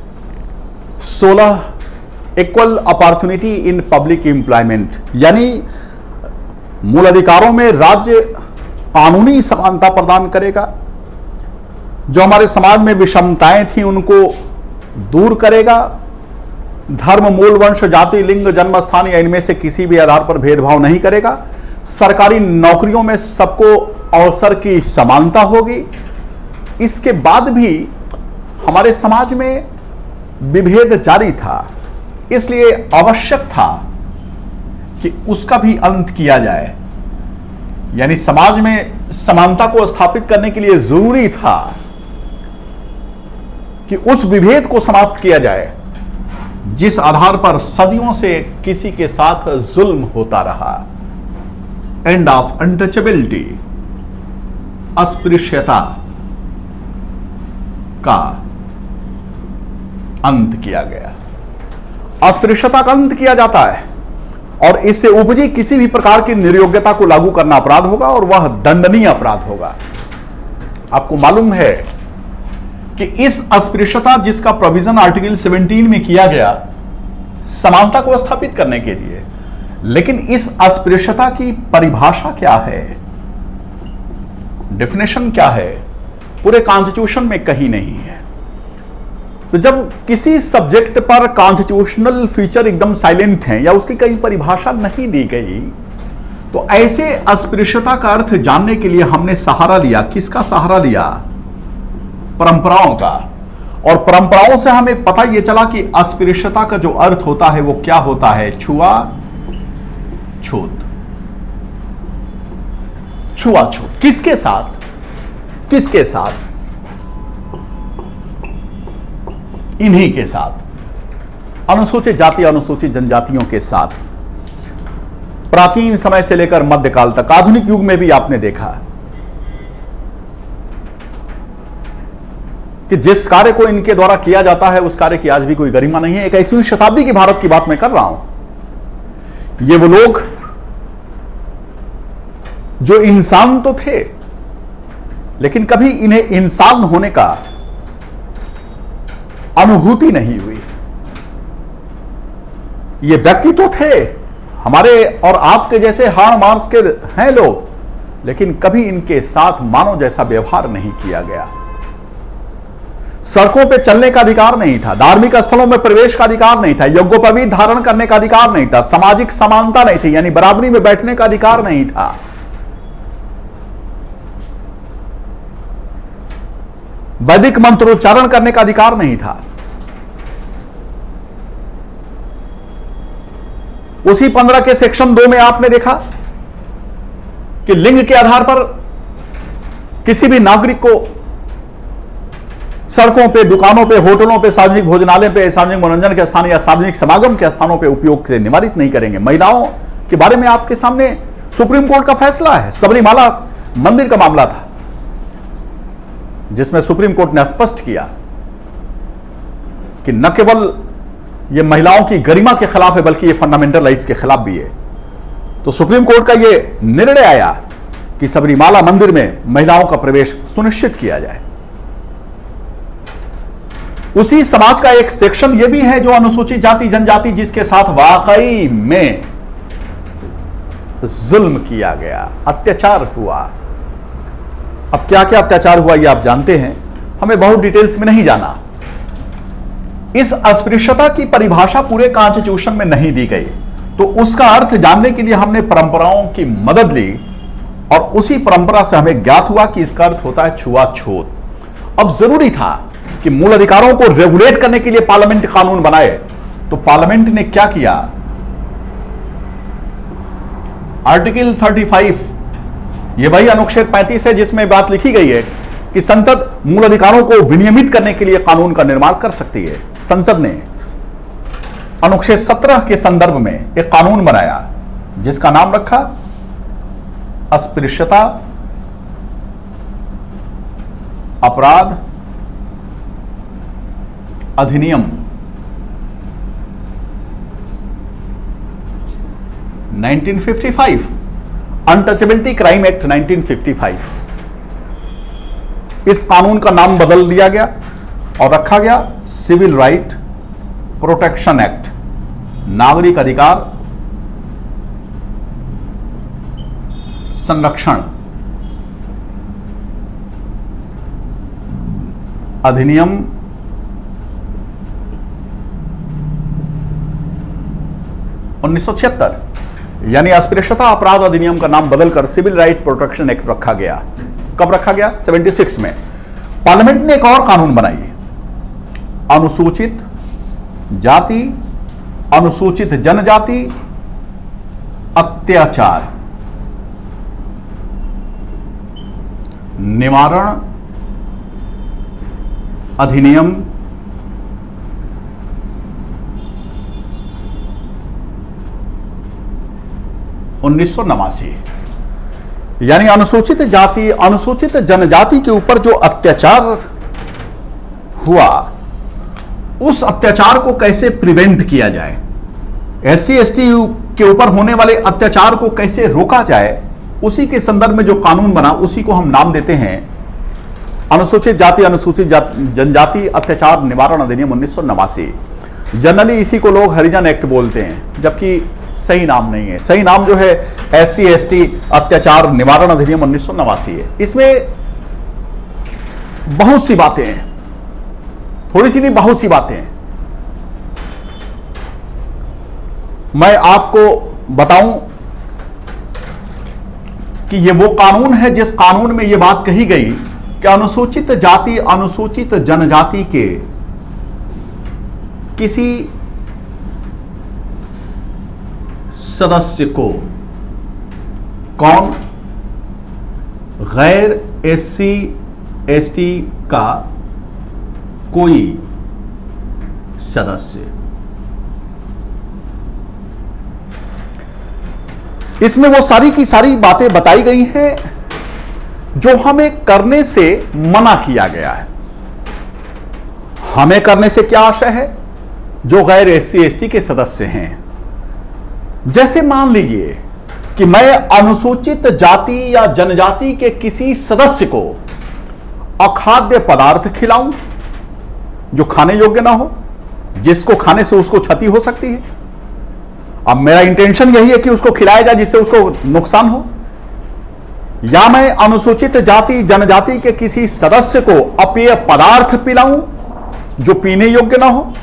16 equal opportunity in public employment, यानी मूल अधिकारों में राज्य कानूनी समानता प्रदान करेगा, जो हमारे समाज में विषमताएं थी उनको दूर करेगा, धर्म, मूल, वंश, जाति, लिंग, जन्म स्थान या इनमें से किसी भी आधार पर भेदभाव नहीं करेगा, सरकारी नौकरियों में सबको अवसर की समानता होगी। इसके बाद भी हमारे समाज में विभेद जारी था, इसलिए आवश्यक था कि उसका भी अंत किया जाए, यानी समाज में समानता को स्थापित करने के लिए जरूरी था कि उस विभेद को समाप्त किया जाए जिस आधार पर सदियों से किसी के साथ जुल्म होता रहा। एंड ऑफ अनटचेबिलिटी, अस्पृश्यता का अंत किया गया। अस्पृश्यता का अंत किया जाता है और इससे उपजी किसी भी प्रकार की निर्योग्यता को लागू करना अपराध होगा और वह दंडनीय अपराध होगा। आपको मालूम है कि इस अस्पृश्यता जिसका प्रोविजन आर्टिकल 17 में किया गया समानता को स्थापित करने के लिए, लेकिन इस अस्पृश्यता की परिभाषा क्या है, डेफिनेशन क्या है, पूरे कॉन्स्टिट्यूशन में कहीं नहीं है। तो जब किसी सब्जेक्ट पर कॉन्स्टिट्यूशनल फीचर एकदम साइलेंट है या उसकी कहीं परिभाषा नहीं दी गई, तो ऐसे अस्पृश्यता का अर्थ जानने के लिए हमने सहारा लिया। किसका सहारा लिया? परंपराओं का। और परंपराओं से हमें पता यह चला कि अस्पृश्यता का जो अर्थ होता है वो क्या होता है? छुआछूत। छुआछूत किसके साथ? किसके साथ? इन्हीं के साथ, अनुसूचित जाति अनुसूचित जनजातियों के साथ। प्राचीन समय से लेकर मध्यकाल तक, आधुनिक युग में भी आपने देखा कि जिस कार्य को इनके द्वारा किया जाता है उस कार्य की आज भी कोई गरिमा नहीं है। 21वीं शताब्दी की भारत की बात मैं कर रहा हूं। ये वो लोग जो इंसान तो थे, लेकिन कभी इन्हें इंसान होने का अनुभूति नहीं हुई। ये व्यक्ति तो थे, हमारे और आपके जैसे हाड़ मांस के हैं लोग, लेकिन कभी इनके साथ मानव जैसा व्यवहार नहीं किया गया। सड़कों पे चलने का अधिकार नहीं था, धार्मिक स्थलों में प्रवेश का अधिकार नहीं था, यज्ञोपवीत धारण करने का अधिकार नहीं था, सामाजिक समानता नहीं थी, यानी बराबरी में बैठने का अधिकार नहीं था। वैदिक मंत्रोच्चारण करने का अधिकार नहीं था। उसी 15 के सेक्शन 2 में आपने देखा कि लिंग के आधार पर किसी भी नागरिक को सड़कों पे, दुकानों पे, होटलों पे, सार्वजनिक भोजनालय पे, सार्वजनिक मनोरंजन के स्थान या सार्वजनिक समागम के स्थानों पे उपयोग से निवारित नहीं करेंगे। महिलाओं के बारे में आपके सामने सुप्रीम कोर्ट का फैसला है। सबरीमाला मंदिर का मामला था जिसमें सुप्रीम कोर्ट ने स्पष्ट किया कि न केवल यह महिलाओं की गरिमा के खिलाफ है बल्कि यह फंडामेंटल राइट्स के खिलाफ भी है। तो सुप्रीम कोर्ट का यह निर्णय आया कि सबरीमाला मंदिर में महिलाओं का प्रवेश सुनिश्चित किया जाए। उसी समाज का एक सेक्शन यह भी है जो अनुसूचित जाति जनजाति जिसके साथ वाकई में जुल्म किया गया, अत्याचार हुआ। अब क्या क्या अत्याचार हुआ ये आप जानते हैं, हमें बहुत डिटेल्स में नहीं जाना। इस अस्पृश्यता की परिभाषा पूरे कॉन्स्टिट्यूशन में नहीं दी गई, तो उसका अर्थ जानने के लिए हमने परंपराओं की मदद ली और उसी परंपरा से हमें ज्ञात हुआ कि इसका अर्थ होता है छुआछूत। अब जरूरी था कि मूल अधिकारों को रेगुलेट करने के लिए पार्लियामेंट कानून बनाए, तो पार्लियामेंट ने क्या किया, आर्टिकल 35, यह वही अनुच्छेद 35 है जिसमें बात लिखी गई है कि संसद मूल अधिकारों को विनियमित करने के लिए कानून का निर्माण कर सकती है। संसद ने अनुच्छेद 17 के संदर्भ में एक कानून बनाया जिसका नाम रखा अस्पृश्यता अपराध अधिनियम 1955, अनटचेबिलिटी क्राइम एक्ट 1955। इस कानून का नाम बदल दिया गया और रखा गया सिविल राइट प्रोटेक्शन एक्ट, नागरिक अधिकार संरक्षण अधिनियम 1976, यानी अस्पृश्यता अपराध अधिनियम का नाम बदलकर सिविल राइट प्रोटेक्शन एक्ट रखा गया। कब रखा गया? 76 में। पार्लियामेंट ने एक और कानून बनाई, अनुसूचित जाति अनुसूचित जनजाति अत्याचार निवारण अधिनियम 1989। यानी अनुसूचित जाति अनुसूचित जनजाति के ऊपर जो अत्याचार हुआ, उस अत्याचार को कैसे प्रिवेंट किया जाए, SC ST के ऊपर होने वाले अत्याचार को कैसे रोका जाए, उसी के संदर्भ में जो कानून बना उसी को हम नाम देते हैं अनुसूचित जाति अनुसूचित जनजाति अत्याचार निवारण अधिनियम 1989। जनरली इसी को लोग हरिजन एक्ट बोलते हैं, जबकि सही नाम नहीं है। सही नाम जो है SC ST अत्याचार निवारण अधिनियम 1989 है। इसमें बहुत सी बातें हैं, थोड़ी सी नहीं बहुत सी बातें हैं। मैं आपको बताऊं कि ये वो कानून है जिस कानून में ये बात कही गई कि अनुसूचित जाति अनुसूचित जनजाति के किसी सदस्य को, कौन, गैर SC ST का कोई सदस्य, इसमें वो सारी की सारी बातें बताई गई हैं जो हमें करने से मना किया गया है। हमें करने से क्या आशय है? जो गैर SC ST के सदस्य हैं, जैसे मान लीजिए कि मैं अनुसूचित जाति या जनजाति के किसी सदस्य को अखाद्य पदार्थ खिलाऊं जो खाने योग्य ना हो, जिसको खाने से उसको क्षति हो सकती है। अब मेरा इंटेंशन यही है कि उसको खिलाया जाए जिससे उसको नुकसान हो, या मैं अनुसूचित जाति जनजाति के किसी सदस्य को अपेय पदार्थ पिलाऊं जो पीने योग्य ना हो,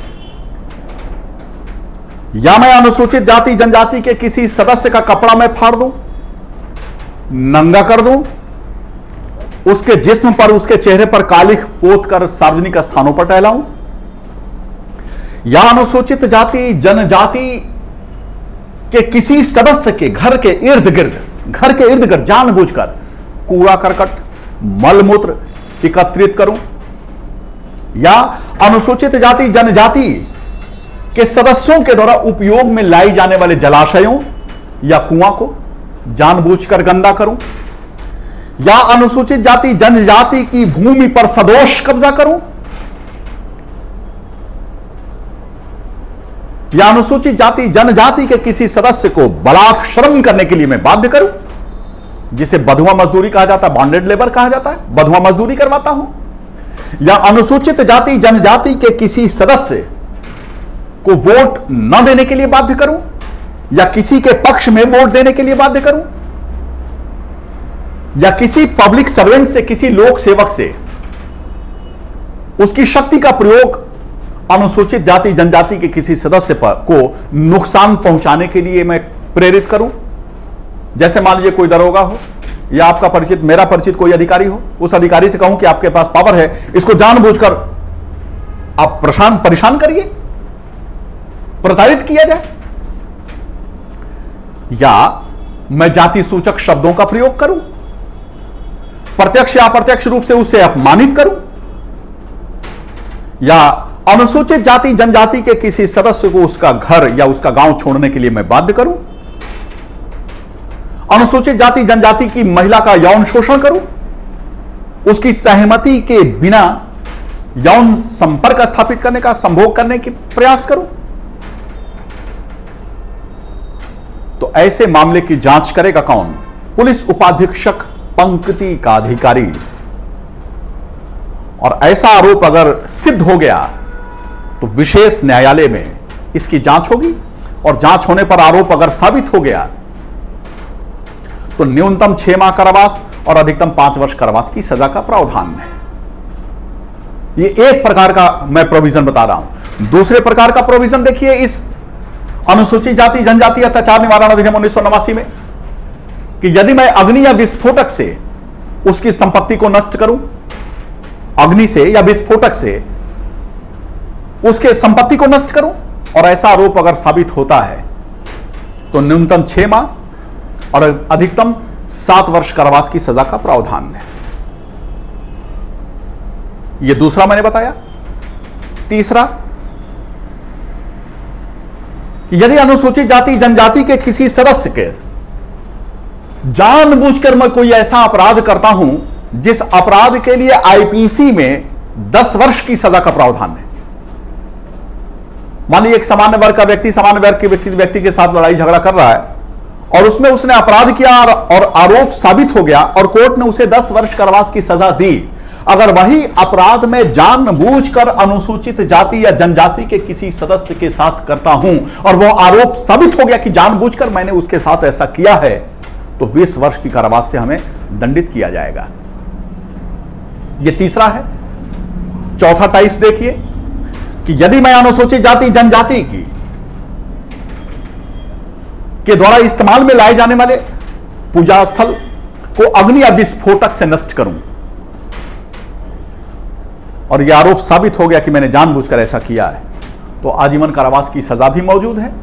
या मैं अनुसूचित जाति जनजाति के किसी सदस्य का कपड़ा मैं फाड़ दूं, नंगा कर दूं, उसके जिस्म पर उसके चेहरे पर कालिख पोत कर सार्वजनिक स्थानों पर टहलाऊं, या अनुसूचित जाति जनजाति के किसी सदस्य के घर के इर्द गिर्द जानबूझकर कूड़ा करकट मलमूत्र एकत्रित करूं, या अनुसूचित जाति जनजाति के सदस्यों के द्वारा उपयोग में लाई जाने वाले जलाशयों या कुआं को जानबूझकर गंदा करूं, या अनुसूचित जाति जनजाति की भूमि पर सदोष कब्जा करूं, या अनुसूचित जाति जनजाति के किसी सदस्य को बलात् श्रम करने के लिए मैं बाध्य करूं, जिसे बधुआ मजदूरी कहा जाता है, बॉन्डेड लेबर कहा जाता है, बधुआ मजदूरी करवाता हूं, या अनुसूचित जाति जनजाति के किसी सदस्य को वोट न देने के लिए बाध्य करूं, या किसी के पक्ष में वोट देने के लिए बाध्य करूं, या किसी पब्लिक सर्वेंट से, किसी लोक सेवक से उसकी शक्ति का प्रयोग अनुसूचित जाति जनजाति के किसी सदस्य पर को नुकसान पहुंचाने के लिए मैं प्रेरित करूं। जैसे मान लीजिए कोई दरोगा हो या आपका परिचित, मेरा परिचित कोई अधिकारी हो, उस अधिकारी से कहूं कि आपके पास पावर है, इसको जानबूझकर आप परेशान करिए, प्रताड़ित किया जाए, या मैं जाति सूचक शब्दों का प्रयोग करूं, प्रत्यक्ष या अप्रत्यक्ष रूप से उसे अपमानित करूं, या अनुसूचित जाति जनजाति के किसी सदस्य को उसका घर या उसका गांव छोड़ने के लिए मैं बाध्य करूं, अनुसूचित जाति जनजाति की महिला का यौन शोषण करूं, उसकी सहमति के बिना यौन संपर्क स्थापित करने का, संभोग करने के प्रयास करूं। तो ऐसे मामले की जांच करेगा कौन? पुलिस उपाधीक्षक पंक्ति का अधिकारी। और ऐसा आरोप अगर सिद्ध हो गया तो विशेष न्यायालय में इसकी जांच होगी, और जांच होने पर आरोप अगर साबित हो गया तो न्यूनतम 6 माह कारावास और अधिकतम 5 वर्ष कारावास की सजा का प्रावधान है। ये एक प्रकार का मैं प्रोविजन बता रहा हूं। दूसरे प्रकार का प्रोविजन देखिए इस अनुसूचित जाति जनजाति अत्याचार निवारण अधिनियम 1989 में, कि यदि मैं अग्नि या विस्फोटक से उसकी संपत्ति को नष्ट करूं, अग्नि से या विस्फोटक से उसके संपत्ति को नष्ट करूं, और ऐसा आरोप अगर साबित होता है तो न्यूनतम 6 माह और अधिकतम 7 वर्ष कारावास की सजा का प्रावधान है। यह दूसरा मैंने बताया। तीसरा, यदि अनुसूचित जाति जनजाति के किसी सदस्य के जानबूझकर मैं कोई ऐसा अपराध करता हूं जिस अपराध के लिए आईपीसी में 10 वर्ष की सजा का प्रावधान है। मान लीजिए एक सामान्य वर्ग का व्यक्ति सामान्य वर्ग के व्यक्ति के साथ लड़ाई झगड़ा कर रहा है और उसमें उसने अपराध किया और आरोप साबित हो गया और कोर्ट ने उसे 10 वर्ष कारावास की सजा दी। अगर वही अपराध में जानबूझकर अनुसूचित जाति या जनजाति के किसी सदस्य के साथ करता हूं और वह आरोप साबित हो गया कि जानबूझकर मैंने उसके साथ ऐसा किया है, तो 20 वर्ष की कारावास से हमें दंडित किया जाएगा। यह तीसरा है। चौथा टाइप्स देखिए कि यदि मैं अनुसूचित जाति जनजाति की के द्वारा इस्तेमाल में लाए जाने वाले पूजा स्थल को अग्नि या विस्फोटक से नष्ट करूं और यह आरोप साबित हो गया कि मैंने जानबूझकर ऐसा किया है, तो आजीवन कारावास की सजा भी मौजूद है।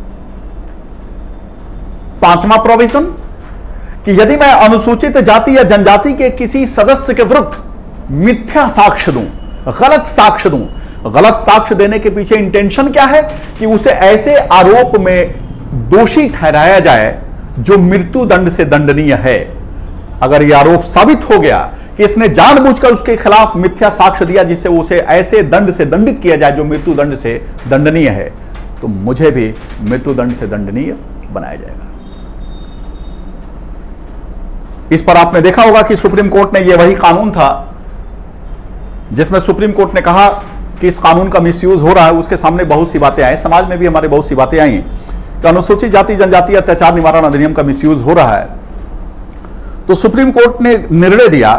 पांचवा प्रोविजन कि यदि मैं अनुसूचित जाति या जनजाति के किसी सदस्य के विरुद्ध मिथ्या साक्ष्य दूं, गलत साक्ष्य दूं, गलत साक्ष्य देने के पीछे इंटेंशन क्या है कि उसे ऐसे आरोप में दोषी ठहराया जाए जो मृत्यु दंड से दंडनीय है। अगर यह आरोप साबित हो गया कि इसने जानबूझकर उसके खिलाफ मिथ्या साक्ष्य दिया जिससे उसे ऐसे दंड से दंडित किया जाए जो मृत्यु दंड से दंडनीय है, तो मुझे भी मृत्यु दंड से दंडनीय बनाया जाएगा। इस पर आपने देखा होगा कि सुप्रीम कोर्ट ने यह वही कानून था जिसमें सुप्रीम कोर्ट ने कहा कि इस कानून का मिसयूज हो रहा है। उसके सामने बहुत सी बातें आई, समाज में भी हमारे बहुत सी बातें आई कि अनुसूचित जाति जनजाति अत्याचार निवारण अधिनियम का मिसयूज हो रहा है। तो सुप्रीम कोर्ट ने निर्णय दिया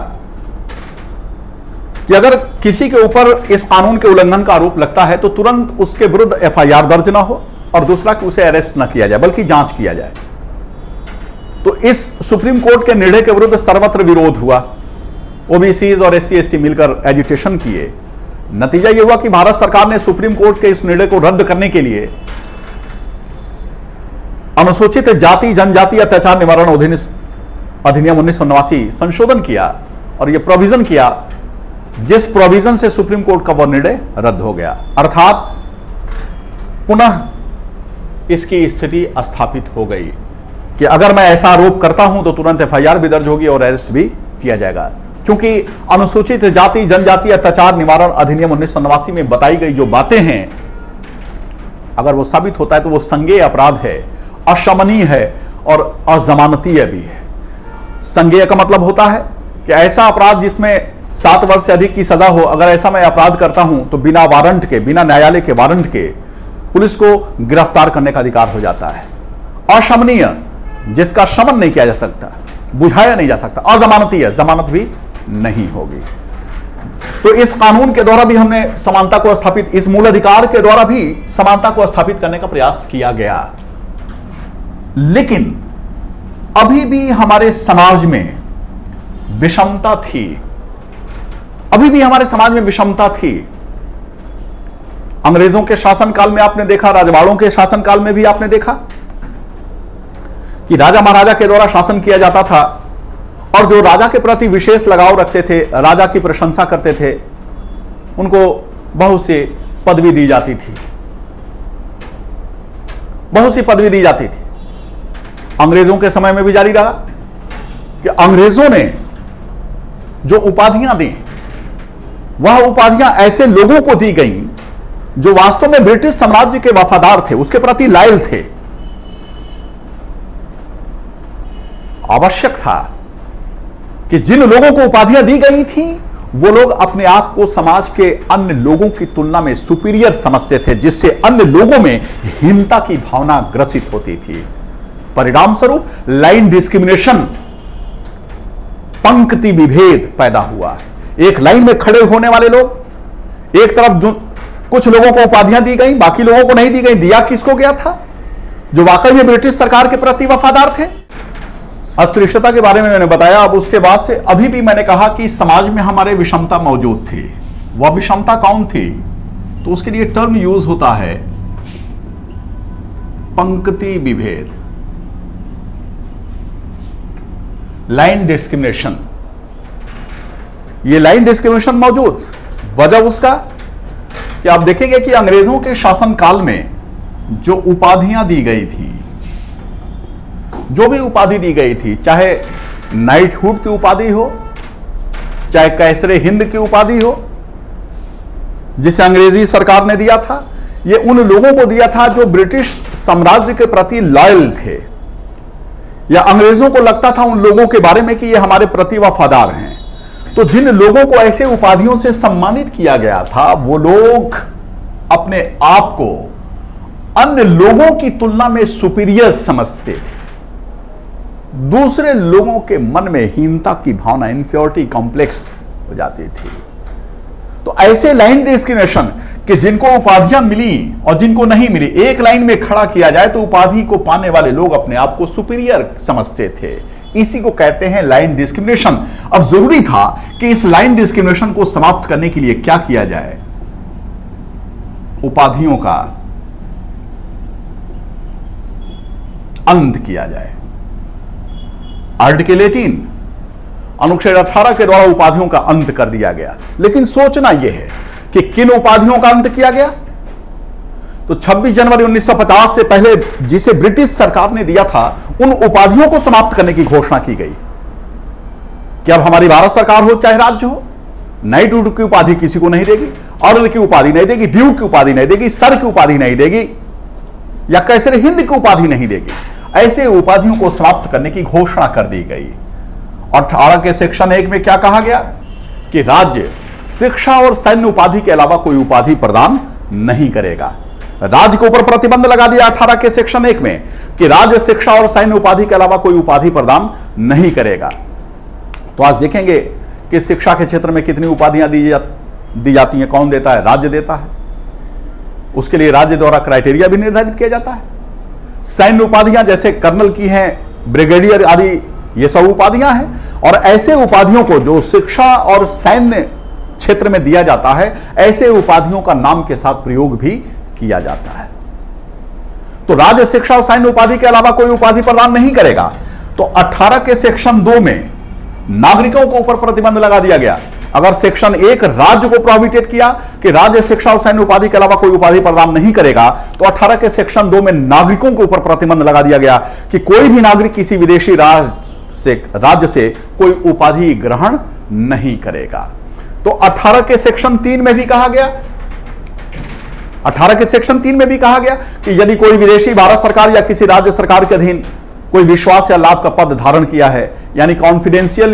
कि अगर किसी के ऊपर इस कानून के उल्लंघन का आरोप लगता है तो तुरंत उसके विरुद्ध एफआईआर दर्ज ना हो, और दूसरा कि उसे अरेस्ट ना किया जाए बल्कि जांच किया जाए। तो इस सुप्रीम कोर्ट के निर्णय के विरुद्ध सर्वत्र विरोध हुआ। ओबीसीज और एससी एसटी मिलकर एजिटेशन किए। नतीजा यह हुआ कि भारत सरकार ने सुप्रीम कोर्ट के इस निर्णय को रद्द करने के लिए अनुसूचित जाति जनजाति अत्याचार निवारण अधिनियम 1989 संशोधन किया और यह प्रोविजन किया जिस प्रोविजन से सुप्रीम कोर्ट का वह निर्णय रद्द हो गया, अर्थात पुनः इसकी स्थिति स्थापित हो गई कि अगर मैं ऐसा आरोप करता हूं तो तुरंत एफआईआर भी दर्ज होगी और अरेस्ट भी किया जाएगा। क्योंकि अनुसूचित जाति जनजाति अत्याचार निवारण अधिनियम 1989 में बताई गई जो बातें हैं, अगर वो साबित होता है तो वो संज्ञेय अपराध है, अशमनीय है और अजमानतीय भी है। संज्ञेय का मतलब होता है कि ऐसा अपराध जिसमें 7 वर्ष से अधिक की सजा हो, अगर ऐसा मैं अपराध करता हूं तो बिना वारंट के, बिना न्यायालय के वारंट के पुलिस को गिरफ्तार करने का अधिकार हो जाता है। अशमनीय, जिसका शमन नहीं किया जा सकता, बुझाया नहीं जा सकता, अजमानती है, जमानत भी नहीं होगी। तो इस कानून के द्वारा भी हमने समानता को स्थापित, इस मूल अधिकार के द्वारा भी समानता को स्थापित करने का प्रयास किया गया। लेकिन अभी भी हमारे समाज में विषमता थी, अभी भी हमारे समाज में विषमता थी। अंग्रेजों के शासनकाल में आपने देखा, राजवाड़ों के शासनकाल में भी आपने देखा कि राजा महाराजा के द्वारा शासन किया जाता था, और जो राजा के प्रति विशेष लगाव रखते थे, राजा की प्रशंसा करते थे, उनको बहुत सी पदवी दी जाती थी, बहुत सी पदवी दी जाती थी। अंग्रेजों के समय में भी जारी रहा कि अंग्रेजों ने जो उपाधियां दी, वह उपाधियां ऐसे लोगों को दी गई जो वास्तव में ब्रिटिश साम्राज्य के वफादार थे, उसके प्रति लॉयल थे। आवश्यक था कि जिन लोगों को उपाधियां दी गई थी, वो लोग अपने आप को समाज के अन्य लोगों की तुलना में सुपीरियर समझते थे, जिससे अन्य लोगों में हीनता की भावना ग्रसित होती थी। परिणाम स्वरूप लाइन डिस्क्रिमिनेशन, पंक्ति विभेद पैदा हुआ। एक लाइन में खड़े होने वाले लोग, एक तरफ कुछ लोगों को उपाधियां दी गई, बाकी लोगों को नहीं दी गई। दिया किसको गया था? जो वाकई में ब्रिटिश सरकार के प्रति वफादार थे। अस्पृश्यता के बारे में मैंने बताया। अब उसके बाद से अभी भी मैंने कहा कि समाज में हमारे विषमता मौजूद थी। वह विषमता कौन थी? तो उसके लिए टर्म यूज होता है पंक्ति विभेद, लाइन डिस्क्रिमिनेशन। ये लाइन डिस्क्रिमिनेशन मौजूद, वजह उसका कि आप देखेंगे कि अंग्रेजों के शासनकाल में जो उपाधियां दी गई थी, जो भी उपाधि दी गई थी, चाहे नाइटहुड की उपाधि हो, चाहे कैसरे हिंद की उपाधि हो, जिसे अंग्रेजी सरकार ने दिया था, ये उन लोगों को दिया था जो ब्रिटिश साम्राज्य के प्रति लॉयल थे, या अंग्रेजों को लगता था उन लोगों के बारे में कि ये हमारे प्रति वफादार हैं। तो जिन लोगों को ऐसे उपाधियों से सम्मानित किया गया था, वो लोग अपने आप को अन्य लोगों की तुलना में सुपीरियर समझते थे। दूसरे लोगों के मन में हीनता की भावना, इंफीरियरिटी कॉम्प्लेक्स हो जाती थी। तो ऐसे लाइन डिस्क्रिमिनेशन कि जिनको उपाधियां मिली और जिनको नहीं मिली, एक लाइन में खड़ा किया जाए तो उपाधि को पाने वाले लोग अपने आप को सुपीरियर समझते थे। इसी को कहते हैं लाइन डिस्क्रिमिनेशन। अब जरूरी था कि इस लाइन डिस्क्रिमिनेशन को समाप्त करने के लिए क्या किया जाए? उपाधियों का अंत किया जाए। आर्टिकल 18 अनुच्छेद 18 के द्वारा उपाधियों का अंत कर दिया गया। लेकिन सोचना यह है कि किन उपाधियों का अंत किया गया? तो 26 जनवरी 1950 से पहले जिसे ब्रिटिश सरकार ने दिया था, उन उपाधियों को समाप्त करने की घोषणा की गई कि अब हमारी भारत सरकार हो चाहे राज्य हो, नाइटहुड की उपाधि किसी को नहीं देगी, ऑर्डर की उपाधि नहीं देगी, ड्यूक की उपाधि नहीं देगी, सर की उपाधि नहीं देगी, या कैसरे हिंद की उपाधि नहीं देगी। ऐसे उपाधियों को समाप्त करने की घोषणा कर दी गई। 18 के सेक्शन 1 में क्या कहा गया कि राज्य शिक्षा और सैन्य उपाधि के अलावा कोई उपाधि प्रदान नहीं करेगा। राज्य के ऊपर प्रतिबंध लगा दिया 18 के सेक्शन 1 में कि राज्य शिक्षा और सैन्य उपाधि के अलावा कोई उपाधि प्रदान नहीं करेगा। तो आज देखेंगे कि शिक्षा के क्षेत्र में कितनी उपाधियां दी जाती हैं। कौन देता है? राज्य देता है। उसके लिए राज्य द्वारा क्राइटेरिया भी निर्धारित किया जाता है। सैन्य उपाधियां जैसे कर्नल की हैं, ब्रिगेडियर आदि, ये सब उपाधियां हैं। और ऐसे उपाधियों को जो शिक्षा और सैन्य क्षेत्र में दिया जाता है, ऐसे उपाधियों का नाम के साथ प्रयोग भी किया जाता है। तो राज्य शिक्षा और सैन्य उपाधि के अलावा कोई उपाधि प्रदान नहीं करेगा। तो 18 के सेक्शन 2 में नागरिकों के ऊपर प्रतिबंध लगा दिया गया। अगर सेक्शन 1 राज्य को प्रोहिबिटेड किया कि राज्य शिक्षा और सैन्य उपाधि के अलावा कोई उपाधि प्रदान नहीं करेगा, तो 18 के सेक्शन 2 में नागरिकों के ऊपर प्रतिबंध लगा दिया गया कि कोई भी नागरिक किसी विदेशी राज्य से कोई उपाधि ग्रहण नहीं करेगा। तो 18 के सेक्शन 3 में भी कहा गया, 18 के सेक्शन 3 में भी कहा गया कि यदि कोई विदेशी भारत सरकार या किसी राज्य सरकार के अधीन कोई विश्वास या लाभ का पद धारण किया है, यानी कॉन्फिडेंशियल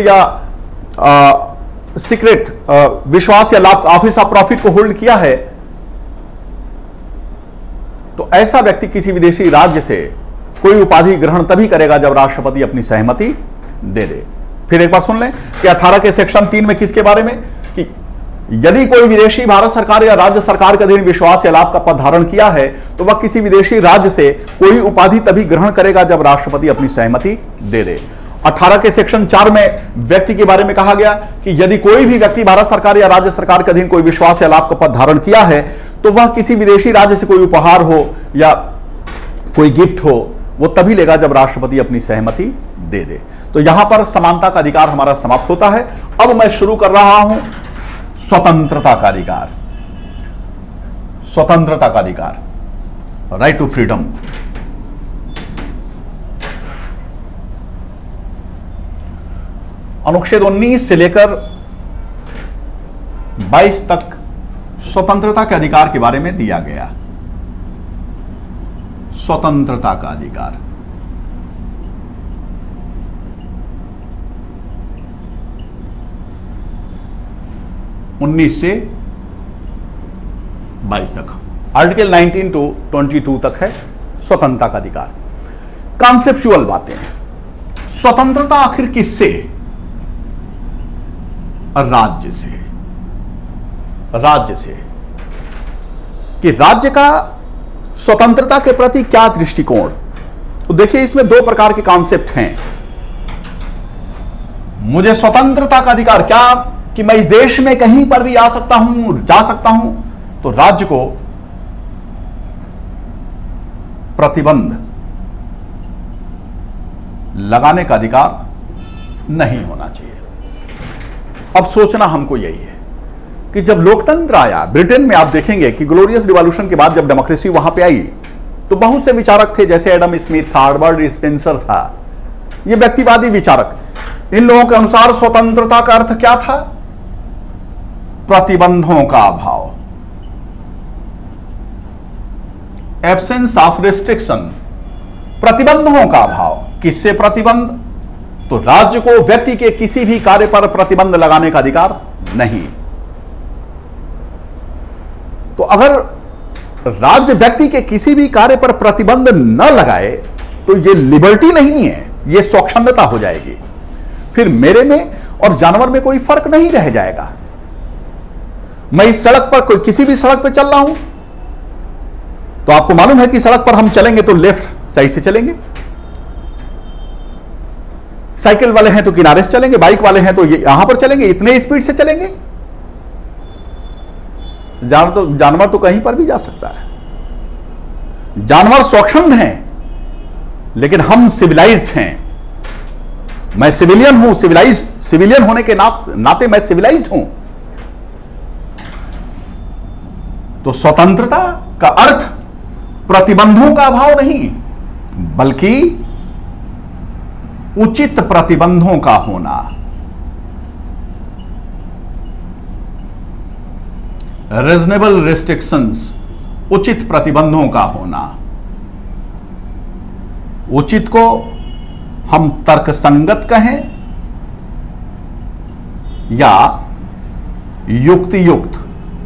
या सीक्रेट विश्वास या लाभ, ऑफिस ऑफ प्रॉफिट को होल्ड किया है, तो ऐसा व्यक्ति किसी विदेशी राज्य से कोई उपाधि ग्रहण तभी करेगा जब राष्ट्रपति अपनी सहमति दे दे। फिर एक बार सुन लें कि 18 के सेक्शन 3 में किसके बारे में, कि यदि कोई विदेशी भारत सरकार या राज्य सरकार के अधीन विश्वास या लाभ का पद धारण किया है तो वह किसी विदेशी राज्य से कोई उपाधि तभी ग्रहण करेगा जब राष्ट्रपति अपनी सहमति दे दे। 18 के सेक्शन 4 में व्यक्ति के बारे में कहा गया कि यदि कोई भी व्यक्ति भारत सरकार या राज्य सरकार के अधीन कोई विश्वास या लाभ का पद धारण किया है तो वह किसी विदेशी राज्य से कोई उपहार हो या कोई गिफ्ट हो वो तभी लेगा जब राष्ट्रपति अपनी सहमति दे दे। तो यहां पर समानता का अधिकार हमारा समाप्त होता है। अब मैं शुरू कर रहा हूं स्वतंत्रता का अधिकार। स्वतंत्रता का अधिकार, राइट टू फ्रीडम। अनुच्छेद 19 से लेकर 22 तक स्वतंत्रता के अधिकार के बारे में दिया गया। स्वतंत्रता का अधिकार, उन्नीस से 22 तक, आर्टिकल 19 to 22 तक है स्वतंत्रता का अधिकार। कॉन्सेप्चुअल बातें हैं। स्वतंत्रता आखिर किससे? राज्य से। राज्य से कि राज्य का स्वतंत्रता के प्रति क्या दृष्टिकोण। तो देखिए इसमें दो प्रकार के कॉन्सेप्ट हैं। मुझे स्वतंत्रता का अधिकार क्या कि मैं इस देश में कहीं पर भी आ सकता हूं, जा सकता हूं, तो राज्य को प्रतिबंध लगाने का अधिकार नहीं होना चाहिए। अब सोचना हमको यही है कि जब लोकतंत्र आया ब्रिटेन में, आप देखेंगे कि ग्लोरियस रिवॉल्यूशन के बाद जब डेमोक्रेसी वहां पे आई तो बहुत से विचारक थे, जैसे एडम स्मिथ था, एडवर्ड स्पेंसर था, ये व्यक्तिवादी विचारक। इन लोगों के अनुसार स्वतंत्रता का अर्थ क्या था? प्रतिबंधों का अभाव, एब्सेंस ऑफ रिस्ट्रिक्शन, प्रतिबंधों का अभाव। किससे प्रतिबंध? तो राज्य को व्यक्ति के किसी भी कार्य पर प्रतिबंध लगाने का अधिकार नहीं। तो अगर राज्य व्यक्ति के किसी भी कार्य पर प्रतिबंध न लगाए तो यह लिबर्टी नहीं है, यह स्वच्छंदता हो जाएगी। फिर मेरे में और जानवर में कोई फर्क नहीं रह जाएगा। मैं इस सड़क पर, कोई किसी भी सड़क पर चल रहा हूं तो आपको मालूम है कि सड़क पर हम चलेंगे तो लेफ्ट साइड से चलेंगे, साइकिल वाले हैं तो किनारे से चलेंगे, बाइक वाले हैं तो यहां पर चलेंगे, इतने स्पीड से चलेंगे। जानवर तो कहीं पर भी जा सकता है। जानवर स्वच्छंद हैं लेकिन हम सिविलाइज्ड हैं। मैं सिविलियन हूं, सिविलियन होने के नाते मैं सिविलाइज्ड हूं। तो स्वतंत्रता का अर्थ प्रतिबंधों का अभाव नहीं बल्कि उचित प्रतिबंधों का होना। रीजनेबल रिस्ट्रिक्शंस, उचित प्रतिबंधों का होना। उचित को हम तर्कसंगत कहें या युक्तियुक्त।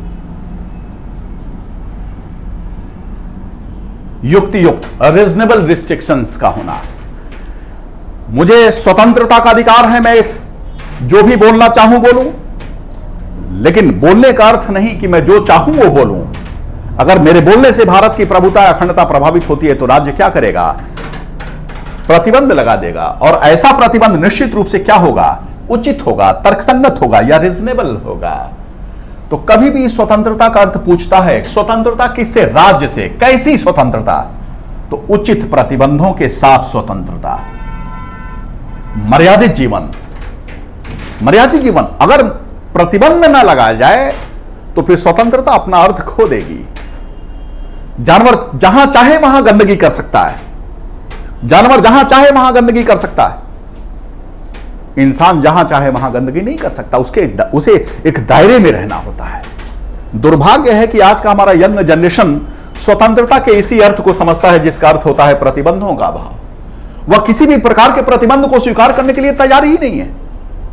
युक्तियुक्त, रीजनेबल रिस्ट्रिक्शंस का होना। मुझे स्वतंत्रता का अधिकार है, मैं जो भी बोलना चाहूं बोलूं, लेकिन बोलने का अर्थ नहीं कि मैं जो चाहूं वो बोलूं। अगर मेरे बोलने से भारत की प्रभुता अखंडता प्रभावित होती है तो राज्य क्या करेगा? प्रतिबंध लगा देगा। और ऐसा प्रतिबंध निश्चित रूप से क्या होगा? उचित होगा, तर्कसंगत होगा या रीजनेबल होगा। तो कभी भी स्वतंत्रता का अर्थ पूछता है स्वतंत्रता किससे? राज्य से। कैसी स्वतंत्रता? तो उचित प्रतिबंधों के साथ स्वतंत्रता। मर्यादित जीवन, मर्यादित जीवन। अगर प्रतिबंध ना लगाया जाए तो फिर स्वतंत्रता अपना अर्थ खो देगी। जानवर जहां चाहे वहां गंदगी कर सकता है, जानवर जहां चाहे वहां गंदगी कर सकता है, इंसान जहां चाहे वहां गंदगी नहीं कर सकता। उसे एक दायरे में रहना होता है। दुर्भाग्य है कि आज का हमारा यंग जनरेशन स्वतंत्रता के इसी अर्थ को समझता है जिसका अर्थ होता है प्रतिबंधों का अभाव। वह किसी भी प्रकार के प्रतिबंध को स्वीकार करने के लिए तैयार ही नहीं है।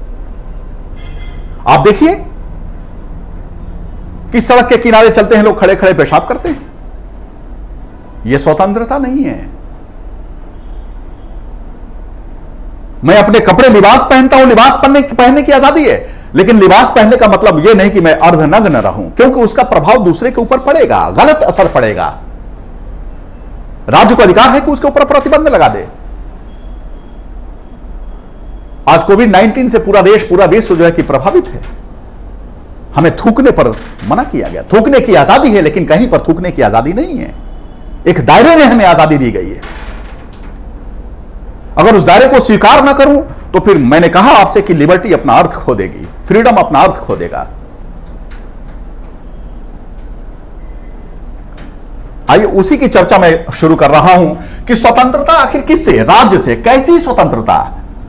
आप देखिए कि सड़क के किनारे चलते हैं लोग, खड़े खड़े पेशाब करते हैं। यह स्वतंत्रता नहीं है। मैं अपने कपड़े लिबास पहनता हूं, लिबास पहनने की आजादी है, लेकिन लिबास पहनने का मतलब यह नहीं कि मैं अर्धनग्न रहूं, क्योंकि उसका प्रभाव दूसरे के ऊपर पड़ेगा, गलत असर पड़ेगा। राज्य को अधिकार है कि उसके ऊपर प्रतिबंध लगा दे। आज कोविड-19 से पूरा विश्व जो है कि प्रभावित है। हमें थूकने पर मना किया गया, थूकने की आजादी है, लेकिन कहीं पर थूकने की आजादी नहीं है। एक दायरे में हमें आजादी दी गई है। अगर उस दायरे को स्वीकार ना करूं तो फिर मैंने कहा आपसे कि लिबर्टी अपना अर्थ खो देगी, फ्रीडम अपना अर्थ खो देगा। आइए उसी की चर्चा मैं शुरू कर रहा हूं कि स्वतंत्रता आखिर किससे, राज्य से। कैसी स्वतंत्रता?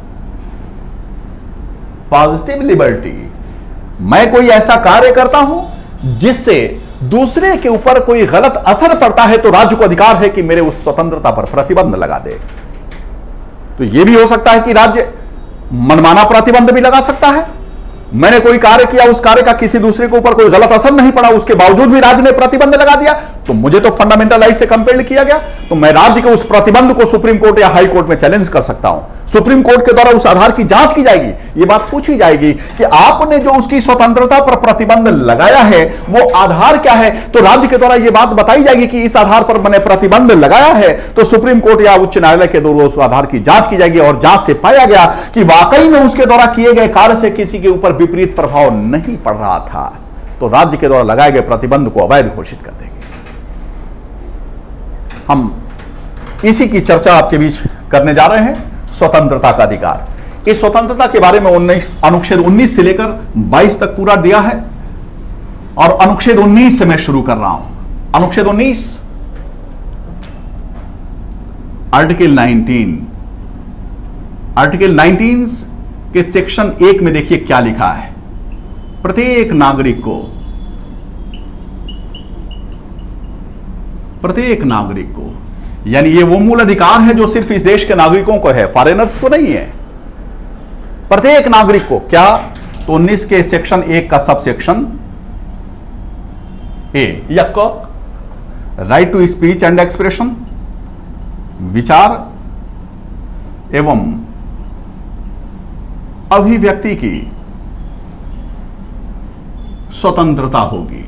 Positive liberty. मैं कोई ऐसा कार्य करता हूं जिससे दूसरे के ऊपर कोई गलत असर पड़ता है, तो राज्य को अधिकार है कि मेरे उस स्वतंत्रता पर प्रतिबंध लगा दे। तो यह भी हो सकता है कि राज्य मनमाना प्रतिबंध भी लगा सकता है। मैंने कोई कार्य किया, उस कार्य का किसी दूसरे के ऊपर कोई गलत असर नहीं पड़ा, उसके बावजूद भी राज्य ने प्रतिबंध लगा दिया, तो मुझे तो फंडामेंटल राइट से कंपेल्ड किया गया, तो मैं राज्य के उस प्रतिबंध को सुप्रीम कोर्ट या हाई कोर्ट में चैलेंज कर सकता हूं। सुप्रीम कोर्ट के द्वारा उस आधार की जांच की जाएगी, यह बात पूछी जाएगी कि आपने जो उसकी स्वतंत्रता पर प्रतिबंध लगाया है वो आधार क्या है। तो राज्य के द्वारा यह बात बताई जाएगी कि इस आधार पर मैंने प्रतिबंध लगाया है, तो सुप्रीम कोर्ट या उच्च न्यायालय के द्वारा उस आधार की जांच की जाएगी, और जांच से पाया गया कि वाकई में उसके द्वारा किए गए कार्य से किसी के ऊपर विपरीत प्रभाव नहीं पड़ रहा था, तो राज्य के द्वारा लगाए गए प्रतिबंध को अवैध घोषित कर देंगे। हम इसी की चर्चा आपके बीच करने जा रहे हैं, स्वतंत्रता का अधिकार। इस स्वतंत्रता के बारे में अनुच्छेद 19 से लेकर 22 तक पूरा दिया है, और अनुच्छेद 19 से मैं शुरू कर रहा हूं। अनुच्छेद 19 आर्टिकल 19 के सेक्शन 1 में देखिए क्या लिखा है। प्रत्येक नागरिक को, यानी ये वो मूल अधिकार है जो सिर्फ इस देश के नागरिकों को है, फॉरेनर्स को नहीं है। प्रत्येक नागरिक को क्या? तो 19 के सेक्शन 1 का sub section A, right to speech and expression, विचार एवं अभिव्यक्ति की स्वतंत्रता होगी।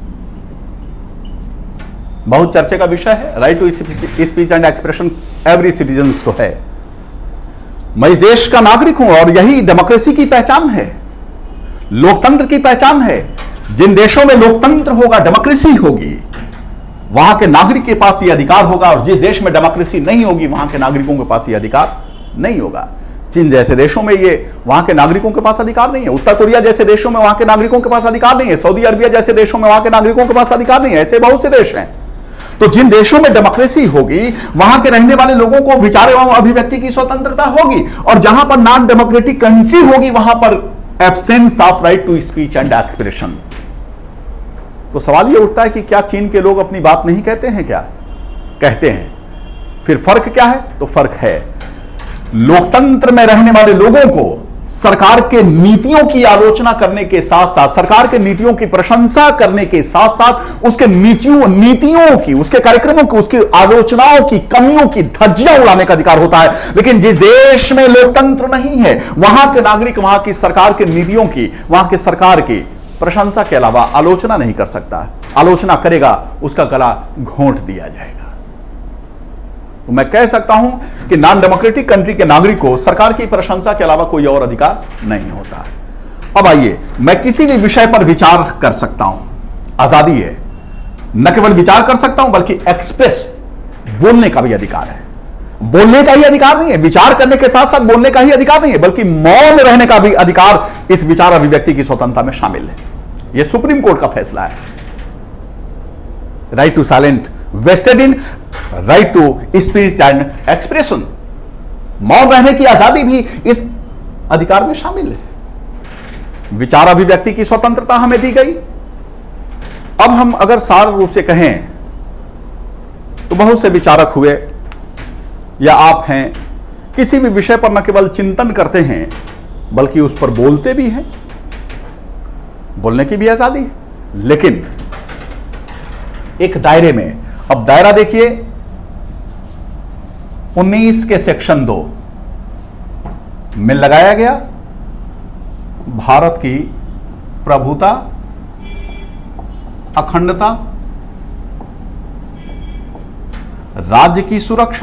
बहुत चर्चे का विषय है। Right to speech and expression every citizens को है। मैं इस देश का नागरिक हूं, और यही डेमोक्रेसी की पहचान है, लोकतंत्र की पहचान है। जिन देशों में लोकतंत्र होगा, डेमोक्रेसी होगी, वहां के नागरिक के पास यह अधिकार होगा, और जिस देश में डेमोक्रेसी नहीं होगी वहां के नागरिकों के पास यह अधिकार नहीं होगा। चीन जैसे देशों में ये वहां के नागरिकों के पास अधिकार नहीं है, उत्तर कोरिया जैसे देशों में वहां के नागरिकों के पास अधिकार नहीं है, सऊदी अरबिया जैसे देशों में वहां के नागरिकों के पास अधिकार नहीं है। ऐसे बहुत से देश हैं। तो जिन देशों में डेमोक्रेसी होगी वहां के रहने वाले लोगों को विचार एवं अभिव्यक्ति की स्वतंत्रता होगी, और जहां पर नॉन डेमोक्रेटिक कंट्री होगी वहां पर absence of right to speech and expression. तो सवाल यह उठता है कि क्या चीन के लोग अपनी बात नहीं कहते हैं? क्या कहते हैं? फिर फर्क क्या है? तो फर्क है, लोकतंत्र में रहने वाले लोगों को सरकार के नीतियों की आलोचना करने के साथ साथ, सरकार के नीतियों की प्रशंसा करने के साथ साथ उसके नीतियों की, उसके कार्यक्रमों की, उसकी आलोचनाओं की, कमियों की धज्जियां उड़ाने का अधिकार होता है। लेकिन जिस देश में लोकतंत्र नहीं है वहां के नागरिक वहां की सरकार के नीतियों की, वहां की सरकार की प्रशंसा के अलावा आलोचना नहीं कर सकता। आलोचना करेगा उसका गला घोंट दिया जाएगा। तो मैं कह सकता हूं कि नॉन डेमोक्रेटिक कंट्री के नागरिक को सरकार की प्रशंसा के अलावा कोई और अधिकार नहीं होता। अब आइए, मैं किसी भी विषय पर विचार कर सकता हूं, आजादी है। न केवल विचार कर सकता हूं बल्कि एक्सप्रेस, बोलने का भी अधिकार है। बोलने का ही अधिकार नहीं है, विचार करने के साथ साथ बोलने का ही अधिकार नहीं है, बल्कि मौन रहने का भी अधिकार इस विचार अभिव्यक्ति की स्वतंत्रता में शामिल है। यह सुप्रीम कोर्ट का फैसला है। Right to silent vested in right to speech and expression, मौन रहने की आजादी भी इस अधिकार में शामिल है। विचार अभिव्यक्ति की स्वतंत्रता हमें दी गई। अब हम अगर सार रूप से कहें तो बहुत से विचारक हुए या आप हैं, किसी भी विषय पर न केवल चिंतन करते हैं बल्कि उस पर बोलते भी हैं। बोलने की भी आजादी है, लेकिन एक दायरे में। अब दायरा देखिए 19 के सेक्शन 2, में लगाया गया भारत की प्रभुता, अखंडता, राज्य की सुरक्षा,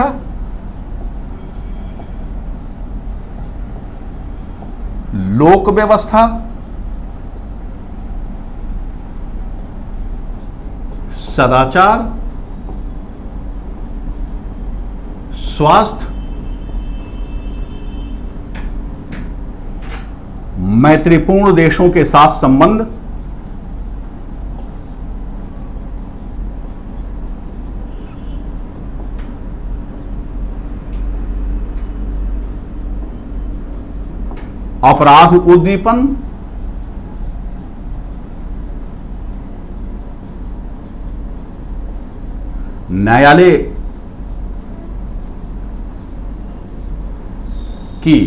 लोक व्यवस्था, सदाचार, स्वास्थ्य, मैत्रीपूर्ण देशों के साथ संबंध, अपराध उद्दीपन, न्यायालय की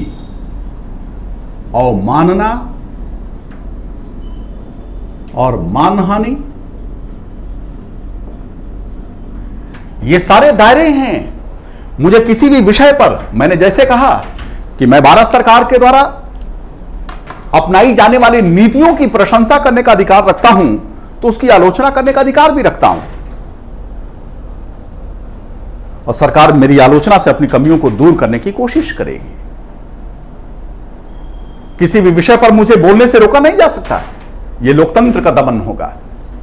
अवमानना और मानहानि, ये सारे दायरे हैं। मुझे किसी भी विषय पर, मैंने जैसे कहा कि मैं भारत सरकार के द्वारा अपनाई जाने वाली नीतियों की प्रशंसा करने का अधिकार रखता हूं, तो उसकी आलोचना करने का अधिकार भी रखता हूं, और सरकार मेरी आलोचना से अपनी कमियों को दूर करने की कोशिश करेगी। किसी भी विषय पर मुझे बोलने से रोका नहीं जा सकता, यह लोकतंत्र का दमन होगा।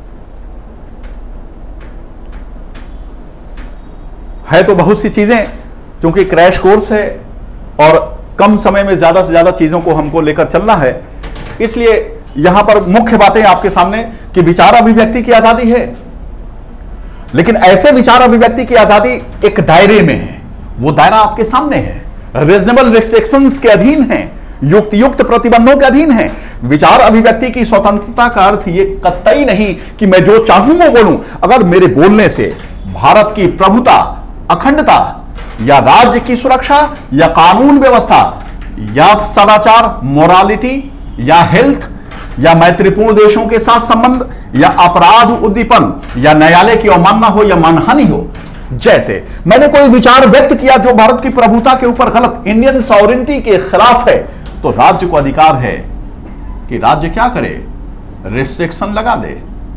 है तो बहुत सी चीजें, क्योंकि क्रैश कोर्स है और कम समय में ज्यादा से ज्यादा चीजों को हमको लेकर चलना है, इसलिए यहां पर मुख्य बातें आपके सामने कि विचार अभिव्यक्ति की आजादी है, लेकिन ऐसे विचार अभिव्यक्ति की आजादी एक दायरे में है। वो दायरा आपके सामने है, रीजनेबल रिस्ट्रिक्शंस के अधीन है, युक्त प्रतिबंधों के अधीन है। विचार अभिव्यक्ति की स्वतंत्रता का अर्थ यह कतई नहीं कि मैं जो चाहूं वो बोलूं। अगर मेरे बोलने से भारत की प्रभुता, अखंडता, या राज्य की सुरक्षा, या कानून व्यवस्था, या सदाचार, मोरालिटी, या हेल्थ, या मैत्रीपूर्ण देशों के साथ संबंध, या अपराध उद्दीपन, या न्यायालय की अवमानना हो, या मानहानि हो, जैसे मैंने कोई विचार व्यक्त किया जो भारत की प्रभुता के ऊपर गलत, इंडियन सॉवरेनिटी के खिलाफ है, तो राज्य को अधिकार है कि राज्य क्या करे, रिस्ट्रिक्शन लगा दे,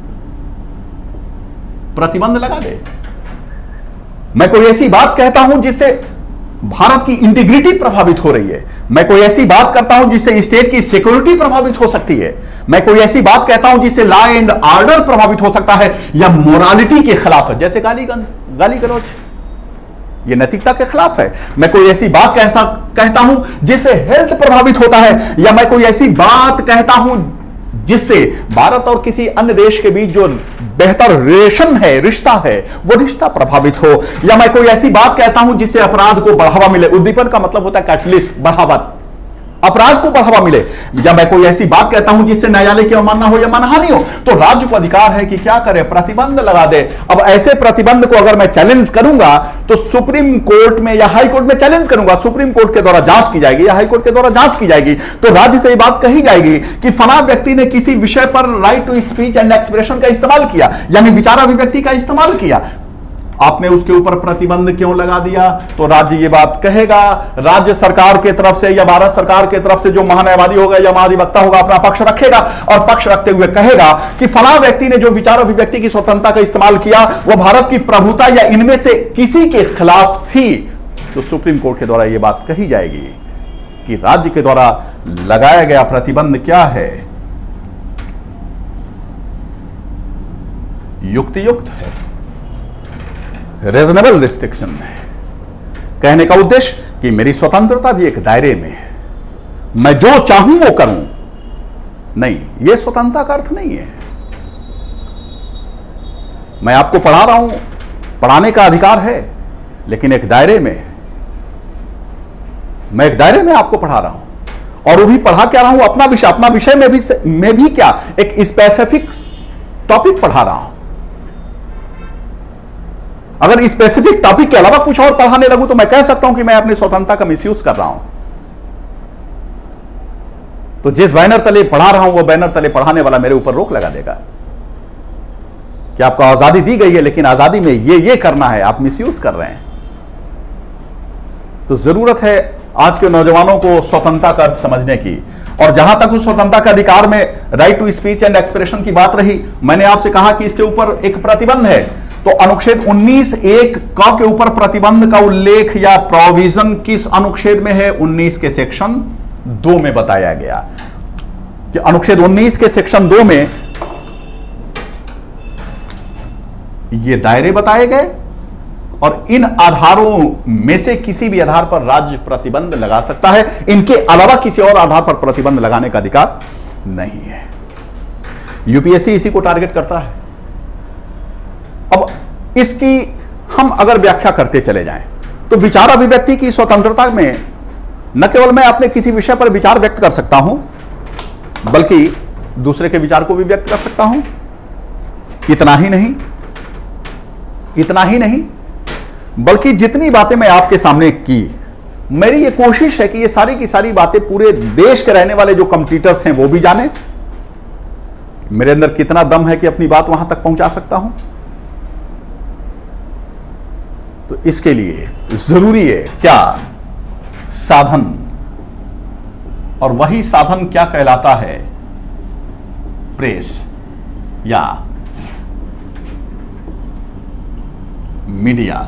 प्रतिबंध लगा दे। मैं कोई ऐसी बात कहता हूं जिससे भारत की इंटीग्रिटी प्रभावित हो रही है, मैं कोई ऐसी बात करता हूं जिससे स्टेट की सिक्योरिटी प्रभावित हो सकती है, मैं कोई ऐसी बात कहता हूं जिससे लॉ एंड ऑर्डर प्रभावित हो सकता है, या मोरालिटी के खिलाफ है, जैसे गाली गलौज, यह नैतिकता के खिलाफ है। मैं कोई ऐसी बात कहता हूं जिससे हेल्थ प्रभावित होता है, या मैं कोई ऐसी बात कहता हूं जिससे भारत और किसी अन्य देश के बीच जो बेहतर रिलेशन है, रिश्ता है, वो रिश्ता प्रभावित हो, या मैं कोई ऐसी बात कहता हूं जिससे अपराध को बढ़ावा मिले। उद्दीपन का मतलब होता है कैटलिस्ट, बढ़ावा, अपराध को बढ़ावा मिले, या मैं कोई ऐसी बात कहता हूं जिससे न्यायालय की अवमानना हो या मानहानि हो, तो राज्य को अधिकार है कि क्या करे, प्रतिबंध लगा दे। अब ऐसे प्रतिबंध को अगर मैं चैलेंज करूंगा तो सुप्रीम कोर्ट में या हाई कोर्ट में चैलेंज करूंगा, सुप्रीम कोर्ट के द्वारा जांच की जाएगी या हाई कोर्ट के द्वारा जांच की जाएगी, तो राज्य से यह बात कही जाएगी कि फला व्यक्ति ने किसी विषय पर right to speech and expression का इस्तेमाल किया, यानी विचार अभिव्यक्ति का इस्तेमाल किया, आपने उसके ऊपर प्रतिबंध क्यों लगा दिया? तो राज्य ये बात कहेगा, राज्य सरकार के तरफ से या भारत सरकार के तरफ से जो महान्यायवादी होगा या महाधिवक्ता होगा अपना पक्ष रखेगा और पक्ष रखते हुए कहेगा कि फला व्यक्ति ने जो विचार अभिव्यक्ति की स्वतंत्रता का इस्तेमाल किया वो भारत की प्रभुता या इनमें से किसी के खिलाफ थी। तो सुप्रीम कोर्ट के द्वारा यह बात कही जाएगी कि राज्य के द्वारा लगाया गया प्रतिबंध क्या है, युक्तियुक्त है, रीजनेबल रिस्ट्रिक्शन है। कहने का उद्देश्य कि मेरी स्वतंत्रता भी एक दायरे में है, मैं जो चाहूं वो करूं, नहीं, यह स्वतंत्रता का अर्थ नहीं है। मैं आपको पढ़ा रहा हूं, पढ़ाने का अधिकार है, लेकिन एक दायरे में है। मैं एक दायरे में आपको पढ़ा रहा हूं और वो भी पढ़ा क्या रहा हूं, अपना विषय में भी क्या, एक स्पेसिफिक टॉपिक पढ़ा रहा हूं। अगर स्पेसिफिक टॉपिक के अलावा कुछ और पढ़ाने लगूं तो मैं कह सकता हूं कि मैं अपनी स्वतंत्रता का मिसयूज कर रहा हूं। तो जिस बैनर तले पढ़ा रहा हूं वो बैनर तले पढ़ाने वाला मेरे ऊपर रोक लगा देगा कि आपको आजादी दी गई है, लेकिन आजादी में ये करना है, आप मिसयूज कर रहे हैं। तो जरूरत है आज के नौजवानों को स्वतंत्रता का अर्थ समझने की। और जहां तक उस स्वतंत्रता के अधिकार में right to speech and expression की बात रही, मैंने आपसे कहा कि इसके ऊपर एक प्रतिबंध है, तो अनुच्छेद 19(1) क के ऊपर प्रतिबंध का उल्लेख या प्रोविजन किस अनुच्छेद में है? 19 के सेक्शन 2 में बताया गया कि अनुच्छेद 19 के सेक्शन 2 में ये दायरे बताए गए और इन आधारों में से किसी भी आधार पर राज्य प्रतिबंध लगा सकता है, इनके अलावा किसी और आधार पर प्रतिबंध लगाने का अधिकार नहीं है। यूपीएससी इसी को टारगेट करता है। अब इसकी हम अगर व्याख्या करते चले जाएं तो विचार अभिव्यक्ति की स्वतंत्रता में न केवल मैं अपने किसी विषय पर विचार व्यक्त कर सकता हूं, बल्कि दूसरे के विचार को भी व्यक्त कर सकता हूं। इतना ही नहीं बल्कि जितनी बातें मैं आपके सामने की, मेरी ये कोशिश है कि ये सारी की सारी बातें पूरे देश के रहने वाले जो कॉम्पिटिटर्स हैं वो भी जाने। मेरे अंदर कितना दम है कि अपनी बात वहां तक पहुंचा सकता हूं। तो इसके लिए जरूरी है क्या? साधन। और वही साधन क्या कहलाता है? प्रेस या मीडिया।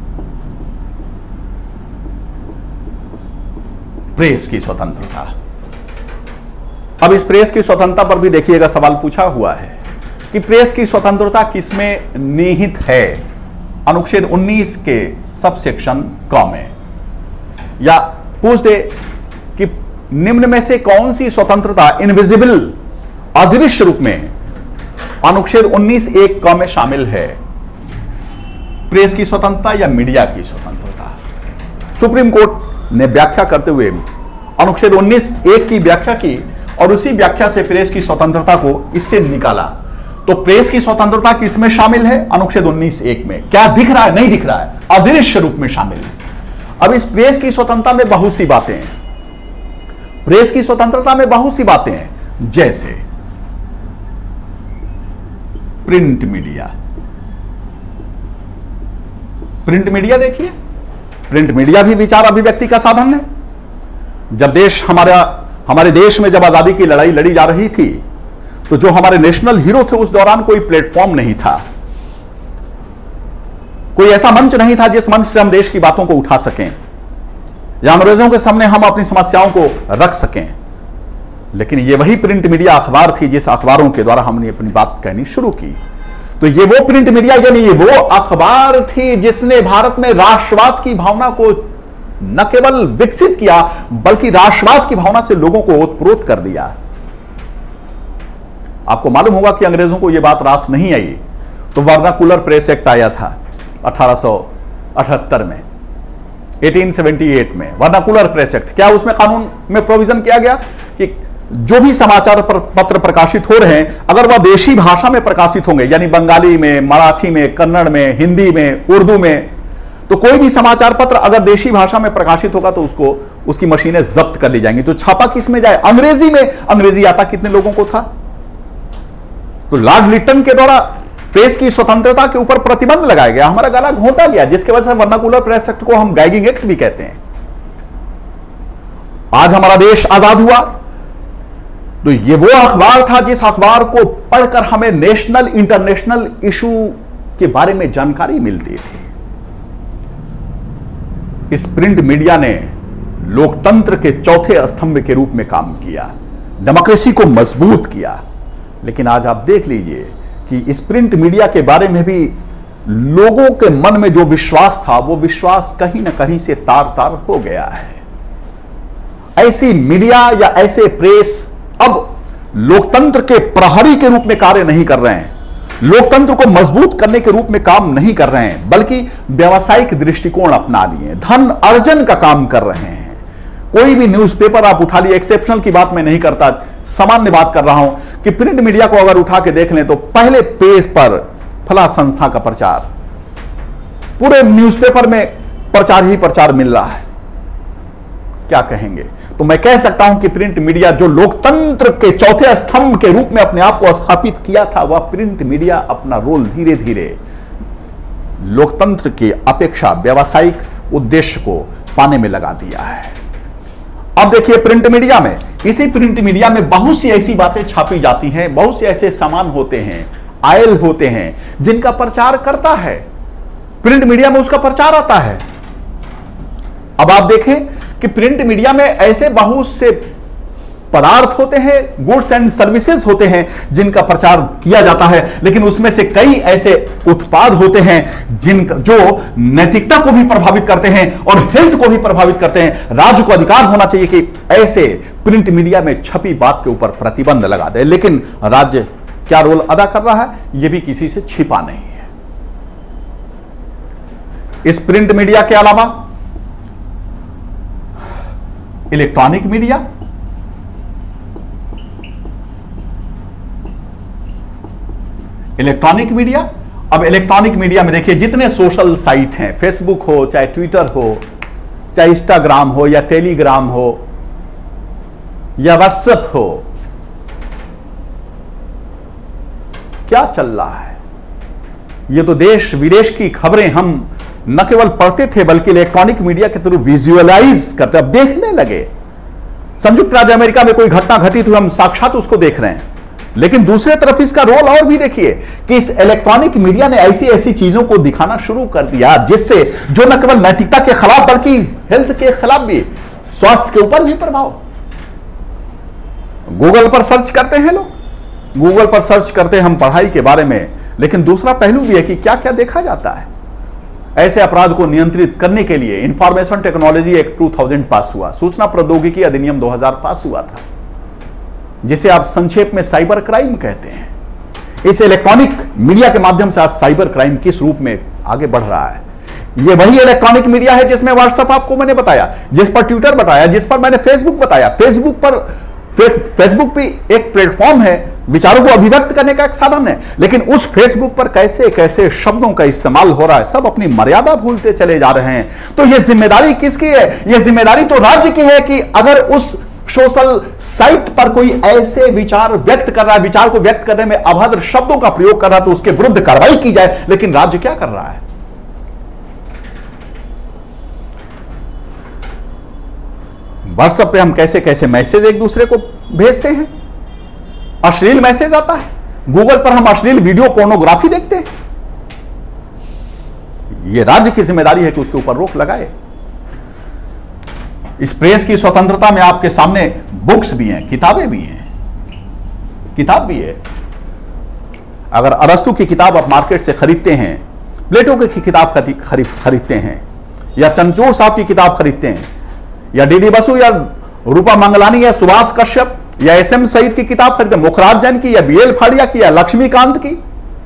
प्रेस की स्वतंत्रता। अब इस प्रेस की स्वतंत्रता पर भी देखिएगा सवाल पूछा हुआ है कि प्रेस की स्वतंत्रता किसमें निहित है? अनुच्छेद 19 के सबसेक्शन क में। या पूछ दे कि निम्न में से कौन सी स्वतंत्रता इनविजिबल अदृश्य रूप में अनुच्छेद 19(1) क में शामिल है? प्रेस की स्वतंत्रता या मीडिया की स्वतंत्रता? सुप्रीम कोर्ट ने व्याख्या करते हुए अनुच्छेद 19(1) की व्याख्या की और उसी व्याख्या से प्रेस की स्वतंत्रता को इससे निकाला। तो प्रेस की स्वतंत्रता किसमें शामिल है? अनुच्छेद 19(1) में। क्या दिख रहा है? नहीं दिख रहा है, अदृश्य रूप में शामिल है। अब इस प्रेस की स्वतंत्रता में बहुत सी बातें हैं। प्रेस की स्वतंत्रता में बहुत सी बातें हैं, जैसे प्रिंट मीडिया। प्रिंट मीडिया देखिए, प्रिंट मीडिया भी विचार अभिव्यक्ति का साधन है। जब हमारे देश में जब आजादी की लड़ाई लड़ी जा रही थी, तो जो हमारे नेशनल हीरो थे उस दौरान कोई प्लेटफॉर्म नहीं था, कोई ऐसा मंच नहीं था जिस मंच से हम देश की बातों को उठा सकें या अंग्रेजों के सामने हम अपनी समस्याओं को रख सकें। लेकिन ये वही प्रिंट मीडिया अखबार थी जिस अखबारों के द्वारा हमने अपनी बात कहनी शुरू की। तो ये वो प्रिंट मीडिया यानी ये वो अखबार थी जिसने भारत में राष्ट्रवाद की भावना को न केवल विकसित किया बल्कि राष्ट्रवाद की भावना से लोगों को ओतप्रोत कर दिया। आपको मालूम होगा कि अंग्रेजों को यह बात रास नहीं आई तो वर्नाकुलर प्रेस एक्ट आया था 1878 में, 1878 में वर्नाकुलर प्रेस एक्ट। क्या उसमें कानून में प्रोविजन किया गया कि जो भी समाचार पत्र प्रकाशित हो रहे हैं अगर वह देशी भाषा में प्रकाशित होंगे, यानी बंगाली में, मराठी में, कन्नड़ में, हिंदी में, उर्दू में, तो कोई भी समाचार पत्र अगर देशी भाषा में प्रकाशित होगा तो उसकी मशीनें जब्त कर ली जाएंगी। तो छापा किस में जाए? अंग्रेजी में। अंग्रेजी आता कितने लोगों को था? तो लॉर्ड लिटन के द्वारा प्रेस की स्वतंत्रता के ऊपर प्रतिबंध लगाया गया, हमारा गला घोंटा गया, जिसके वजह से वर्नाकुलर प्रेस एक्ट को हम गैगिंग एक्ट भी कहते हैं। आज हमारा देश आजाद हुआ तो ये वो अखबार था जिस अखबार को पढ़कर हमें नेशनल इंटरनेशनल इशू के बारे में जानकारी मिलती थी। इस प्रिंट मीडिया ने लोकतंत्र के चौथे स्तंभ के रूप में काम किया, डेमोक्रेसी को मजबूत किया। लेकिन आज आप देख लीजिए कि इस प्रिंट मीडिया के बारे में भी लोगों के मन में जो विश्वास था वो विश्वास कहीं ना कहीं से तार तार हो गया है। ऐसी मीडिया या ऐसे प्रेस अब लोकतंत्र के प्रहरी के रूप में कार्य नहीं कर रहे हैं, लोकतंत्र को मजबूत करने के रूप में काम नहीं कर रहे हैं, बल्कि व्यावसायिक दृष्टिकोण अपना लिए, धन अर्जन का काम कर रहे हैं। कोई भी न्यूज़पेपर आप उठा लिए, एक्सेप्शनल की बात मैं नहीं करता, सामान्य बात कर रहा हूं कि प्रिंट मीडिया को अगर उठा के देख लें तो पहले पेज पर फला संस्था का प्रचार, पूरे न्यूज़पेपर में प्रचार ही प्रचार मिल रहा है। क्या कहेंगे? तो मैं कह सकता हूं कि प्रिंट मीडिया जो लोकतंत्र के चौथे स्तंभ के रूप में अपने आप को स्थापित किया था, वह प्रिंट मीडिया अपना रोल धीरे धीरे लोकतंत्र की अपेक्षा व्यावसायिक उद्देश्य को पाने में लगा दिया है। अब देखिए प्रिंट मीडिया में, इसी प्रिंट मीडिया में बहुत सी ऐसी बातें छापी जाती हैं, बहुत से ऐसे सामान होते हैं, आयल होते हैं, जिनका प्रचार करता है, प्रिंट मीडिया में उसका प्रचार आता है। अब आप देखें कि प्रिंट मीडिया में ऐसे बहुत से पदार्थ होते हैं, गुड्स एंड सर्विसेज होते हैं, जिनका प्रचार किया जाता है, लेकिन उसमें से कई ऐसे उत्पाद होते हैं जिनका जो नैतिकता को भी प्रभावित करते हैं और हेल्थ को भी प्रभावित करते हैं। राज्य को अधिकार होना चाहिए कि ऐसे प्रिंट मीडिया में छपी बात के ऊपर प्रतिबंध लगा दे, लेकिन राज्य क्या रोल अदा कर रहा है, यह भी किसी से छिपा नहीं है। इस प्रिंट मीडिया के अलावा इलेक्ट्रॉनिक मीडिया, इलेक्ट्रॉनिक मीडिया, अब इलेक्ट्रॉनिक मीडिया में देखिए जितने सोशल साइट हैं, फेसबुक हो, चाहे ट्विटर हो, चाहे इंस्टाग्राम हो, या टेलीग्राम हो, या व्हाट्सएप हो, क्या चल रहा है? ये तो देश विदेश की खबरें हम न केवल पढ़ते थे बल्कि इलेक्ट्रॉनिक मीडिया के थ्रू विजुअलाइज करते, अब देखने लगे। संयुक्त राज्य अमेरिका में कोई घटना घटी तो हम साक्षात उसको देख रहे हैं, लेकिन दूसरे तरफ इसका रोल और भी देखिए कि इस इलेक्ट्रॉनिक मीडिया ने ऐसी ऐसी चीजों को दिखाना शुरू कर दिया जिससे जो न केवल नैतिकता के खिलाफ बल्कि हेल्थ के खिलाफ भी, स्वास्थ्य के ऊपर भी प्रभाव। गूगल पर सर्च करते हैं लोग, गूगल पर सर्च करते हैं हम पढ़ाई के बारे में, लेकिन दूसरा पहलू भी है कि क्या क्या देखा जाता है। ऐसे अपराध को नियंत्रित करने के लिए इंफॉर्मेशन टेक्नोलॉजी एक्ट 2000 पास हुआ, सूचना प्रौद्योगिकी अधिनियम 2000 पास हुआ था, जिसे आप संक्षेप में साइबर क्राइम कहते हैं। इस इलेक्ट्रॉनिक मीडिया के माध्यम से आज साइबर क्राइम किस रूप में आगे बढ़ रहा है। यह वही इलेक्ट्रॉनिक मीडिया है जिसमें व्हाट्सएप आपको मैंने बताया, जिस पर ट्विटर बताया, जिस पर मैंने फेसबुक बताया। फेसबुक भी एक प्लेटफॉर्म है, विचारों को अभिव्यक्त करने का एक साधन है, लेकिन उस फेसबुक पर कैसे कैसे शब्दों का इस्तेमाल हो रहा है, सब अपनी मर्यादा भूलते चले जा रहे हैं। तो यह जिम्मेदारी किसकी है? यह जिम्मेदारी तो राज्य की है कि अगर उस सोशल साइट पर कोई ऐसे विचार व्यक्त कर रहा है, विचार को व्यक्त करने में अभद्र शब्दों का प्रयोग कर रहा है, तो उसके विरुद्ध कार्रवाई की जाए। लेकिन राज्य क्या कर रहा है? व्हाट्सएप पे हम कैसे कैसे मैसेज एक दूसरे को भेजते हैं, अश्लील मैसेज आता है। गूगल पर हम अश्लील वीडियो पोर्नोग्राफी देखते हैं। यह राज्य की जिम्मेदारी है कि उसके ऊपर रोक लगाए। इस प्रेस की स्वतंत्रता में आपके सामने बुक्स भी हैं, किताबें भी हैं, किताब भी है। अगर अरस्तु की किताब आप मार्केट से खरीदते हैं, प्लेटो की किताब खरीदते हैं, या चंद्रचूड़ साहब की किताब खरीदते हैं, या डीडी बसु या रूपा मंगलानी या सुभाष कश्यप या एसएम सईद की किताब खरीदते हैं, मुखराज जैन की या बीएल फाड़िया की या लक्ष्मीकांत की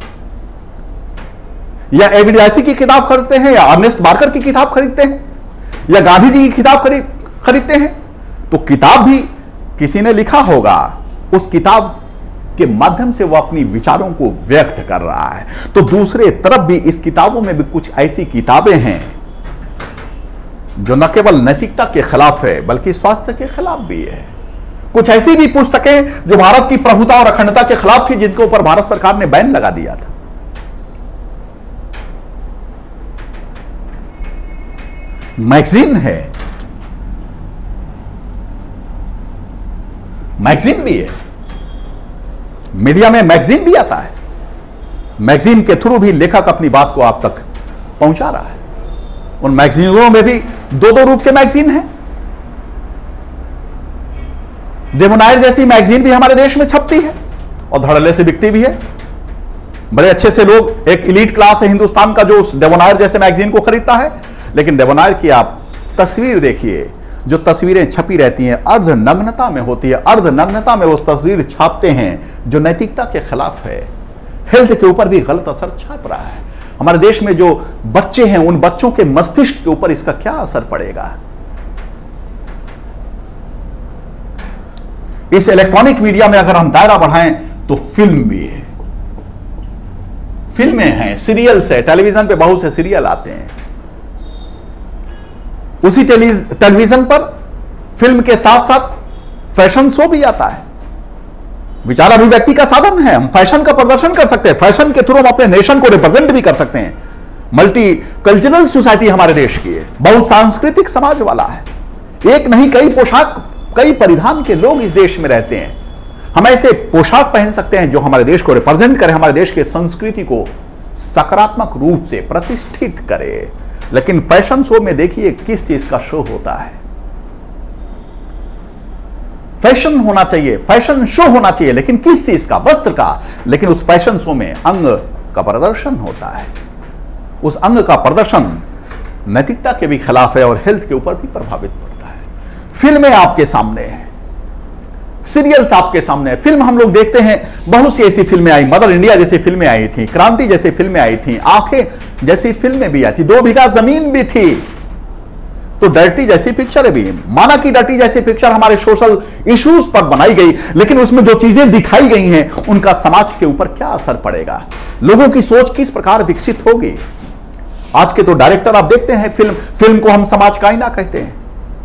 या एविडियासी की किताब खरीदते हैं, या अर्नेस्ट बार्कर की किताब खरीदते हैं, या गांधी जी की किताब खरीदते हैं, तो किताब भी किसी ने लिखा होगा, उस किताब के माध्यम से वो अपनी विचारों को व्यक्त कर रहा है। तो दूसरे तरफ भी इस किताबों में भी कुछ ऐसी किताबें हैं जो न केवल नैतिकता के खिलाफ है बल्कि स्वास्थ्य के खिलाफ भी है। कुछ ऐसी भी पुस्तकें जो भारत की प्रभुता और अखंडता के खिलाफ थी, जिनके ऊपर भारत सरकार ने बैन लगा दिया था। मैगजीन है, मैगजीन भी है, मीडिया में मैगजीन भी आता है। मैगजीन के थ्रू भी लेखक अपनी बात को आप तक पहुंचा रहा है। उन मैगजीनों में भी दो दो रूप के मैगजीन हैं। देवनायर जैसी मैगजीन भी हमारे देश में छपती है और धड़ल्ले से बिकती भी है। बड़े अच्छे से लोग, एक इलीट क्लास है हिंदुस्तान का जो उस देवनायर जैसे मैगजीन को खरीदता है। लेकिन देवनायर की आप तस्वीर देखिए, जो तस्वीरें छपी रहती हैं अर्ध नग्नता में होती है, अर्ध नग्नता में वो तस्वीर छापते हैं जो नैतिकता के खिलाफ है। हेल्थ के ऊपर भी गलत असर छाप रहा है। हमारे देश में जो बच्चे हैं, उन बच्चों के मस्तिष्क के ऊपर इसका क्या असर पड़ेगा? इस इलेक्ट्रॉनिक मीडिया में अगर हम दायरा बढ़ाएं तो फिल्म भी है, फिल्में हैं, सीरियल्स है, टेलीविजन पे बहुत से सीरियल आते हैं। उसी टेलीविजन पर फिल्म के साथ साथ फैशन शो भी आता है। विचार अभिव्यक्ति का साधन है, हम फैशन का प्रदर्शन कर सकते हैं, फैशन के थ्रू हम अपने नेशन को रिप्रेजेंट भी कर सकते हैं। मल्टी कल्चरल सोसाइटी हमारे देश की है, बहुत सांस्कृतिक समाज वाला है। एक नहीं, कई पोशाक, कई परिधान के लोग इस देश में रहते हैं। हम ऐसे पोशाक पहन सकते हैं जो हमारे देश को रिप्रेजेंट करे, हमारे देश के संस्कृति को सकारात्मक रूप से प्रतिष्ठित करे। लेकिन फैशन शो में देखिए किस चीज का शो होता है। फैशन होना चाहिए, फैशन शो होना चाहिए, लेकिन किस चीज का? वस्त्र का। लेकिन उस फैशन शो में अंग का प्रदर्शन होता है। उस अंग का प्रदर्शन नैतिकता के भी खिलाफ है और हेल्थ के ऊपर भी प्रभावित पड़ता है। फिल्में आपके सामने हैं, सीरियल्स आपके सामने है। फिल्म हम लोग देखते हैं, बहुत सी ऐसी फिल्में आई, मदर इंडिया जैसी फिल्में आई थी, क्रांति जैसी फिल्में आई थी, आंखें जैसी फिल्में भी आई थी, 2 बीघा जमीन भी थी, तो डर्टी जैसी पिक्चर भी। माना कि डर्टी जैसी पिक्चर हमारे सोशल इश्यूज पर बनाई गई, लेकिन उसमें जो चीजें दिखाई गई हैं उनका समाज के ऊपर क्या असर पड़ेगा, लोगों की सोच किस प्रकार विकसित होगी। आज के तो डायरेक्टर आप देखते हैं, फिल्म को हम समाज का आईना कहते हैं,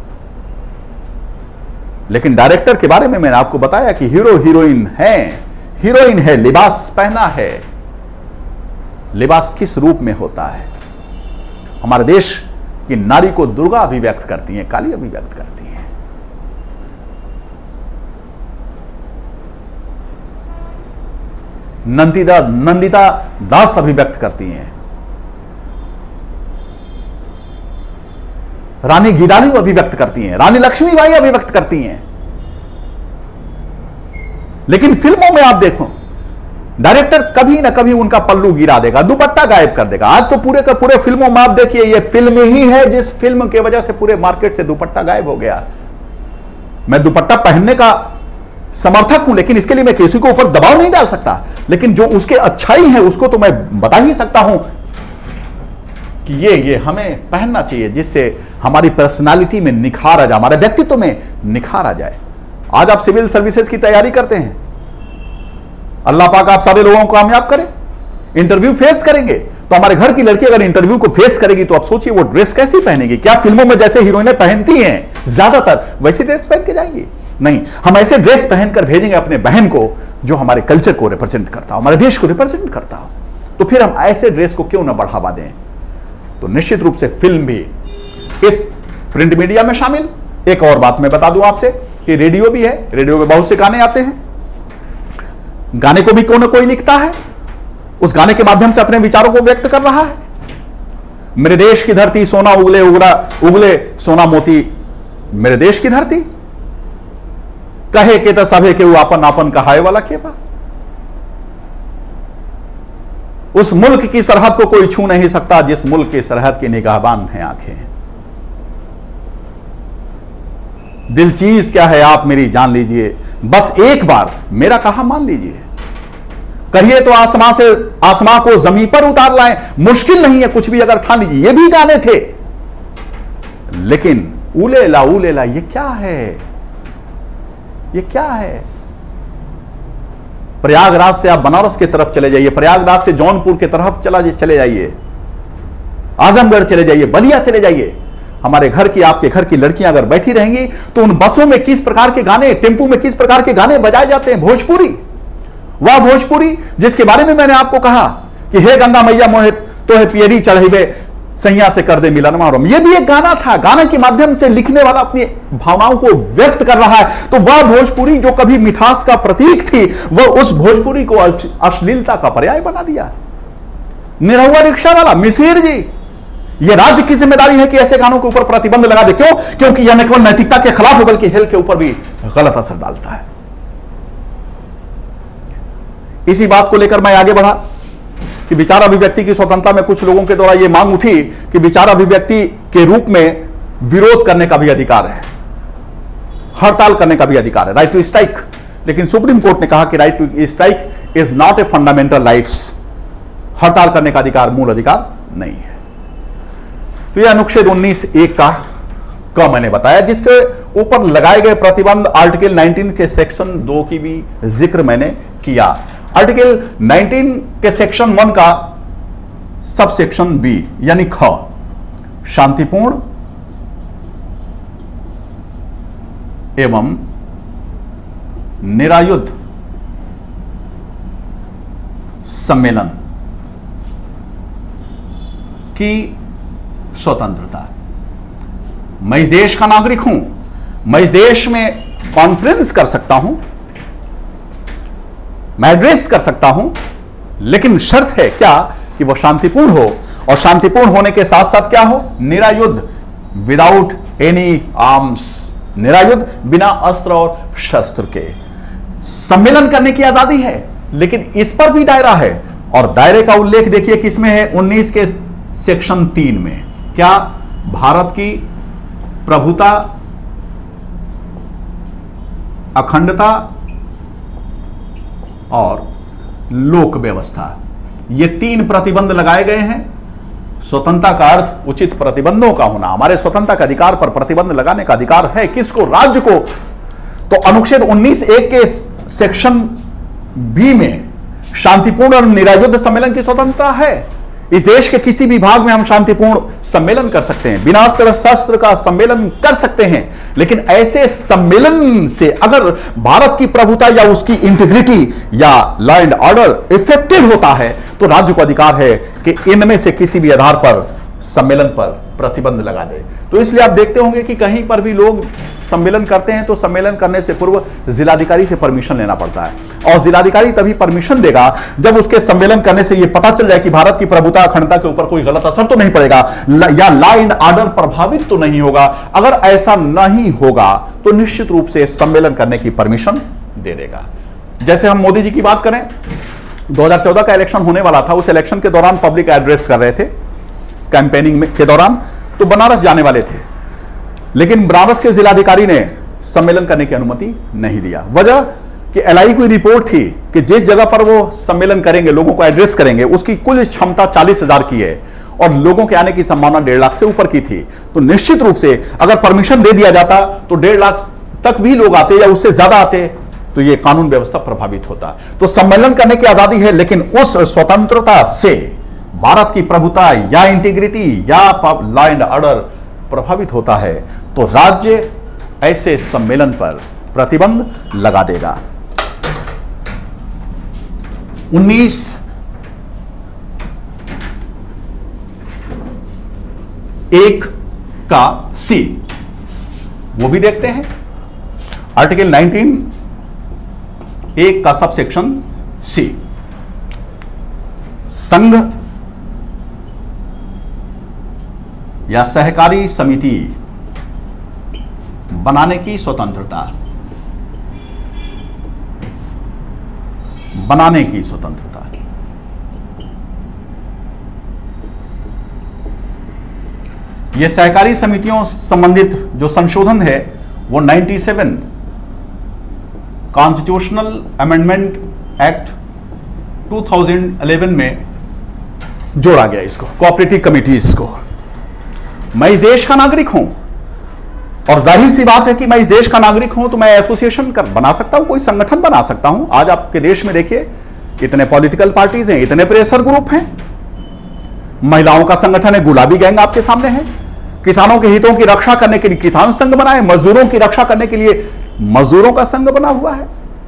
लेकिन डायरेक्टर के बारे में मैंने आपको बताया कि हीरो हीरोइन है, लिबास पहना है। लिबास किस रूप में होता है? हमारे देश की नारी को दुर्गा अभिव्यक्त करती हैं, काली अभिव्यक्त करती हैं। नंदिता दास अभिव्यक्त करती हैं, रानी गिदानी अभिव्यक्त करती हैं, रानी लक्ष्मीबाई अभिव्यक्त करती हैं। लेकिन फिल्मों में आप देखो, डायरेक्टर कभी ना कभी उनका पल्लू गिरा देगा, दुपट्टा गायब कर देगा। आज तो पूरे का पूरे फिल्मों में आप देखिए, ये फिल्म ही है जिस फिल्म के वजह से पूरे मार्केट से दुपट्टा गायब हो गया। मैं दुपट्टा पहनने का समर्थक हूं, लेकिन इसके लिए मैं किसी के ऊपर दबाव नहीं डाल सकता। लेकिन जो उसके अच्छाई है उसको तो मैं बता ही सकता हूं कि ये हमें पहनना चाहिए, जिससे हमारी पर्सनालिटी में निखार आ जाए, हमारे व्यक्तित्व में निखार आ जाए। आज आप सिविल सर्विसेज की तैयारी करते हैं, अल्लाह पाक आप सारे लोगों को कामयाब करें। इंटरव्यू फेस करेंगे तो हमारे घर की लड़की अगर इंटरव्यू को फेस करेगी तो आप सोचिए वो ड्रेस कैसी पहनेगी। क्या फिल्मों में जैसे हीरोइनें पहनती हैं ज्यादातर वैसी ड्रेस पहन के जाएंगी? नहीं, हम ऐसे ड्रेस पहनकर भेजेंगे अपने बहन को जो हमारे कल्चर को रिप्रेजेंट करता हो, हमारे देश को रिप्रेजेंट करता हो। तो फिर हम ऐसे ड्रेस को क्यों ना बढ़ावा दें? तो निश्चित रूप से फिल्म भी इस प्रिंट मीडिया में शामिल। एक और बात मैं बता दूं आपसे कि रेडियो भी है, रेडियो में बहुत से गाने आते हैं, गाने को भी कोई ना कोई लिखता है, उस गाने के माध्यम से अपने विचारों को व्यक्त कर रहा है। मेरे देश की धरती सोना उगले उगले सोना मोती, मेरे देश की धरती कहे के तो सभे के आपन आपन कहाए वाला के बा। उस मुल्क की सरहद को कोई छू नहीं सकता जिस मुल्क की सरहद की निगाहबान है आंखें। दिल चीज क्या है आप मेरी जान लीजिए, बस एक बार मेरा कहा मान लीजिए। कहिए तो आसमां को जमीन पर उतार लाएं, मुश्किल नहीं है कुछ भी अगर ठान लीजिए। ये भी गाने थे, लेकिन उलेला ये क्या है? ये क्या है? प्रयागराज से आप बनारस की तरफ चले जाइए, प्रयागराज से जौनपुर की तरफ चले जाइए, आजमगढ़ चले जाइए, बलिया चले जाइए। हमारे घर की, आपके घर की लड़कियां अगर बैठी रहेंगी तो उन बसों में किस प्रकार के गाने, टेम्पू में किस प्रकार के गाने बजाए जाते हैं? भोजपुरी, वह भोजपुरी जिसके बारे में मैंने आपको कहा कि हे गंगा मैया मोहे तो है पियरी चढ़े सैया से कर दे मिलन मारो। यह भी एक गाना था, गाना के माध्यम से लिखने वाला अपनी भावनाओं को व्यक्त कर रहा है। तो वह भोजपुरी जो कभी मिठास का प्रतीक थी, वह उस भोजपुरी को अश्लीलता का पर्याय बना दिया। निरहुआ रिक्शा वाला मिसिर जी, यह राज्य की जिम्मेदारी है कि ऐसे गानों के ऊपर प्रतिबंध लगा दे। क्यों? क्योंकि यह न केवल नैतिकता के खिलाफ है बल्कि हेल्थ के ऊपर भी गलत असर डालता है। इसी बात को लेकर मैं आगे बढ़ा कि विचार अभिव्यक्ति की स्वतंत्रता में कुछ लोगों के द्वारा यह मांग उठी कि विचार अभिव्यक्ति के रूप में विरोध करने का भी अधिकार है, हड़ताल करने का भी अधिकार है, राइट टू स्ट्राइक। लेकिन सुप्रीम कोर्ट ने कहा कि right to strike is not a fundamental rights, हड़ताल करने का अधिकार मूल अधिकार नहीं है। तो यह अनुच्छेद 19(1) का मैंने बताया, जिसके ऊपर लगाए गए प्रतिबंध आर्टिकल 19 के सेक्शन 2 की भी जिक्र मैंने किया। आर्टिकल 19 के सेक्शन 1 का सब सेक्शन बी यानी ख, शांतिपूर्ण एवं निरायुध सम्मेलन की स्वतंत्रता। मैं इस देश का नागरिक हूं, मैं इस देश में कॉन्फ्रेंस कर सकता हूं, मैं एड्रेस कर सकता हूं, लेकिन शर्त है क्या कि वह शांतिपूर्ण हो, और शांतिपूर्ण होने के साथ साथ क्या हो, निरायुध, विदाउट एनी आर्म्स, निरायुध, बिना अस्त्र और शस्त्र के। सम्मेलन करने की आजादी है, लेकिन इस पर भी दायरा है, और दायरे का उल्लेख देखिए किसमें है, 19 के सेक्शन 3 में। क्या? भारत की प्रभुता, अखंडता और लोक व्यवस्था, ये 3 प्रतिबंध लगाए गए हैं। स्वतंत्रता का अर्थ उचित प्रतिबंधों का होना। हमारे स्वतंत्रता के अधिकार पर प्रतिबंध लगाने का अधिकार है किसको? राज्य को। तो अनुच्छेद 19(1) के सेक्शन बी में शांतिपूर्ण और निरायुध सम्मेलन की स्वतंत्रता है। इस देश के किसी भी भाग में हम शांतिपूर्ण सम्मेलन कर सकते हैं, बिना अस्त्र शस्त्र का सम्मेलन कर सकते हैं, लेकिन ऐसे सम्मेलन से अगर भारत की प्रभुता या उसकी इंटीग्रिटी या लॉ एंड ऑर्डर इफेक्टेड होता है, तो राज्य को अधिकार है कि इनमें से किसी भी आधार पर सम्मेलन पर प्रतिबंध लगा दे। तो इसलिए आप देखते होंगे कि कहीं पर भी लोग सम्मेलन करते हैं तो सम्मेलन करने से पूर्व जिलाधिकारी से परमिशन लेना पड़ता है, और जिलाधिकारी तभी परमिशन देगा जब उसके सम्मेलन करने से यह पता चल जाए कि भारत की प्रभुता, अखंडता के ऊपर कोई गलत असर तो नहीं पड़ेगा या लॉ एंड ऑर्डर प्रभावित तो नहीं होगा। अगर ऐसा नहीं होगा तो निश्चित रूप से सम्मेलन करने की परमिशन दे देगा। जैसे हम मोदी जी की बात करें, 2014 का इलेक्शन होने वाला था, उस इलेक्शन के दौरान पब्लिक एड्रेस कर रहे थे कैंपेनिंग के दौरान, तो बनारस जाने वाले थे, लेकिन बनारस के जिलाधिकारी ने सम्मेलन करने की अनुमति नहीं दिया। वजह कि एलआई की रिपोर्ट थी कि जिस जगह पर वो सम्मेलन करेंगे, लोगों को एड्रेस करेंगे, उसकी कुल क्षमता 40,000 की है और लोगों के आने की संभावना 1.5 लाख से ऊपर की थी। तो निश्चित रूप से अगर परमिशन दे दिया जाता तो 1.5 लाख तक भी लोग आते या उससे ज्यादा आते, तो ये कानून व्यवस्था प्रभावित होता। तो सम्मेलन करने की आजादी है, लेकिन उस स्वतंत्रता से भारत की प्रभुता या इंटीग्रिटी या लॉ एंड ऑर्डर प्रभावित होता है तो राज्य ऐसे सम्मेलन पर प्रतिबंध लगा देगा। 19(1) का सी, वो भी देखते हैं। आर्टिकल 19(1) का सबसेक्शन सी, संघ या सहकारी समिति बनाने की स्वतंत्रता, बनाने की स्वतंत्रता। यह सहकारी समितियों संबंधित जो संशोधन है वो 97 कॉन्स्टिट्यूशनल अमेंडमेंट एक्ट 2011 में जोड़ा गया। इसको कोऑपरेटिव कमिटीज को। मैं इस देश का नागरिक हूं और जाहिर सी बात है कि मैं इस देश का नागरिक हूं तो मैं एसोसिएशन बना सकता हूं, कोई संगठन बना सकता हूं। आज आपके देश में देखिए इतने पॉलिटिकल पार्टीज हैं, इतने प्रेशर ग्रुप हैं, महिलाओं का संगठन है, गुलाबी गैंग आपके सामने है, किसानों के हितों की रक्षा करने के लिए किसान संघ बना है, मजदूरों की रक्षा करने के लिए मजदूरों का संघ बना हुआ है।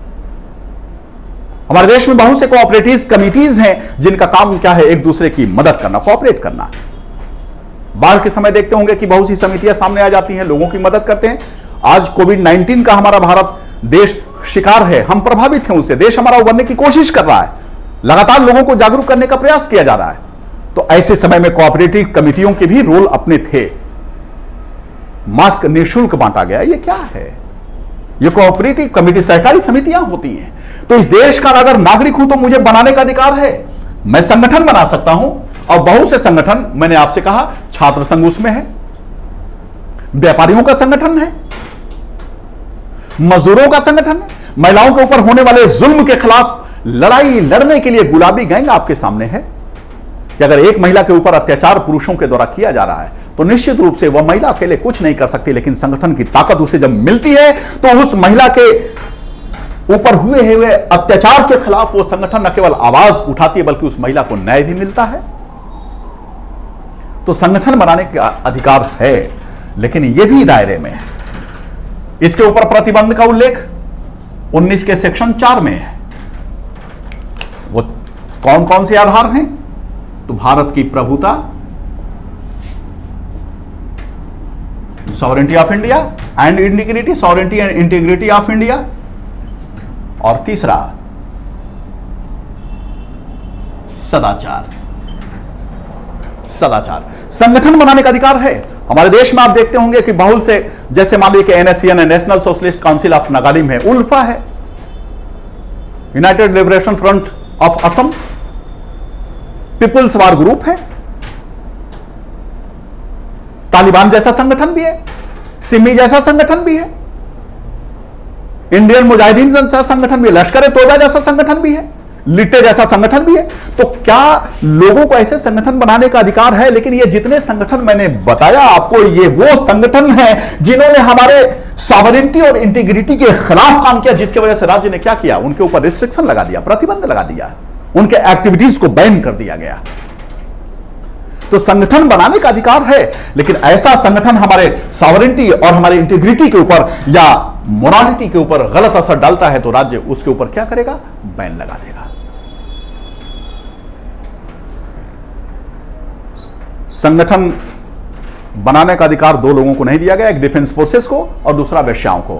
हमारे देश में बहुत से कोऑपरेटिव कमिटीज हैं जिनका काम क्या है, एक दूसरे की मदद करना, कोऑपरेट करना। बाढ़ के समय देखते होंगे कि बहुत सी समितियां सामने आ जाती हैं, लोगों की मदद करते हैं। आज कोविड-19 का हमारा भारत देश शिकार है, हम प्रभावित हैं उससे, देश हमारा उबरने की कोशिश कर रहा है, लगातार लोगों को जागरूक करने का प्रयास किया जा रहा है। तो ऐसे समय में कोऑपरेटिव कमिटियों के भी रोल अपने थे। मास्क निःशुल्क बांटा गया, ये क्या है? ये कोऑपरेटिव कमिटी, सहकारी समितियां होती हैं। तो इस देश का अगर नागरिक हूं तो मुझे बनाने का अधिकार है, मैं संगठन बना सकता हूं। और बहुत से संगठन, मैंने आपसे कहा छात्र संघ उसमें है, व्यापारियों का संगठन है, मजदूरों का संगठन है, महिलाओं के ऊपर होने वाले जुल्म के खिलाफ लड़ाई लड़ने के लिए गुलाबी गैंग आपके सामने है। कि अगर एक महिला के ऊपर अत्याचार पुरुषों के द्वारा किया जा रहा है तो निश्चित रूप से वह महिला अकेले कुछ नहीं कर सकती, लेकिन संगठन की ताकत उसे जब मिलती है तो उस महिला के ऊपर हुए अत्याचार के खिलाफ वो संगठन न केवल आवाज उठाती है बल्कि उस महिला को न्याय भी मिलता है। तो संगठन बनाने का अधिकार है, लेकिन यह भी दायरे में है। इसके ऊपर प्रतिबंध का उल्लेख 19 के सेक्शन 4 में है। वो कौन कौन से आधार हैं? तो भारत की प्रभुता, sovereignty of India and integrity, sovereignty and integrity of India. और तीसरा सदाचार। सदाचार संगठन बनाने का अधिकार है। हमारे देश में आप देखते होंगे कि बहुत से, जैसे मान लीजिए कि एनएससीएन है, national socialist council of Nagaland है, उल्फा है, united liberation front of Assam, people's war group है, तालिबान जैसा संगठन भी है, सिमी जैसा संगठन भी है, इंडियन मुजाहिदीन जैसा संगठन भी है, लश्कर-ए-तोयबा जैसा संगठन भी है, लिट्टे जैसा संगठन भी है। तो क्या लोगों को ऐसे संगठन बनाने का अधिकार है? लेकिन ये जितने संगठन मैंने बताया आपको, ये वो संगठन हैं जिन्होंने हमारे सॉवरेंटी और इंटीग्रिटी के खिलाफ काम किया, जिसकी वजह से राज्य ने क्या किया, उनके ऊपर रिस्ट्रिक्शन लगा दिया, प्रतिबंध लगा दिया, उनके एक्टिविटीज को बैन कर दिया गया। तो संगठन बनाने का अधिकार है, लेकिन ऐसा संगठन हमारे सॉवरेंटी और हमारे इंटीग्रिटी के ऊपर या मोरालिटी के ऊपर गलत असर डालता है तो राज्य उसके ऊपर क्या करेगा, बैन लगा देगा। संगठन बनाने का अधिकार दो लोगों को नहीं दिया गया, एक डिफेंस फोर्सेस को और दूसरा वेश्याओं को।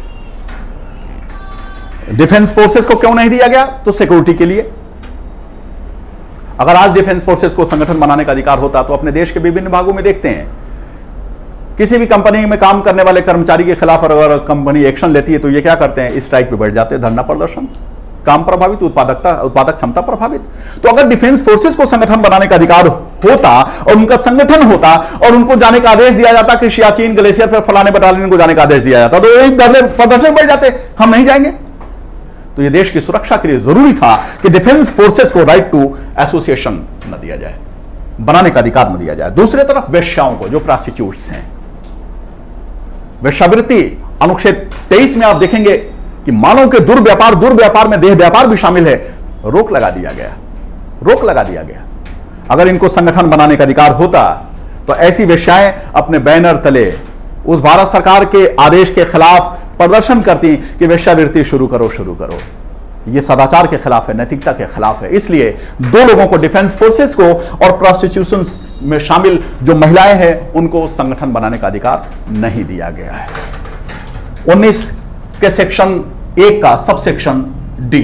डिफेंस फोर्सेस को क्यों नहीं दिया गया? तो सिक्योरिटी के लिए। अगर आज डिफेंस फोर्सेस को संगठन बनाने का अधिकार होता तो अपने देश के विभिन्न भागों में देखते हैं, किसी भी कंपनी में काम करने वाले कर्मचारी के खिलाफ अगर कंपनी एक्शन लेती है तो ये क्या करते हैं, स्ट्राइक पे बैठ जाते हैं, धरना प्रदर्शन, काम प्रभावित, उत्पादक क्षमता प्रभावित। तो अगर डिफेंस फोर्सेस को संगठन बनाने का अधिकार होता और उनका संगठन होता और उनको जाने का आदेश दिया जाता कि सियाचिन ग्लेशियर पर फलाने बटालियन को जाने का आदेश दिया जाता, तो एक धरने प्रदर्शन बैठ जाते, हम नहीं जाएंगे। तो ये देश की सुरक्षा के लिए जरूरी था कि डिफेंस फोर्सेस को राइट टू एसोसिएशन न दिया जाए, बनाने का अधिकार न दिया जाए। दूसरी तरफ वेश्याओं को, जो प्रोस्टिट्यूट्स हैं, वेश्यावृत्ति अनुच्छेद 23 में आप देखेंगे कि मानव के दुर्व्यापार में देह व्यापार भी शामिल है, रोक लगा दिया गया, रोक लगा दिया गया। अगर इनको संगठन बनाने का अधिकार होता तो ऐसी वेश्याएं अपने बैनर तले उस भारत सरकार के आदेश के खिलाफ प्रदर्शन करती कि वेश्यावृत्ति शुरू करो, शुरू करो। यह सदाचार के खिलाफ है, नैतिकता के खिलाफ है। इसलिए दो लोगों को, डिफेंस फोर्सेस को और प्रोस्टिट्यूशन में शामिल जो महिलाएं हैं, उनको संगठन बनाने का अधिकार नहीं दिया गया है। 19 के सेक्शन 1 का सब सेक्शन डी,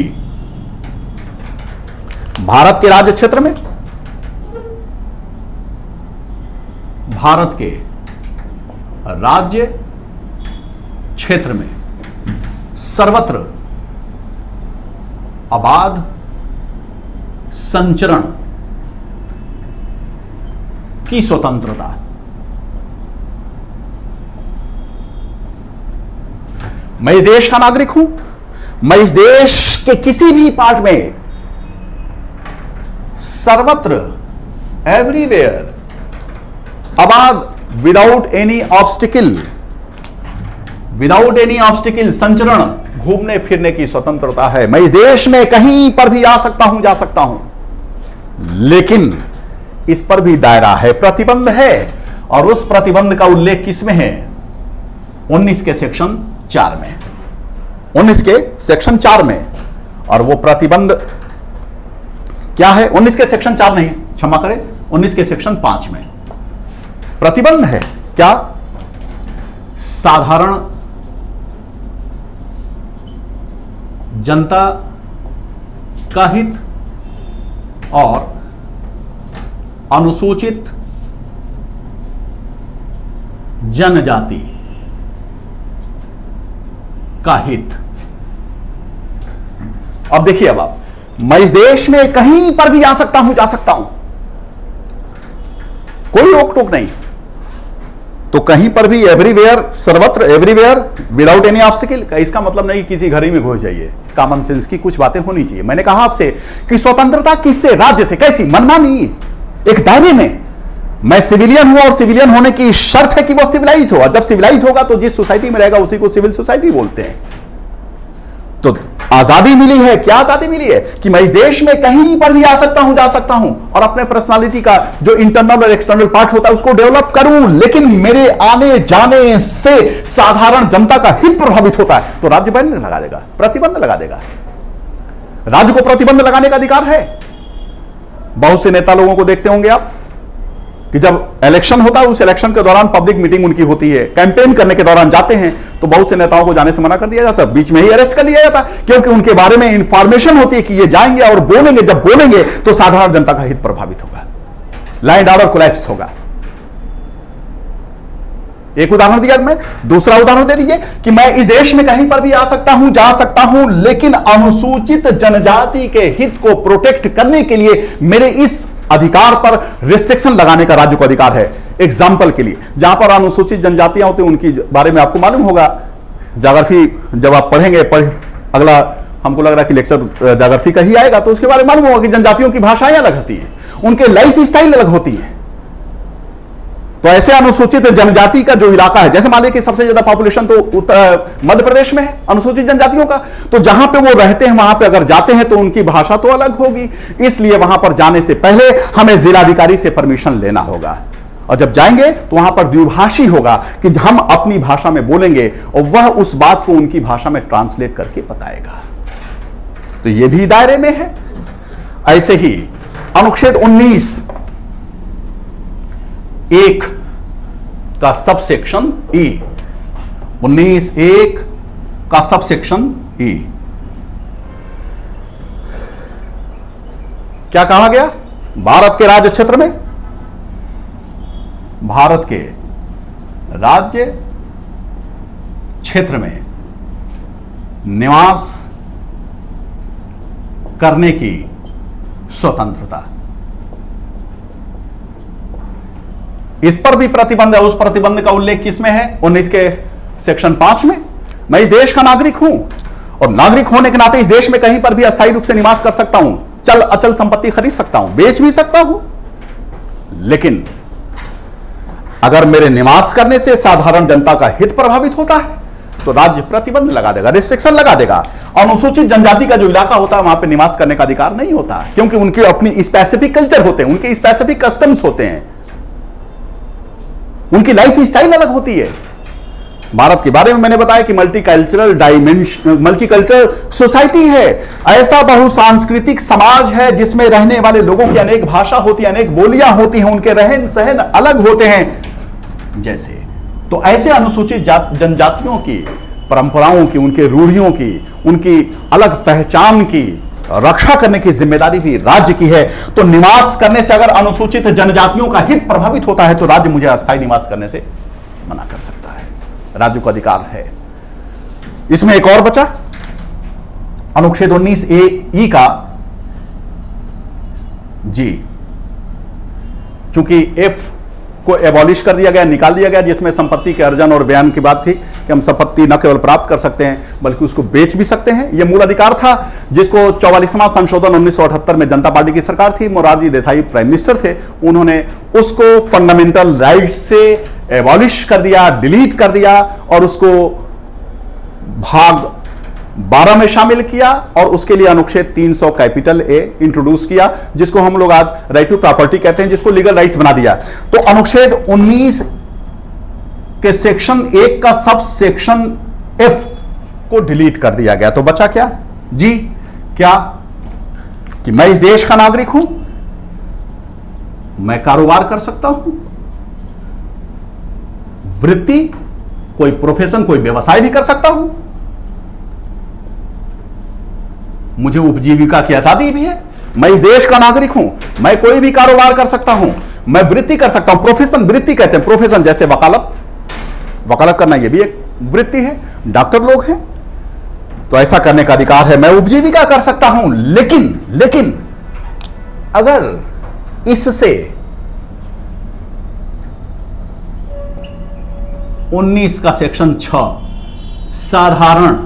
भारत के राज्य क्षेत्र में, भारत के राज्य क्षेत्र में सर्वत्र अबाध संचरण की स्वतंत्रता। मैं इस देश का नागरिक हूं, मैं इस देश के किसी भी पार्ट में सर्वत्र, एवरीवेयर, अबाध, विदाउट एनी ऑब्स्टिकल, संचरण, घूमने फिरने की स्वतंत्रता है। मैं इस देश में कहीं पर भी आ सकता हूं, जा सकता हूं, लेकिन इस पर भी दायरा है, प्रतिबंध है। और उस प्रतिबंध का उल्लेख किसमें है? 19 के सेक्शन 4 में, 19 के सेक्शन 4 में। और वो प्रतिबंध क्या है? 19 के सेक्शन 4 नहीं, क्षमा करें, 19 के सेक्शन 5 में प्रतिबंध है। क्या? साधारण जनता का हित और अनुसूचित जनजाति का हित। अब देखिए, अब आप, मैं इस देश में कहीं पर भी आ सकता हूं, जा सकता हूं, कोई रोक टोक नहीं। तो कहीं पर भी, एवरीवेयर, सर्वत्र, एवरीवेयर, विदाउट एनी ऑब्स्टिकल का इसका मतलब नहीं किसी घर ही में घुस जाइए। कॉमन सेंस की कुछ बातें होनी चाहिए। मैंने कहा आपसे कि स्वतंत्रता किससे? राज्य से। कैसी? मनमानी, एक दायरे में। मैं सिविलियन हूं और सिविलियन होने की शर्त है कि वो सिविलाइज हो। जब सिविलाइज होगा तो जिस सोसाइटी में रहेगा उसी को सिविल सोसाइटी बोलते हैं। तो आजादी मिली है। क्या आजादी मिली है? कि मैं इस देश में कहीं पर भी आ सकता हूं, जा सकता हूं और अपने पर्सनालिटी का जो इंटरनल और एक्सटर्नल पार्ट होता है उसको डेवलप करूं, लेकिन मेरे आने जाने से साधारण जनता का हित प्रभावित होता है तो राज्य बैन लगा देगा, प्रतिबंध लगा देगा। राज्य को प्रतिबंध लगाने का अधिकार है। बहुत से नेता लोगों को देखते होंगे आप कि जब इलेक्शन होता है, उस इलेक्शन के दौरान पब्लिक मीटिंग उनकी होती है, कैंपेन करने के दौरान जाते हैं, तो बहुत से नेताओं को जाने से मना कर दिया जाता है, बीच में ही अरेस्ट कर लिया जाता है, क्योंकि उनके बारे में इंफॉर्मेशन होती है कि ये जाएंगे और बोलेंगे, जब बोलेंगे तो साधारण जनता का हित प्रभावित होगा, लॉ एंड ऑर्डर कोलैप्स होगा। एक उदाहरण दिया मैं, दूसरा उदाहरण दे दीजिए कि मैं इस देश में कहीं पर भी आ सकता हूं, जा सकता हूं, लेकिन अनुसूचित जनजाति के हित को प्रोटेक्ट करने के लिए मेरे इस अधिकार पर रिस्ट्रिक्शन लगाने का राज्य को अधिकार है। एग्जाम्पल के लिए, जहां पर अनुसूचित जनजातियां होती हैं उनकी बारे में आपको मालूम होगा, ज्योग्राफी जब आप पढ़ेंगे, अगला हमको लग रहा है कि लेक्चर ज्योग्राफी का ही आएगा, तो उसके बारे में मालूम होगा कि जनजातियों की भाषाएं अलग होती है, उनके लाइफ स्टाइल अलग होती है। तो ऐसे अनुसूचित जनजाति का जो इलाका है, जैसे मान लीजिए कि सबसे ज्यादा पॉपुलेशन तो मध्य प्रदेश में है अनुसूचित जनजातियों का, तो जहां पे वो रहते हैं वहां पे अगर जाते हैं तो उनकी भाषा तो अलग होगी, इसलिए वहां पर जाने से पहले हमें जिलाधिकारी से परमिशन लेना होगा, और जब जाएंगे तो वहां पर द्विभाषी होगा कि हम अपनी भाषा में बोलेंगे और वह उस बात को उनकी भाषा में ट्रांसलेट करके बताएगा। तो यह भी दायरे में है। ऐसे ही अनुच्छेद 19(1) का सबसेक्शन ई, 19(1) का सबसेक्शन ई, क्या कहा गया? भारत के राज्य क्षेत्र में, भारत के राज्य क्षेत्र में निवास करने की स्वतंत्रता। इस पर भी प्रतिबंध है। उस प्रतिबंध का उल्लेख किसमें है? 19 के सेक्शन 5 में। मैं इस देश का नागरिक हूं और नागरिक होने के नाते इस देश में कहीं पर भी अस्थायी रूप से निवास कर सकता हूं, चल अचल संपत्ति खरीद सकता हूं, बेच भी सकता हूं, लेकिन अगर मेरे निवास करने से साधारण जनता का हित प्रभावित होता है तो राज्य प्रतिबंध लगा देगा, रिस्ट्रिक्शन लगा देगा। अनुसूचित जनजाति का जो इलाका होता है वहां पर निवास करने का अधिकार नहीं होता, क्योंकि उनके अपनी स्पेसिफिक कल्चर होते हैं, उनके स्पेसिफिक कस्टम्स होते हैं, उनकी लाइफ स्टाइल अलग होती है। भारत के बारे में मैंने बताया कि मल्टीकल्चरल सोसाइटी है, ऐसा बहुसांस्कृतिक समाज है जिसमें रहने वाले लोगों की अनेक भाषा होती है, अनेक बोलियां होती हैं, उनके रहन सहन अलग होते हैं। जैसे तो ऐसे अनुसूचित जनजातियों की परंपराओं की, उनके रूढ़ियों की, उनकी अलग पहचान की रक्षा करने की जिम्मेदारी भी राज्य की है। तो निवास करने से अगर अनुसूचित जनजातियों का हित प्रभावित होता है तो राज्य मुझे अस्थायी निवास करने से मना कर सकता है, राज्य को अधिकार है। इसमें एक और बचा अनुच्छेद 19(a) का जी, चूंकि F को एबॉलिश कर दिया गया, निकाल दिया गया, जिसमें संपत्ति के अर्जन और बयान की बात थी कि हम संपत्ति न केवल प्राप्त कर सकते हैं बल्कि उसको बेच भी सकते हैं। यह मूल अधिकार था जिसको 44वां संशोधन 1978 में जनता पार्टी की सरकार थी, मोरारजी देसाई प्राइम मिनिस्टर थे, उन्होंने उसको फंडामेंटल राइट से एबॉलिश कर दिया, डिलीट कर दिया और उसको भाग 12 में शामिल किया और उसके लिए अनुच्छेद 300 कैपिटल A इंट्रोड्यूस किया, जिसको हम लोग आज राइट टू प्रॉपर्टी कहते हैं, जिसको लीगल राइट्स बना दिया। तो अनुच्छेद 19 के सेक्शन 1 का सब सेक्शन F को डिलीट कर दिया गया। तो बचा क्या जी? क्या कि मैं इस देश का नागरिक हूं, मैं कारोबार कर सकता हूं, वृत्ति, कोई प्रोफेशन, कोई व्यवसाय भी कर सकता हूं, मुझे उपजीविका की आजादी भी है, मैं इस देश का नागरिक हूं, मैं कोई भी कारोबार कर सकता हूं, मैं वृत्ति कर सकता हूं। प्रोफेशन, वृत्ति कहते हैं प्रोफेशन, जैसे वकालत करना यह भी एक वृत्ति है, डॉक्टर लोग हैं, तो ऐसा करने का अधिकार है। मैं उपजीविका कर सकता हूं, लेकिन अगर इससे 19 का सेक्शन 6 साधारण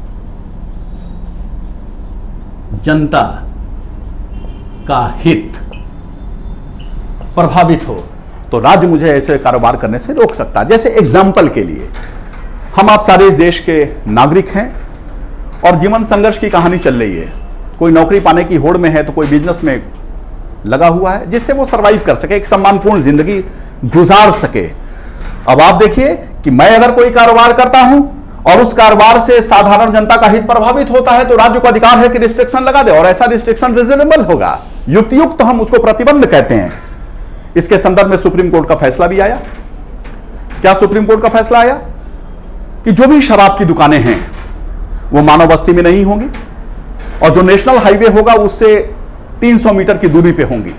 जनता का हित प्रभावित हो तो राज्य मुझे ऐसे कारोबार करने से रोक सकता है। जैसे एग्जाम्पल के लिए, हम आप सारे इस देश के नागरिक हैं और जीवन संघर्ष की कहानी चल रही है, कोई नौकरी पाने की होड़ में है तो कोई बिजनेस में लगा हुआ है जिससे वो सरवाइव कर सके, एक सम्मानपूर्ण जिंदगी गुजार सके। अब आप देखिए कि मैं अगर कोई कारोबार करता हूं और उस कारोबार से साधारण जनता का हित प्रभावित होता है तो राज्य को अधिकार है कि रिस्ट्रिक्शन लगा दे, और ऐसा रिस्ट्रिक्शन रीजनेबल होगा, युक्त तो हम उसको प्रतिबंध कहते हैं। इसके संदर्भ में सुप्रीम कोर्ट का फैसला भी आया। क्या सुप्रीम कोर्ट का फैसला आया कि जो भी शराब की दुकानें हैं वो मानव बस्ती में नहीं होंगी और जो नेशनल हाईवे होगा उससे 300 मीटर की दूरी पे होंगी।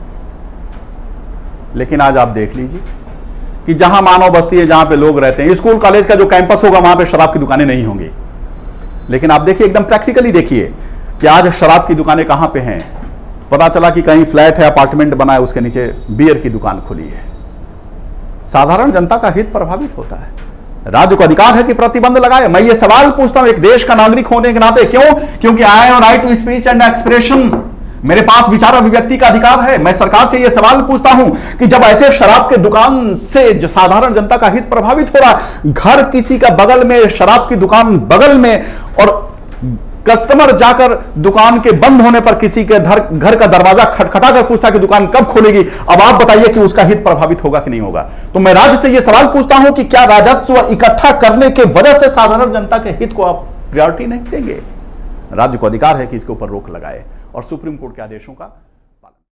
लेकिन आज आप देख लीजिए कि जहां मानव बस्ती है, जहां पे लोग रहते हैं, स्कूल कॉलेज का जो कैंपस होगा वहां पे शराब की दुकानें नहीं होंगी। लेकिन आप देखिए, एकदम प्रैक्टिकली देखिए कि आज शराब की दुकानें कहां पे हैं। पता चला कि कहीं फ्लैट है, अपार्टमेंट बना है, उसके नीचे बियर की दुकान खुली है। साधारण जनता का हित प्रभावित होता है। राज्य को अधिकार है कि प्रतिबंध लगाए। मैं ये सवाल पूछता हूं एक देश का नागरिक होने के नाते, क्यों? क्योंकि I have right to speech and expression, मेरे पास विचार अभिव्यक्ति का अधिकार है। मैं सरकार से यह सवाल पूछता हूं कि जब ऐसे शराब के दुकान से जो साधारण जनता का हित प्रभावित हो रहा, घर किसी का बगल में, शराब की दुकान बगल में, और कस्टमर जाकर दुकान के बंद होने पर किसी के घर का दरवाजा खटखटा कर पूछता कि दुकान कब खुलेगी। अब आप बताइए कि उसका हित प्रभावित होगा कि नहीं होगा। तो मैं राज्य से यह सवाल पूछता हूं कि क्या राजस्व इकट्ठा करने के वजह से साधारण जनता के हित को आप प्रायोरिटी नहीं देंगे? राज्य को अधिकार है कि इसके ऊपर रोक लगाए और सुप्रीम कोर्ट के आदेशों का